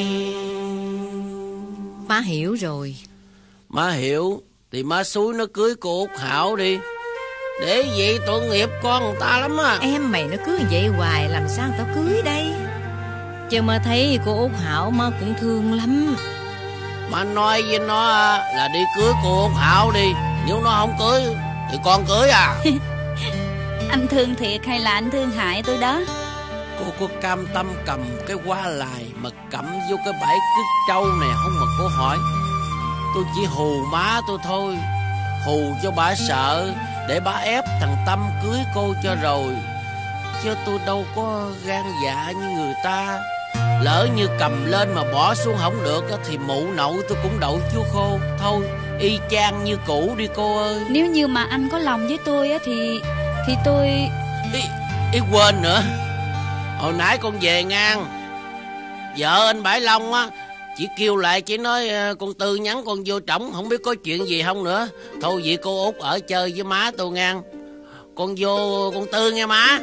Má hiểu rồi. Má hiểu thì má xúi nó cưới cô Út Hảo đi. Để vậy tội nghiệp con người ta lắm á. Em mày nó cứ vậy hoài làm sao tao cưới đây? Chứ mà thấy cô Út Hảo má cũng thương lắm. Má nói với nó là đi cưới cô Út Hảo đi. Nếu nó không cưới thì con cưới à. Anh thương thiệt hay là anh thương hại tôi đó? Cô có cam tâm cầm cái hoa lại mà cắm vô cái bãi cứt trâu này không mà cô hỏi? Tôi chỉ hù má tôi thôi, hù cho bà sợ, để bà ép thằng Tâm cưới cô cho rồi. Chứ tôi đâu có gan dạ như người ta. Lỡ như cầm lên mà bỏ xuống không được thì mụ nậu tôi cũng đậu chúa khô. Thôi y chang như cũ đi cô ơi. Nếu như mà anh có lòng với tôi á thì Thì tôi Ý, ý quên nữa. Hồi nãy con về ngang, vợ anh Bãi Long á chỉ kêu lại, chỉ nói con Tư nhắn con vô trỏng, không biết có chuyện gì không nữa. Thôi vậy cô Út ở chơi với má tôi ngang. Con vô con Tư nghe má.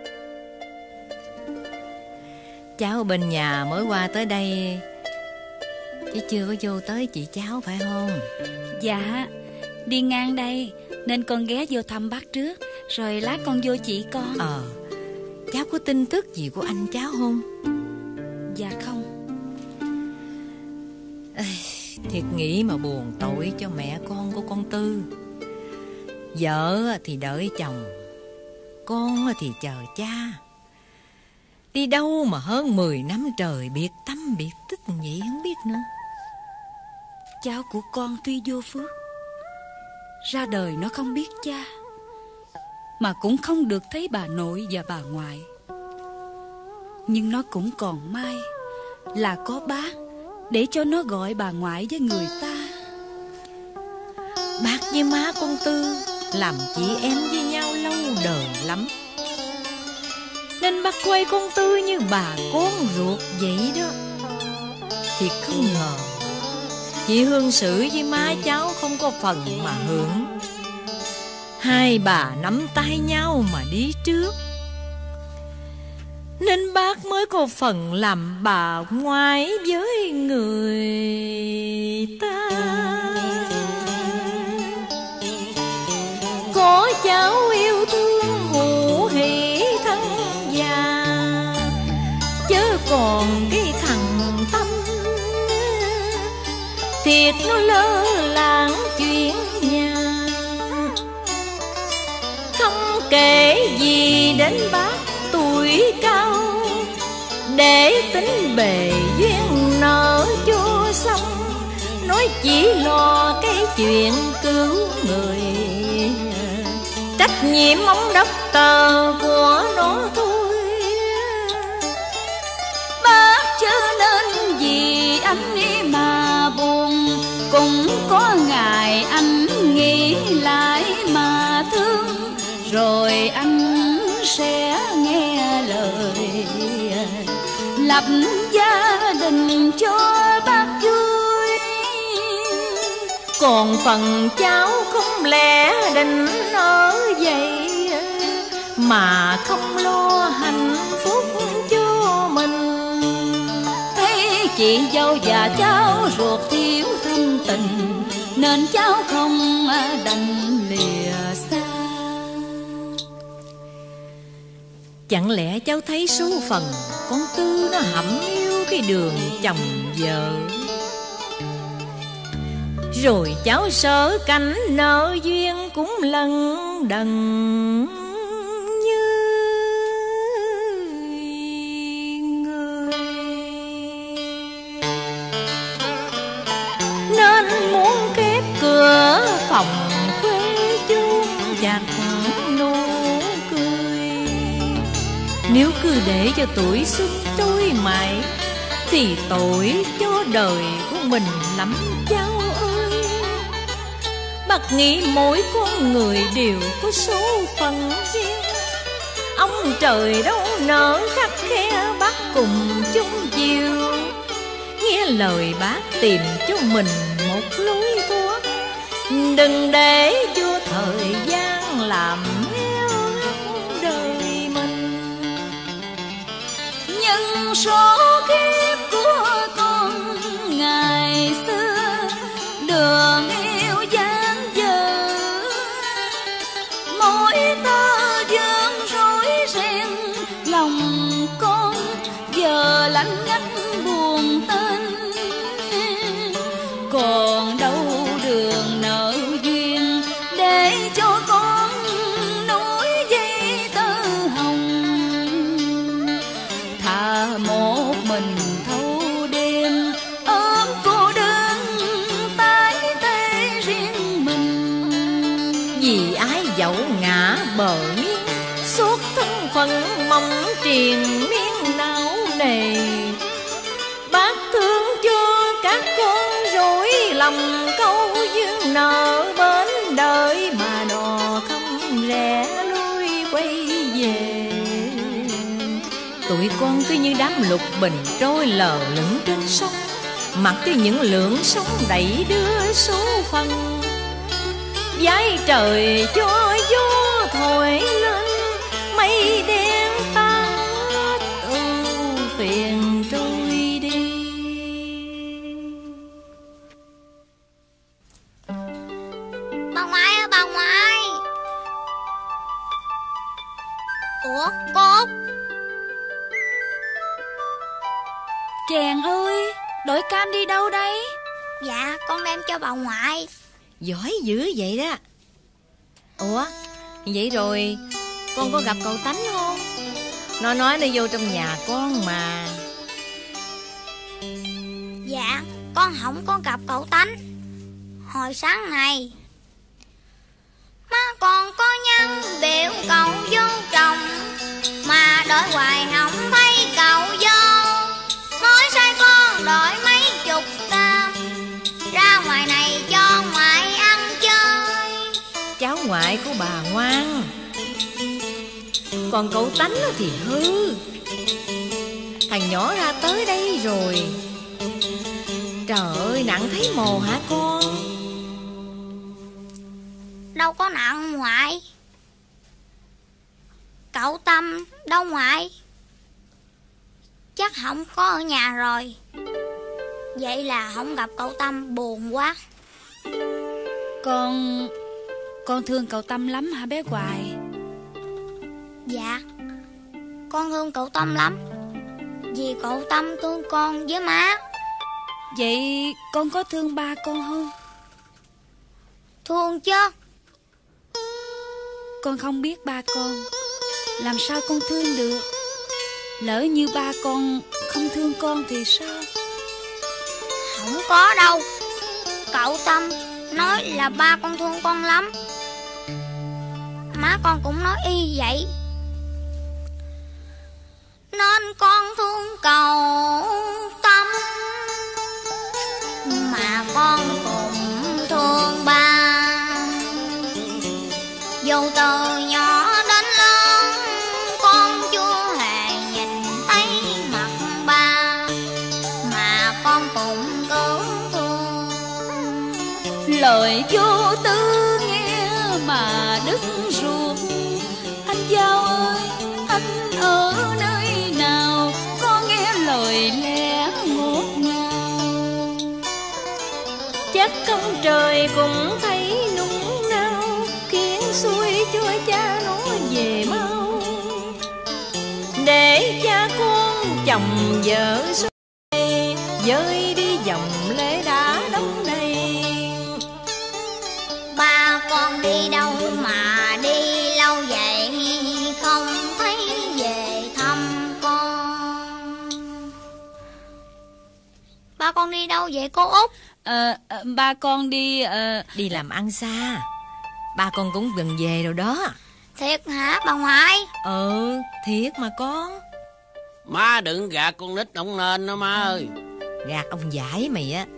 Cháu bên nhà mới qua tới đây chứ chưa có vô tới chị cháu phải không? Dạ, đi ngang đây nên con ghé vô thăm bác trước, rồi lát con vô chị con. Ờ, cháu có tin tức gì của anh cháu không? Dạ không. Ê, thiệt nghĩ mà buồn tội cho mẹ con của con Tư. Vợ thì đợi chồng, con thì chờ cha. Đi đâu mà hơn mười năm trời biệt tâm biệt tích vậy không biết nữa. Cháu của con tuy vô phước, ra đời nó không biết cha, mà cũng không được thấy bà nội và bà ngoại. Nhưng nó cũng còn may là có bác để cho nó gọi bà ngoại với người ta. Bác với má con Tư làm chị em với nhau lâu đời lắm, nên bác quay con Tư như bà con ruột vậy đó. Thiệt không ngờ chị Hương Sử với má cháu không có phần mà hưởng. Hai bà nắm tay nhau mà đi trước, nên bác mới có phần làm bà ngoại với người ta. Có cháu yêu thương hữu hỷ thân già, chớ còn cái thằng Tâm thiệt nó lơ lảng chuyện nhà. đến bác tuổi cao, để tính bề duyên nợ chưa xong, nói chỉ lo cái chuyện cứu người, trách nhiệm ông đốc tờ của nó thôi. Bác chớ nên vì anh đi mà buồn, cũng có ngày anh nghĩ lại mà thương, rồi anh sẽ nghe lời lập gia đình cho bác vui. Còn phần cháu không lẽ định ở vậy mà không lo hạnh phúc cho mình. Thấy chị dâu và cháu ruột thiếu thân tình, nên cháu không đành lìa xa. Chẳng lẽ cháu thấy số phận con Tư nó hẩm hiu cái đường chồng vợ, rồi cháu sợ cảnh nợ duyên cũng lần đần như người, nên muốn khép cửa phòng khuê chung chặt nụ cười. Nếu cứ để cho tuổi xuân trôi mãi thì tội cho đời của mình lắm cháu ơi. Bác nghĩ mỗi con người đều có số phận riêng, ông trời đâu nỡ khắc khe bác cùng chung chiều. Nghe lời bác tìm cho mình một lối thoát, đừng để cho thời gian làm neo đời mình. Nhưng số kiếp của con ngày xưa đường yêu gian dở, mỗi tơ vương rối ren lòng con giờ lạnh ngắt buồn tên. Còn đâu đường nợ duyên để cho con nối dây tơ hồng, thà một mình thâu đêm ôm cô đơn tái tê riêng mình. Vì ái dẫu ngã bờ nghiêng, suốt thân phận mong triền miên não nề. Bác thương cho các con rối lầm câu duyên nợ bến đời, mà đò không rẽ lui quay về. Tụi con cứ như đám lục bình trôi lờ lững trên sông, mặc cho những lượng sóng đẩy đưa số phận. Vái trời cho gió thổi lên mây đen tan hết, ưu phiền trôi đi. Bà ngoại ơi, bà ngoại. Ủa, cô Út? Chàng ơi, đổi cam đi đâu đây? Dạ, con đem cho bà ngoại. Giỏi dữ vậy đó. Ủa, vậy rồi con có gặp cậu Tánh không? Nó nói nó vô trong nhà con mà. Dạ, con không có gặp cậu Tánh. Hồi sáng này má còn có nhắn biểu cậu vô chồng, mà đợi hoài không thấy cậu vô. Nói sai con đợi mấy chục năm, ra ngoài này cho ngoại ăn chơi. Cháu ngoại của bà ngoan, còn cậu Tánh thì hư. Thằng nhỏ ra tới đây rồi. Trời ơi, nặng thấy mồ hả con? Đâu có nặng ngoại. Cậu Tâm đâu ngoại? Chắc không có ở nhà rồi. Vậy là không gặp cậu Tâm buồn quá. Con... Con thương cậu Tâm lắm hả bé Hoài? Dạ, con thương cậu Tâm lắm, vì cậu Tâm thương con với má. Vậy con có thương ba con không? Thương chứ. Con không biết ba con làm sao con thương được? Lỡ như ba con không thương con thì sao? Không có đâu. Cậu Tâm nói là ba con thương con lắm. Má con cũng nói y vậy. Nên con thương cậu Tâm, mà con cũng thương ba. Dù từ nhỏ đến lớn con chưa hề nhìn thấy mặt ba, mà con cũng cứ thương. Lời vô tư nghe mà đứt ruột. Anh Giao ơi, anh ở nơi nào? Có nghe lời lẽ ngọt ngào. Chắc công trời cũng thấy nung nao, khiến xuôi cho cha nó về mau, để cha con chồng vợ xuôi dơi đi dòng lễ đã đóng đầy. Ba con đi đâu mà đi lâu vậy, không thấy về thăm con. Ba con đi đâu vậy cô Út? Ờ, à, ba con đi... À... Đi làm ăn xa. Ba con cũng gần về rồi đó. Thiệt hả bà ngoại? Ừ, thiệt mà con. Má đừng gạt con nít không nên đó má ơi. Gạt ông giải mày á.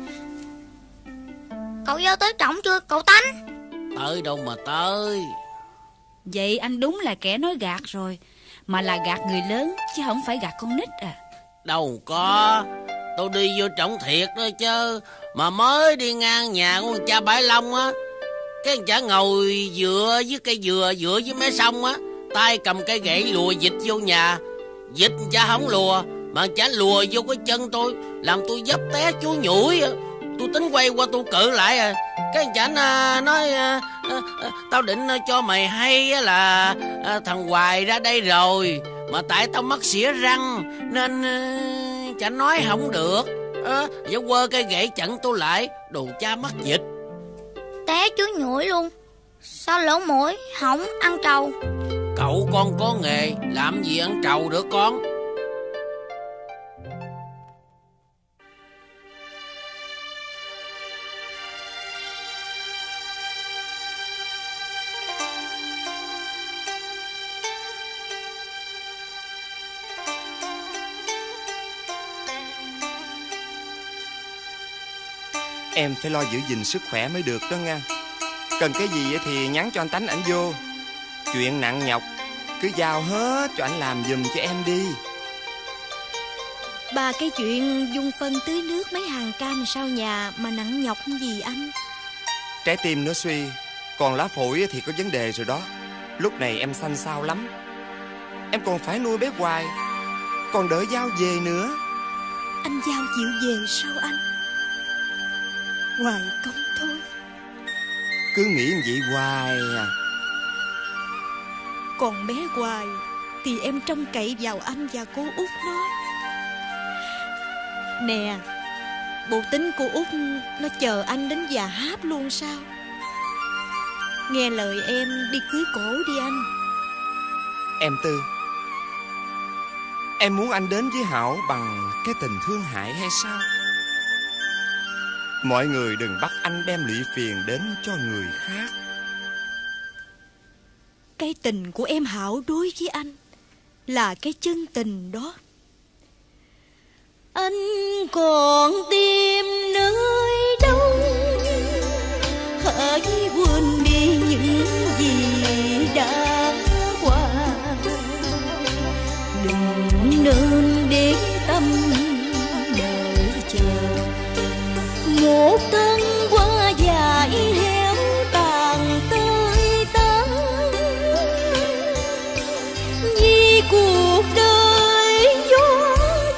Cậu vô tới trỏng chưa cậu Tánh? Tới đâu mà tới. Vậy anh đúng là kẻ nói gạt rồi. Mà là gạt người lớn chứ không phải gạt con nít à. Đâu có. Tôi đi vô trỏng thiệt đó chứ. Mà mới đi ngang nhà của cha Bãi Long á, cái anh chả ngồi dựa với cây dừa, dựa với mé sông á, tay cầm cây gậy lùa vịt vô nhà. Vịt cha không lùa, mà chả lùa vô cái chân tôi, làm tôi dấp té chú nhủi. Tôi tính quay qua tôi cự lại à. Cái anh chả nói à, à, tao định cho mày hay là à, thằng Hoài ra đây rồi, mà tại tao mắc xỉa răng nên à, chả nói không được à, và quơ cây gậy chặn tôi lại. Đồ cha mắc dịch. Té chú nhủi luôn. Sao lỗ mũi hỏng ăn trầu? Cậu con có nghề, làm gì ăn trầu được con. Em phải lo giữ gìn sức khỏe mới được đó nha. Cần cái gì thì nhắn cho anh Tánh ảnh vô. Chuyện nặng nhọc cứ giao hết cho anh làm giùm cho em đi. Ba cái chuyện dung phân tưới nước mấy hàng cam sau nhà mà nặng nhọc gì anh? Trái tim nó suy, còn lá phổi thì có vấn đề rồi đó. Lúc này em xanh xao lắm. Em còn phải nuôi bé Hoài, còn đợi Giao về nữa. Anh Giao chịu về sao anh? Hoài công thôi. Cứ nghĩ vậy hoài à. Còn bé Hoài thì em trông cậy vào anh và cô Út nó. Nè, bộ tính cô Út nó chờ anh đến già háp luôn sao? Nghe lời em đi cưới cổ đi anh. Em Tư, em muốn anh đến với Hảo bằng cái tình thương hại hay sao? Mọi người đừng bắt anh đem lụy phiền đến cho người khác. Cái tình của em Hảo đối với anh là cái chân tình đó. Anh còn tìm nơi đâu hãy quên đi những gì đã qua. Đừng nên để tâm đợi chờ một tân qua dài héo tàn tơi tán. Vì cuộc đời gió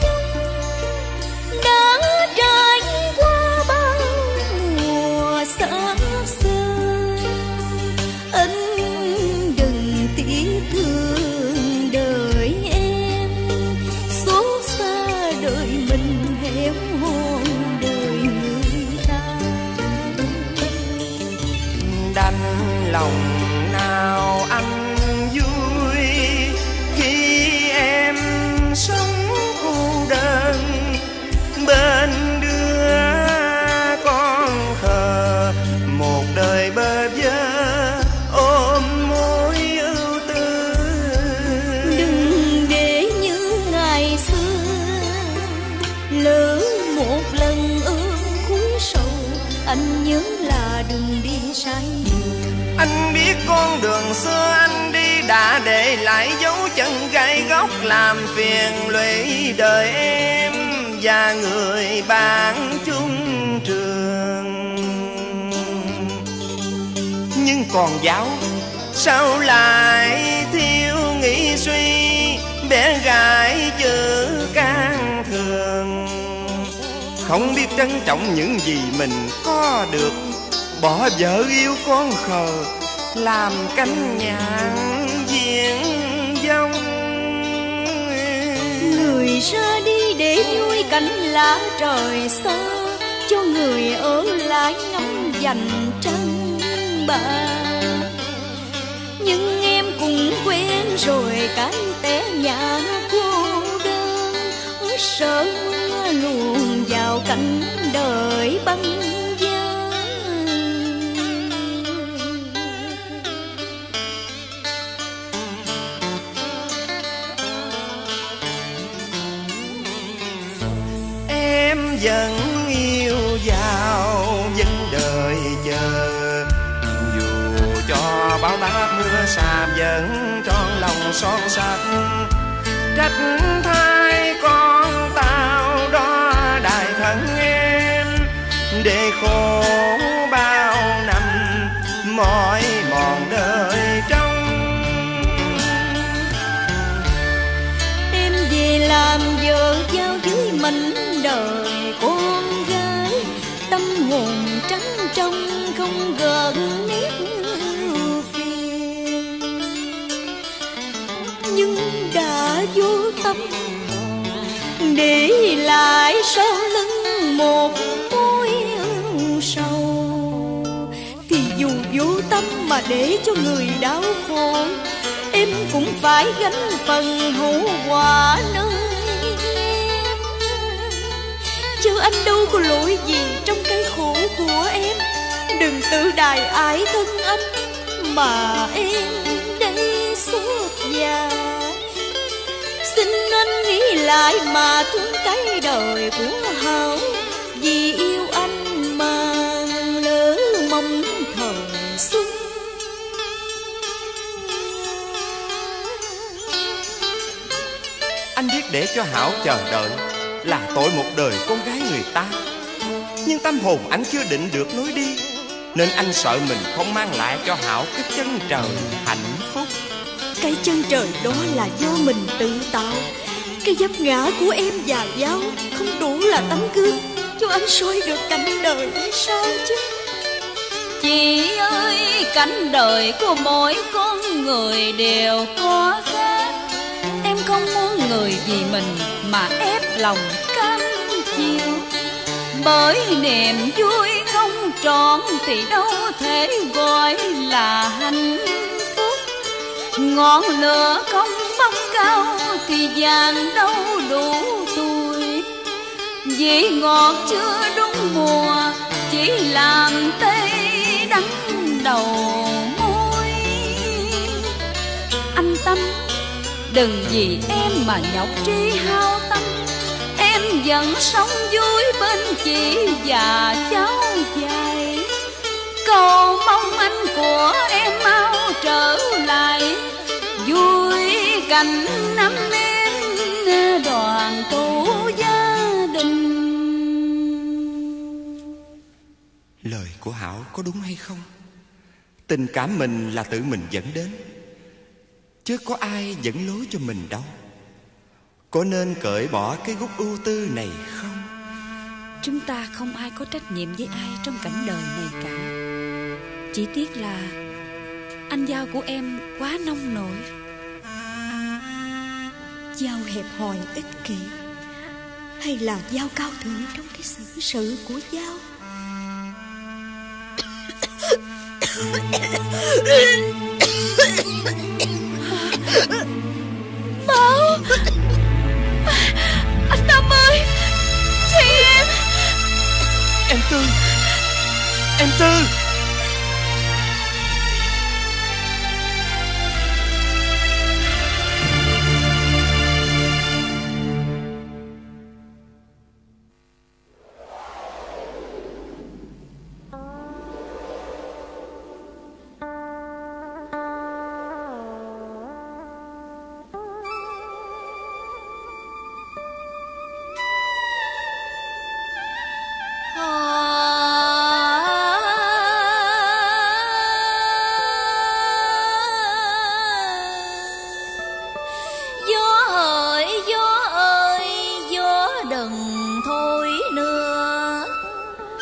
đã trải qua bao mùa xa xơi. Anh đừng tiếc thương đời em, xót xa đời mình héo hon đời người ta. Đành lòng nào anh vui anh nhớ là đừng đi sai đường. Anh biết con đường xưa anh đi đã để lại dấu chân gai góc, làm phiền lụy đời em và người bạn chung trường. Nhưng còn giáo sao lại thiếu nghĩ suy, bé gái chữ can thường, không biết trân trọng những gì mình có được, bỏ vợ yêu con khờ làm cánh nhạn diện dông. Người ra đi để vui cảnh lá trời xa, cho người ở lại ngắm dành trăng bạc. Nhưng em cũng quen rồi cái té nhà cô đơn, sợ mưa luồn vào cảnh đời băng giá. Em vẫn yêu vào vấn đời chờ, dù cho bão táp mưa xa vẫn trọn lòng son sắt. Trách thay con tao đó đại thần em, để khổ bao năm mỏi mòn đời trong. Em về làm vợ giao dưới mảnh đời con gái, tâm hồn trắng trong không gợn nét phiền. Nhưng đã vô tâm để lại sau lưng một mối sầu, thì dù vô tâm mà để cho người đau khổ, em cũng phải gánh phần hậu quả nơi em. Chứ anh đâu có lỗi gì trong cái khổ của em. Đừng tự đài ái thân anh mà em đây suốt già. Xin anh nghĩ lại mà thương cái đời của Hảo, vì yêu anh mà lỡ mong thời xuân. Anh biết để cho Hảo chờ đợi là tội một đời con gái người ta, nhưng tâm hồn anh chưa định được lối đi, nên anh sợ mình không mang lại cho Hảo cái chân trời hạnh phúc. Cái chân trời đó là do mình tự tạo. Cái vấp ngã của em và Giao không đủ là tấm gương cho anh soi được cảnh đời hay sao chứ. Chị ơi, cảnh đời của mỗi con người đều có khác. Em không muốn người vì mình mà ép lòng cam chịu, bởi niềm vui không trọn thì đâu thể gọi là hạnh phúc. Ngọn lửa không bốc cao thì vàng đâu đủ tuổi, vị ngọt chưa đúng mùa chỉ làm tê đắng đầu môi. Anh Tâm, đừng vì em mà nhọc trí hao tâm, em vẫn sống vui bên chị và cháu dài. Cầu mong anh của em mau trở lại, vui cảnh năm em đoàn tụ gia đình. Lời của Hảo có đúng hay không? Tình cảm mình là tự mình dẫn đến, chứ có ai dẫn lối cho mình đâu. Có nên cởi bỏ cái gút ưu tư này không? Chúng ta không ai có trách nhiệm với ai trong cảnh đời này cả. Chỉ tiếc là anh Giao của em quá nông nổi. Giao hẹp hòi ích kỷ, hay là Giao cao thượng trong cái xử sự của Giao? Bảo, anh Tâm ơi, chị em. Em Tư, em Tư.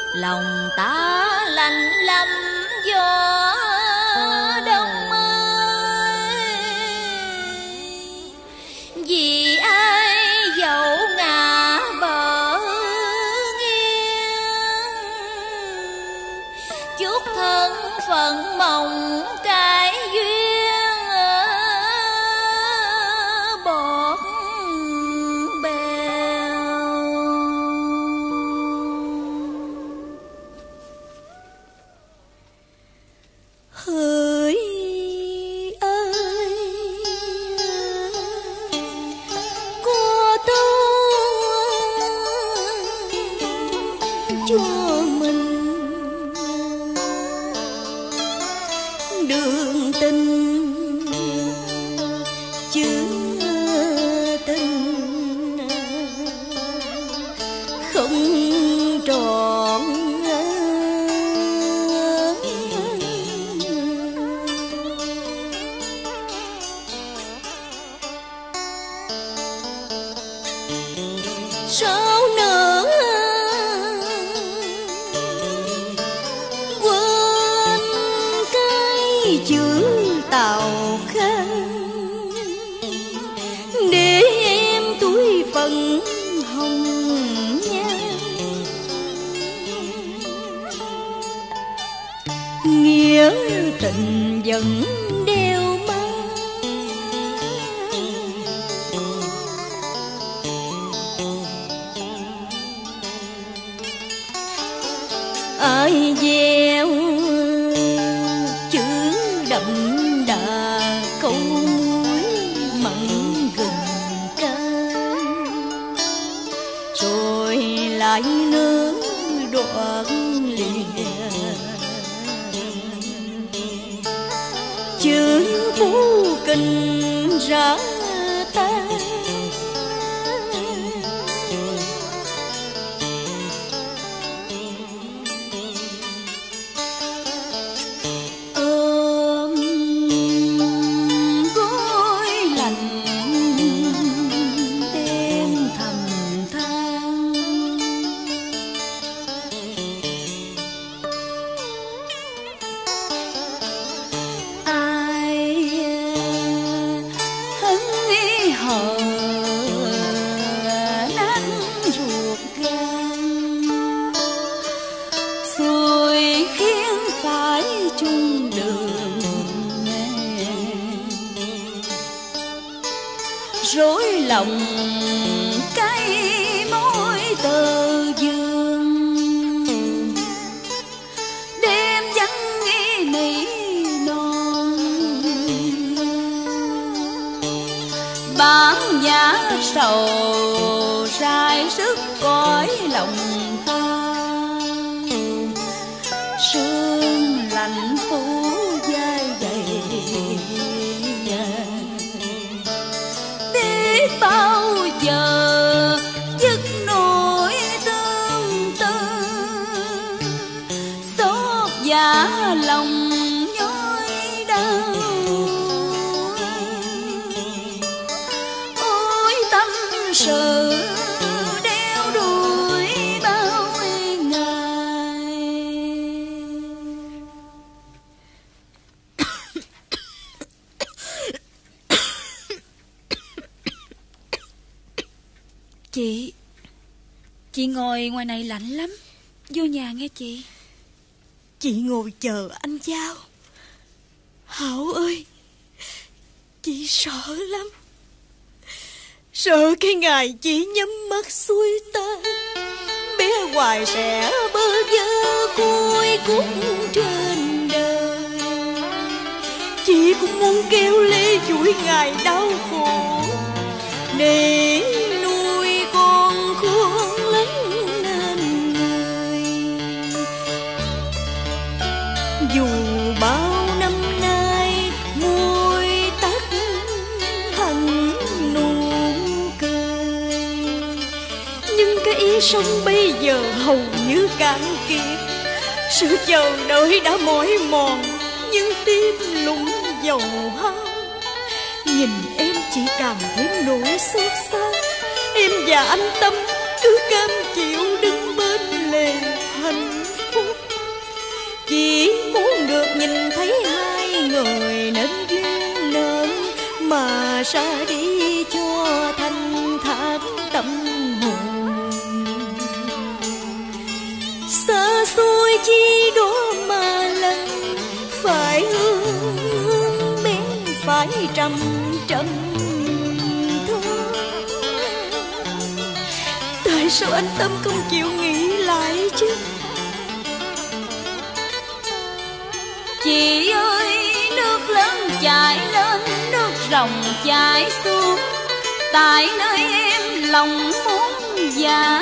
lòng ta lạnh lắm gió đông ơi. Vì ai dẫu ngã bờ nghiêng, chút thân phận mong cái duyên bọt bèo. Hỡi ơi, có tôi cho mình đường tình chứ tình không trọn. Sao nữa quên cái chữ tàu khăn để em túi phần hồng nhan. Nghĩa tình vẫn đeo mang, ai gieo chữ đậm đà câu muối mặn gừng cay, rồi lại nỡ đoạn lìa chữ phú kinh ra ta. Rối lòng cái mối tơ dương, đêm vắng nghĩ nỉ non bán giá sầu sai sức cõi lòng ta. Sương lạnh phủ vai đầy bao giờ dứt nỗi tương tư, xót dạ lòng nhói đau. Ôi tâm sự đeo đuổi bao ngày. Chị, chị ngồi ngoài này lạnh lắm, vô nhà nghe chị. Chị ngồi chờ anh Giao. Hảo ơi, chị sợ lắm. Sợ cái ngày chị nhắm mắt xuôi ta, bé Hoài sẽ bơ vơ cuối cút trên đời. Chị cũng muốn kêu lê chuỗi ngày đau khổ để nuôi con khôn lớn nên người. Dù bao năm nay môi tắt hằn nụ cười, nhưng cái ý sống bây giờ hầu như cạn kiệt. Sự chờ đợi đã mỏi mòn, nhưng tim lụng dầu hao. Nhìn em chỉ càng thêm nỗi xót xa. Em và anh Tâm cứ cam chịu đứng bên lề hành chi đó mà lần, phải hương bé phải trầm trầm thôi. Tại sao anh Tâm không chịu nghĩ lại chứ? Chị ơi, nước lớn chảy lên, nước ròng chảy xuống, tại nơi em lòng muốn dạ.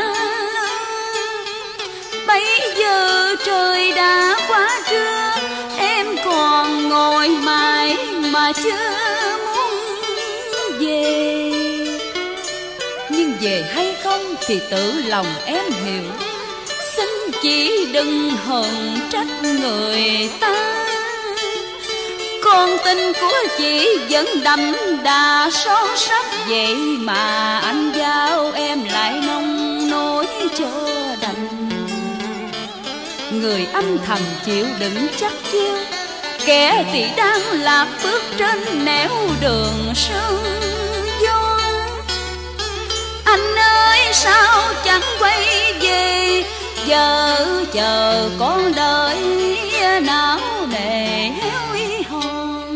Bây giờ trời đã quá trưa, em còn ngồi mãi mà chưa muốn về. Nhưng về hay không thì tự lòng em hiểu, xin chị đừng hờn trách người ta. Con tình của chị vẫn đậm đà son sắc, vậy mà anh giao em lại nông nỗi cho đành. Người âm thầm chịu đựng chắc chiêu, kẻ thì đang lạc bước trên nẻo đường sương gió. Anh ơi sao chẳng quay về, giờ chờ con đợi não nề héo hòn.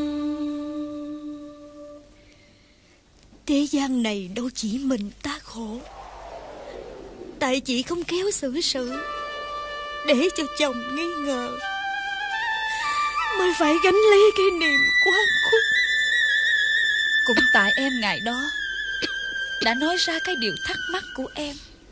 Thế gian này đâu chỉ mình ta khổ, tại chị không khéo xử sự, để cho chồng nghi ngờ, mới phải gánh lấy cái niềm oan khuất. Cũng tại em ngày đó đã nói ra cái điều thắc mắc của em,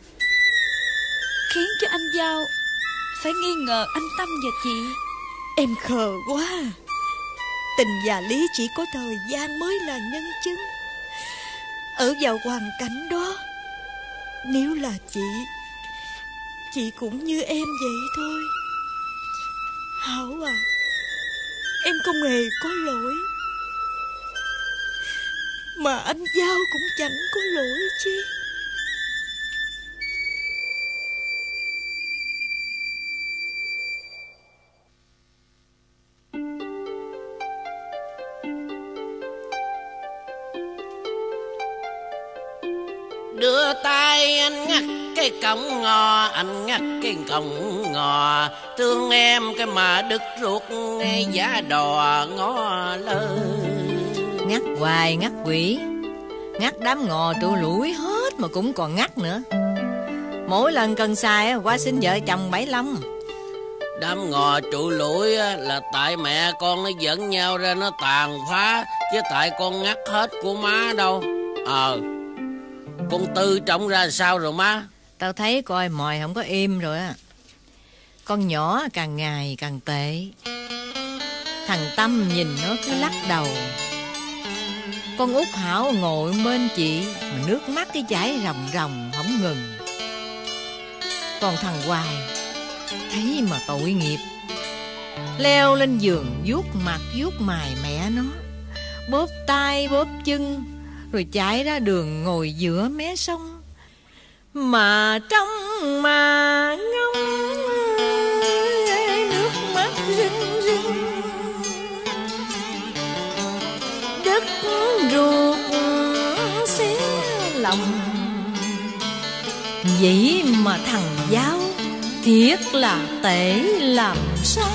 khiến cho anh Giao phải nghi ngờ anh Tâm và chị. Em khờ quá. Tình và lý chỉ có thời gian mới là nhân chứng. Ở vào hoàn cảnh đó, nếu là chị, chị cũng như em vậy thôi. Hảo à, em không hề có lỗi, mà anh Giao cũng chẳng có lỗi chi. Đưa tay anh ngắt cái cổng ngò, anh ngắt cái cổng ngò, thương em cái mà đứt ruột nghe giá đò ngó lơ. Ngắt hoài ngắt quỷ, ngắt đám ngò trụ lũi hết mà cũng còn ngắt nữa. Mỗi lần cần xài qua xin vợ chồng bảy lăm. Đám ngò trụ lũi là tại mẹ con nó dẫn nhau ra nó tàn phá, chứ tại con ngắt hết của má đâu. Ờ Con Tư trông ra sao rồi má? Tao thấy coi mồi không có im rồi á. Con nhỏ càng ngày càng tệ. Thằng Tâm nhìn nó cứ lắc đầu. Con Út Hảo ngồi bên chị mà nước mắt cái chảy ròng ròng không ngừng. Còn thằng Hoài thấy mà tội nghiệp, leo lên giường vuốt mặt vuốt mày mẹ nó, bóp tay bóp chân, rồi chạy ra đường ngồi giữa mé sông mà trong mà ngóng, nước mắt rưng rưng, đất ruột xé lòng. Vậy mà thằng Giáo thiệt là tệ làm sao.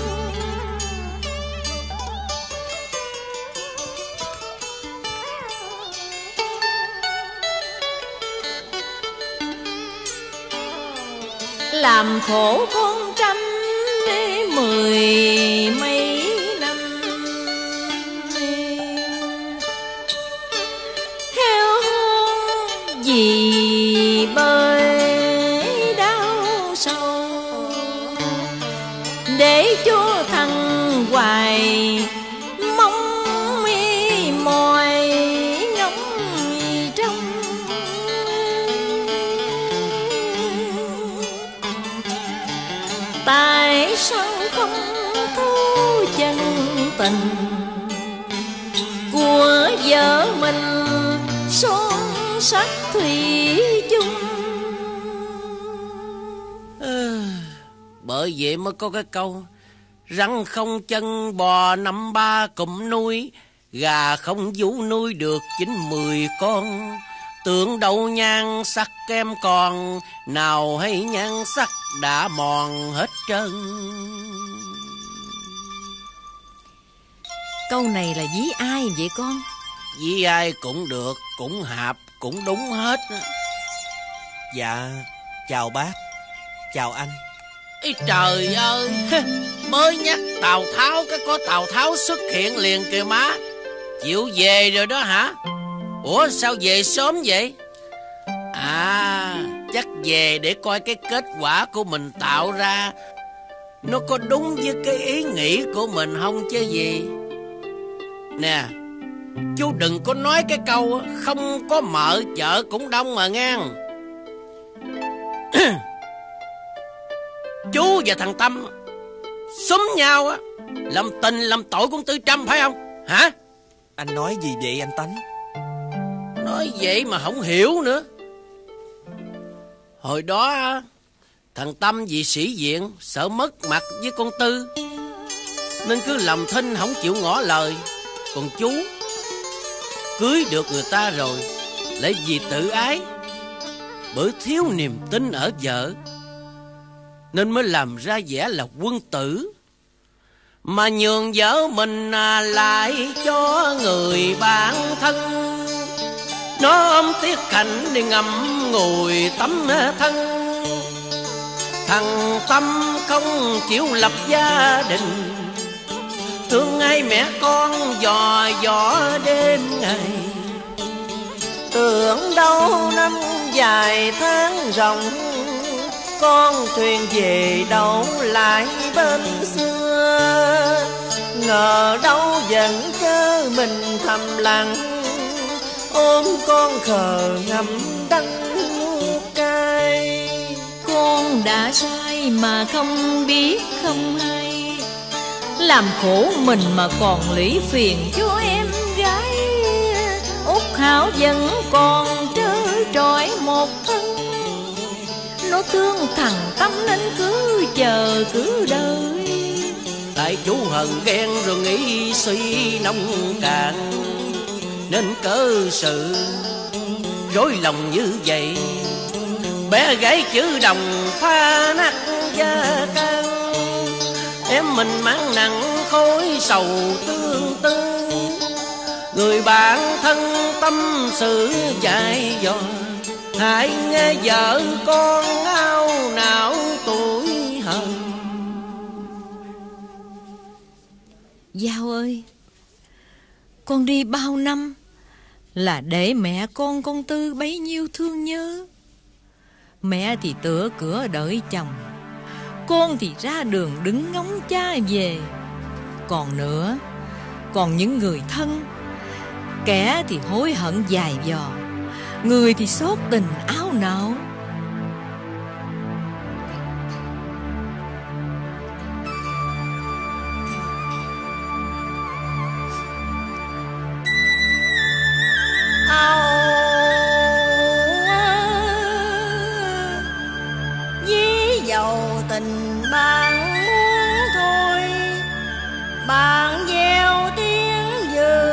Làm khổ con Tranh mười mấy năm, theo vì bơi đau sầu, để cho thằng Hoài mong mi mỏi ngóng trong. Tại sao không thấu chân tình của vợ mình son sắc thủy chung? À, bởi vậy mới có cái câu rắn không chân bò năm ba cụm nuôi, gà không vú nuôi được chín mười con. Tưởng đâu nhan sắc kem còn, nào hay nhan sắc đã mòn hết trơn. Câu này là ví ai vậy con? Ví ai cũng được, cũng hạp, cũng đúng hết. Dạ, chào bác, chào anh. Ý trời ơi, mới nhắc Tào Tháo cái có Tào Tháo xuất hiện liền kìa má. Chịu về rồi đó hả? Ủa sao về sớm vậy? À, chắc về để coi cái kết quả của mình tạo ra nó có đúng với cái ý nghĩ của mình không chứ gì. Nè, chú đừng có nói cái câu không có mợ chợ cũng đông mà nghe. Chú và thằng Tâm xúm nhau á, làm tình làm tội con Tư Trâm phải không? Hả? Anh nói gì vậy anh Tánh? Nói vậy mà không hiểu nữa. Hồi đó thằng Tâm vì sĩ diện, sợ mất mặt với con Tư, nên cứ làm thinh không chịu ngỏ lời. Còn chú cưới được người ta rồi, lại vì tự ái, bởi thiếu niềm tin ở vợ, nên mới làm ra vẻ là quân tử, mà nhường vợ mình lại cho người bạn thân. Nó ôm tiếc cảnh đi ngậm ngùi tấm thân. Thằng Tâm không chịu lập gia đình, thương ngay mẹ con dò dò đêm ngày. Tưởng đâu năm dài tháng rộng, con thuyền về đâu lại bên xưa. Ngờ đâu vẫn chớ mình thầm lặng, ôm con khờ ngậm đắng nuốt cay. Con đã sai mà không biết không hay, làm khổ mình mà còn lũy phiền cho em gái. Út Hảo vẫn còn trơ trọi một thân, nó thương thằng Tâm nên cứ chờ cứ đợi. Tại chú hờn ghen rồi nghĩ suy nông cạn, nên cớ sự rối lòng như vậy. Bé gái chữ đồng pha nát da can, em mình mang nặng khối sầu tương tư. Người bạn thân tâm sự dại dò, hãy nghe vợ con áo não tuổi hờn. Giao ơi, con đi bao năm là để mẹ con con Tư bấy nhiêu thương nhớ. Mẹ thì tựa cửa đợi chồng, con thì ra đường đứng ngóng cha về. Còn nữa, còn những người thân, kẻ thì hối hận dài dò, người thì xót tình áo não. Ví dầu tình bạn muốn thôi, bạn gieo tiếng dư.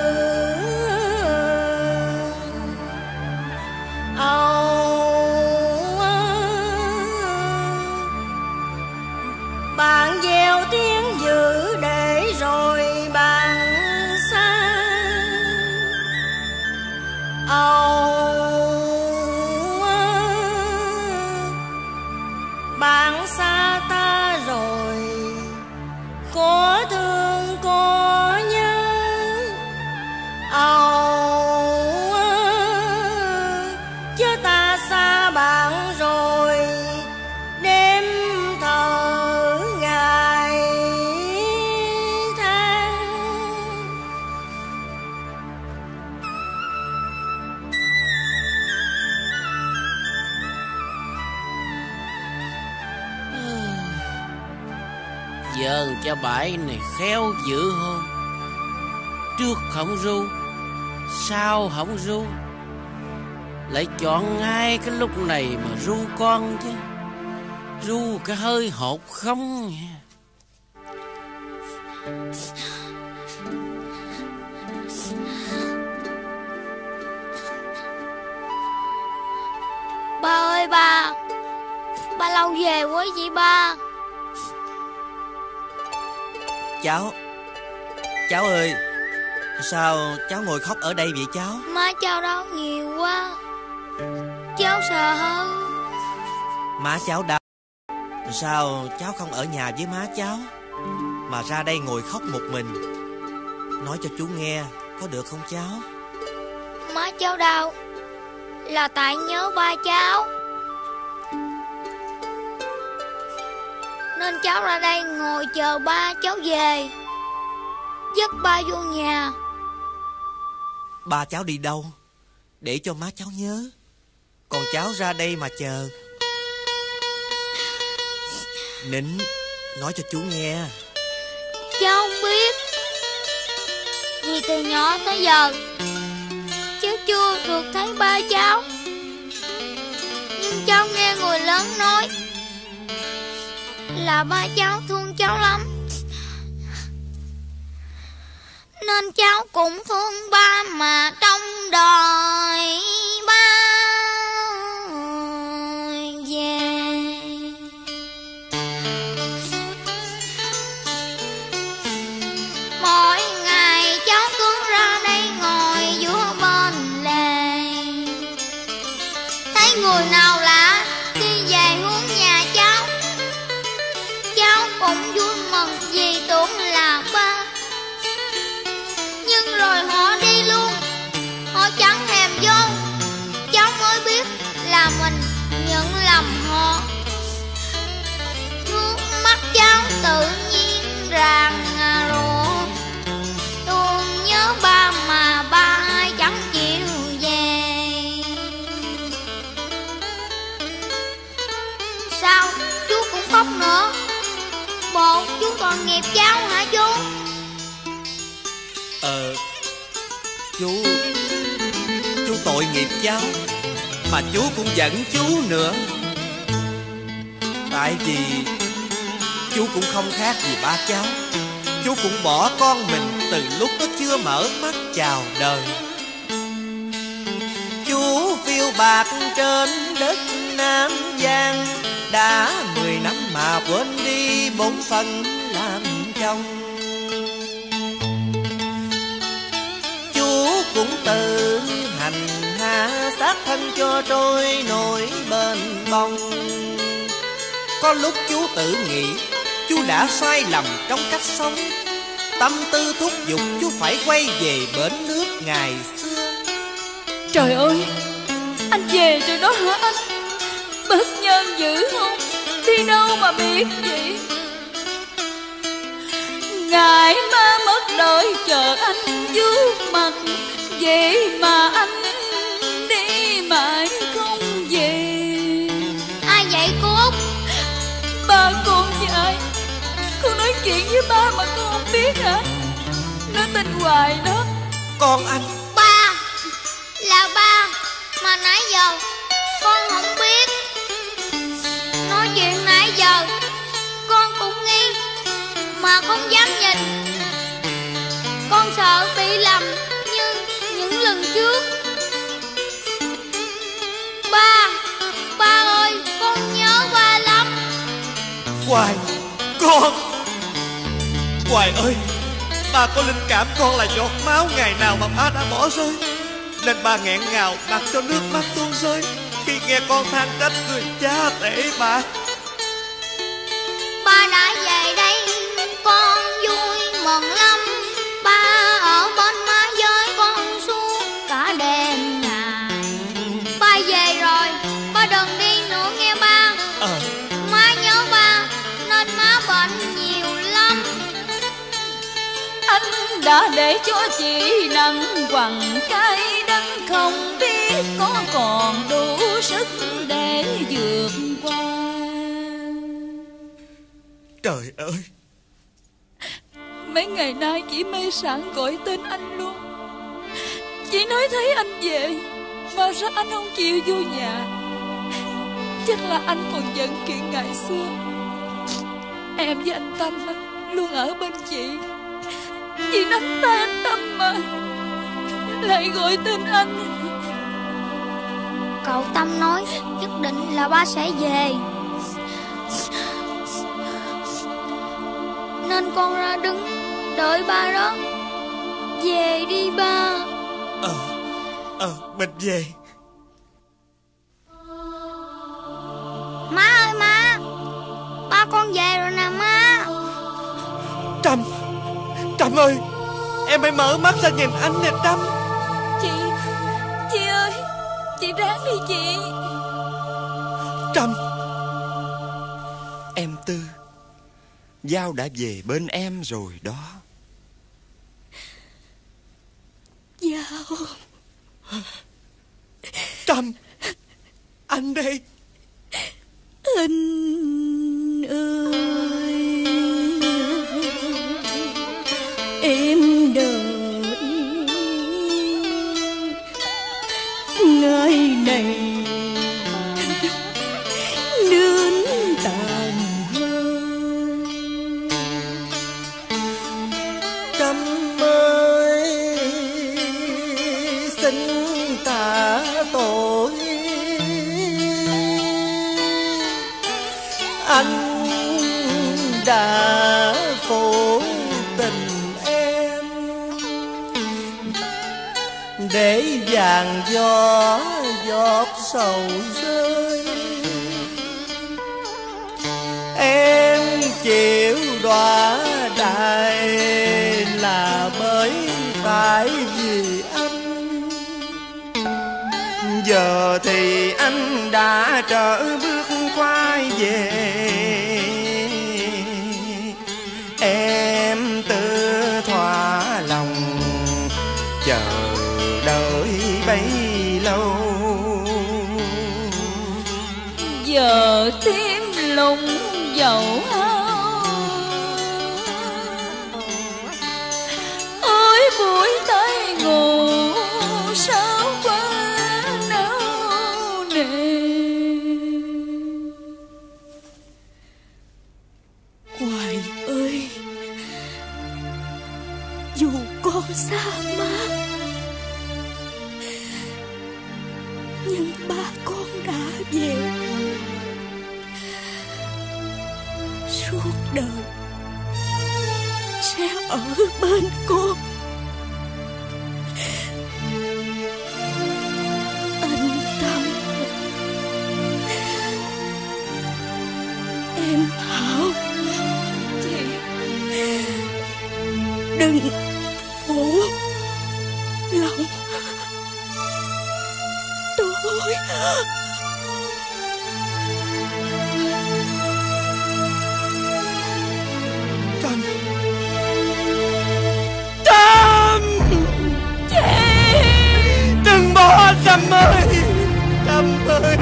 Bạn gieo tiếng dữ để rồi bạn xa. Âu bạn xa ta rồi, có thương có nhớ. Âu chứ ta xa bạn rồi, đêm thở ngày tháng. Dờn cho bãi này khéo dữ hơn. Trước không ru, sau không ru, lại chọn ngay cái lúc này mà ru con chứ. Ru cái hơi hột không nha. Ba ơi ba, ba lâu về quá vậy ba. Cháu Cháu ơi, sao cháu ngồi khóc ở đây vậy cháu? Má cháu đau nhiều quá, cháu sợ hơn. Má cháu đau, sao cháu không ở nhà với má cháu mà ra đây ngồi khóc một mình? Nói cho chú nghe có được không cháu? Má cháu đau là tại nhớ ba cháu, nên cháu ra đây ngồi chờ ba cháu về, dắt ba vô nhà. Ba cháu đi đâu để cho má cháu nhớ, còn cháu ra đây mà chờ. Nín, nói cho chú nghe. Cháu không biết, vì từ nhỏ tới giờ cháu chưa được thấy ba cháu. Nhưng cháu nghe người lớn nói là ba cháu thương cháu lắm, nên cháu cũng thương ba mà trong đời ba về. Mỗi ngày cháu cứ ra đây ngồi giữa bên lề, thấy người nào lạ đi về hướng nhà cháu, cháu cũng vui mừng vì tưởng là ba. Nhưng rồi họ đi luôn, họ chẳng thèm vô, cháu mới biết là mình nhận lầm họ. Nước mắt cháu tự nhiên ràng rụa, thương nhớ ba mà ba chẳng chịu về. Sao chú cũng khóc nữa? Bộ chú còn nghiệp cháu hả chú? Ờ Chú Chú tội nghiệp cháu, mà chú cũng giận chú nữa. Tại vì chú cũng không khác gì ba cháu. Chú cũng bỏ con mình từ lúc nó chưa mở mắt chào đời. Chú phiêu bạc trên đất Nam Giang, đã mười năm mà quên đi bổn phận làm chồng. Chú cũng tự hành hạ xác thân cho trôi nổi bên bông. Có lúc chú tự nghĩ chú đã sai lầm trong cách sống, tâm tư thúc giục chú phải quay về bến nước ngày xưa. Trời ơi, anh về rồi đó hả anh? Bất nhân dữ không? Đi đâu mà biết vậy? Ngày má mất đợi chờ anh trước mặt, vậy mà anh đi mãi không về. Ai vậy cô Út? Ba con với ai? Con nói chuyện với ba mà con không biết hả? Nó tin hoài đó. Con anh. Ba, là ba mà nãy giờ con không biết. Nói chuyện nãy giờ con cũng nghi mà không dám nhìn. Con sợ bị lầm như những lần trước. Ba, ba ơi, con nhớ ba lắm. Hoài, con. Hoài ơi, ba có linh cảm con là giọt máu ngày nào mà ba đã bỏ rơi, nên ba nghẹn ngào đặt cho nước mắt tuôn rơi khi nghe con than trách người cha tệ bạc. Ba đã về đây con vui mừng lắm. Ba ở bên má với con suốt cả đêm ngày. Ba về rồi, ba đừng đi nữa nghe ba. Ờ Má nhớ ba nên má bệnh nhiều lắm. Anh đã để cho chị nặng quằn cái đắng, không biết có còn đủ sức để vượt qua. Trời ơi, mấy ngày nay chị mê sảng gọi tên anh luôn. Chị nói thấy anh về mà sao anh không chịu vô nhà? Chắc là anh còn giận chuyện ngày xưa. Em với anh Tâm luôn ở bên chị. Chị nắm tay anh Tâm mà lại gọi tên anh. Cậu Tâm nói nhất định là ba sẽ về, nên con ra đứng đợi ba đó. Về đi ba. Ờ, ờ, mình về. Má ơi má, ba con về rồi nè má. Trâm, Trâm ơi, em hãy mở mắt ra nhìn anh nè Trâm. Chị, chị ơi, chị ráng đi chị. Trâm, em Tư, Giao đã về bên em rồi đó. Giao. Trâm, anh đây. Anh ơi, em đợi ngày này đến tàn hơi. Trâm ơi, xin tạ tội, anh đã phụ tình em để vàng gió giọt sầu rơi. Em chịu đọa đại là bởi tại vì anh. Giờ thì anh đã trở bước quay về, em tự thỏa lòng chờ đợi bấy lâu. Giờ tim lùng dầu hao, ôi buổi tới ngủ sao quá nao nề. Hoài ơi, dù con xa má, nhưng ba con đã về. Suốt đời sẽ ở bên con. Anh Tâm, em Hảo, đừng phụ lòng tôi. Trâm, Trâm, đừng bỏ Trâm ơi, Trâm ơi,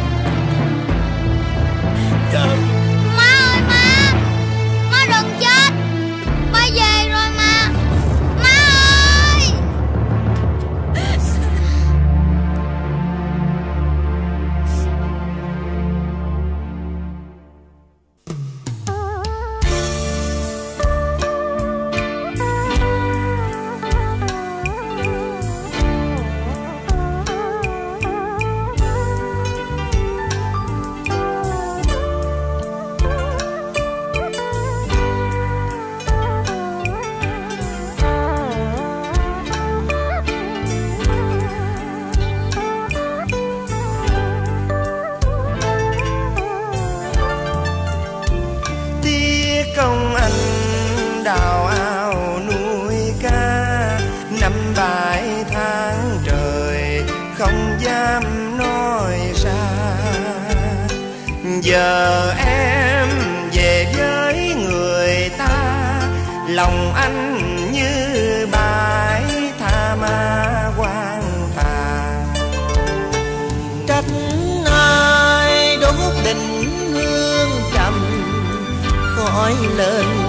Trâm. Má ơi má, má đừng chết, ba về rồi mà. Má ơi. Công anh đào ao nuôi cá, năm bảy tháng trời không dám nói ra. Giờ em về với người ta, lòng anh như bãi tha ma quang thà. Trách ai đốt định hương trầm khói lên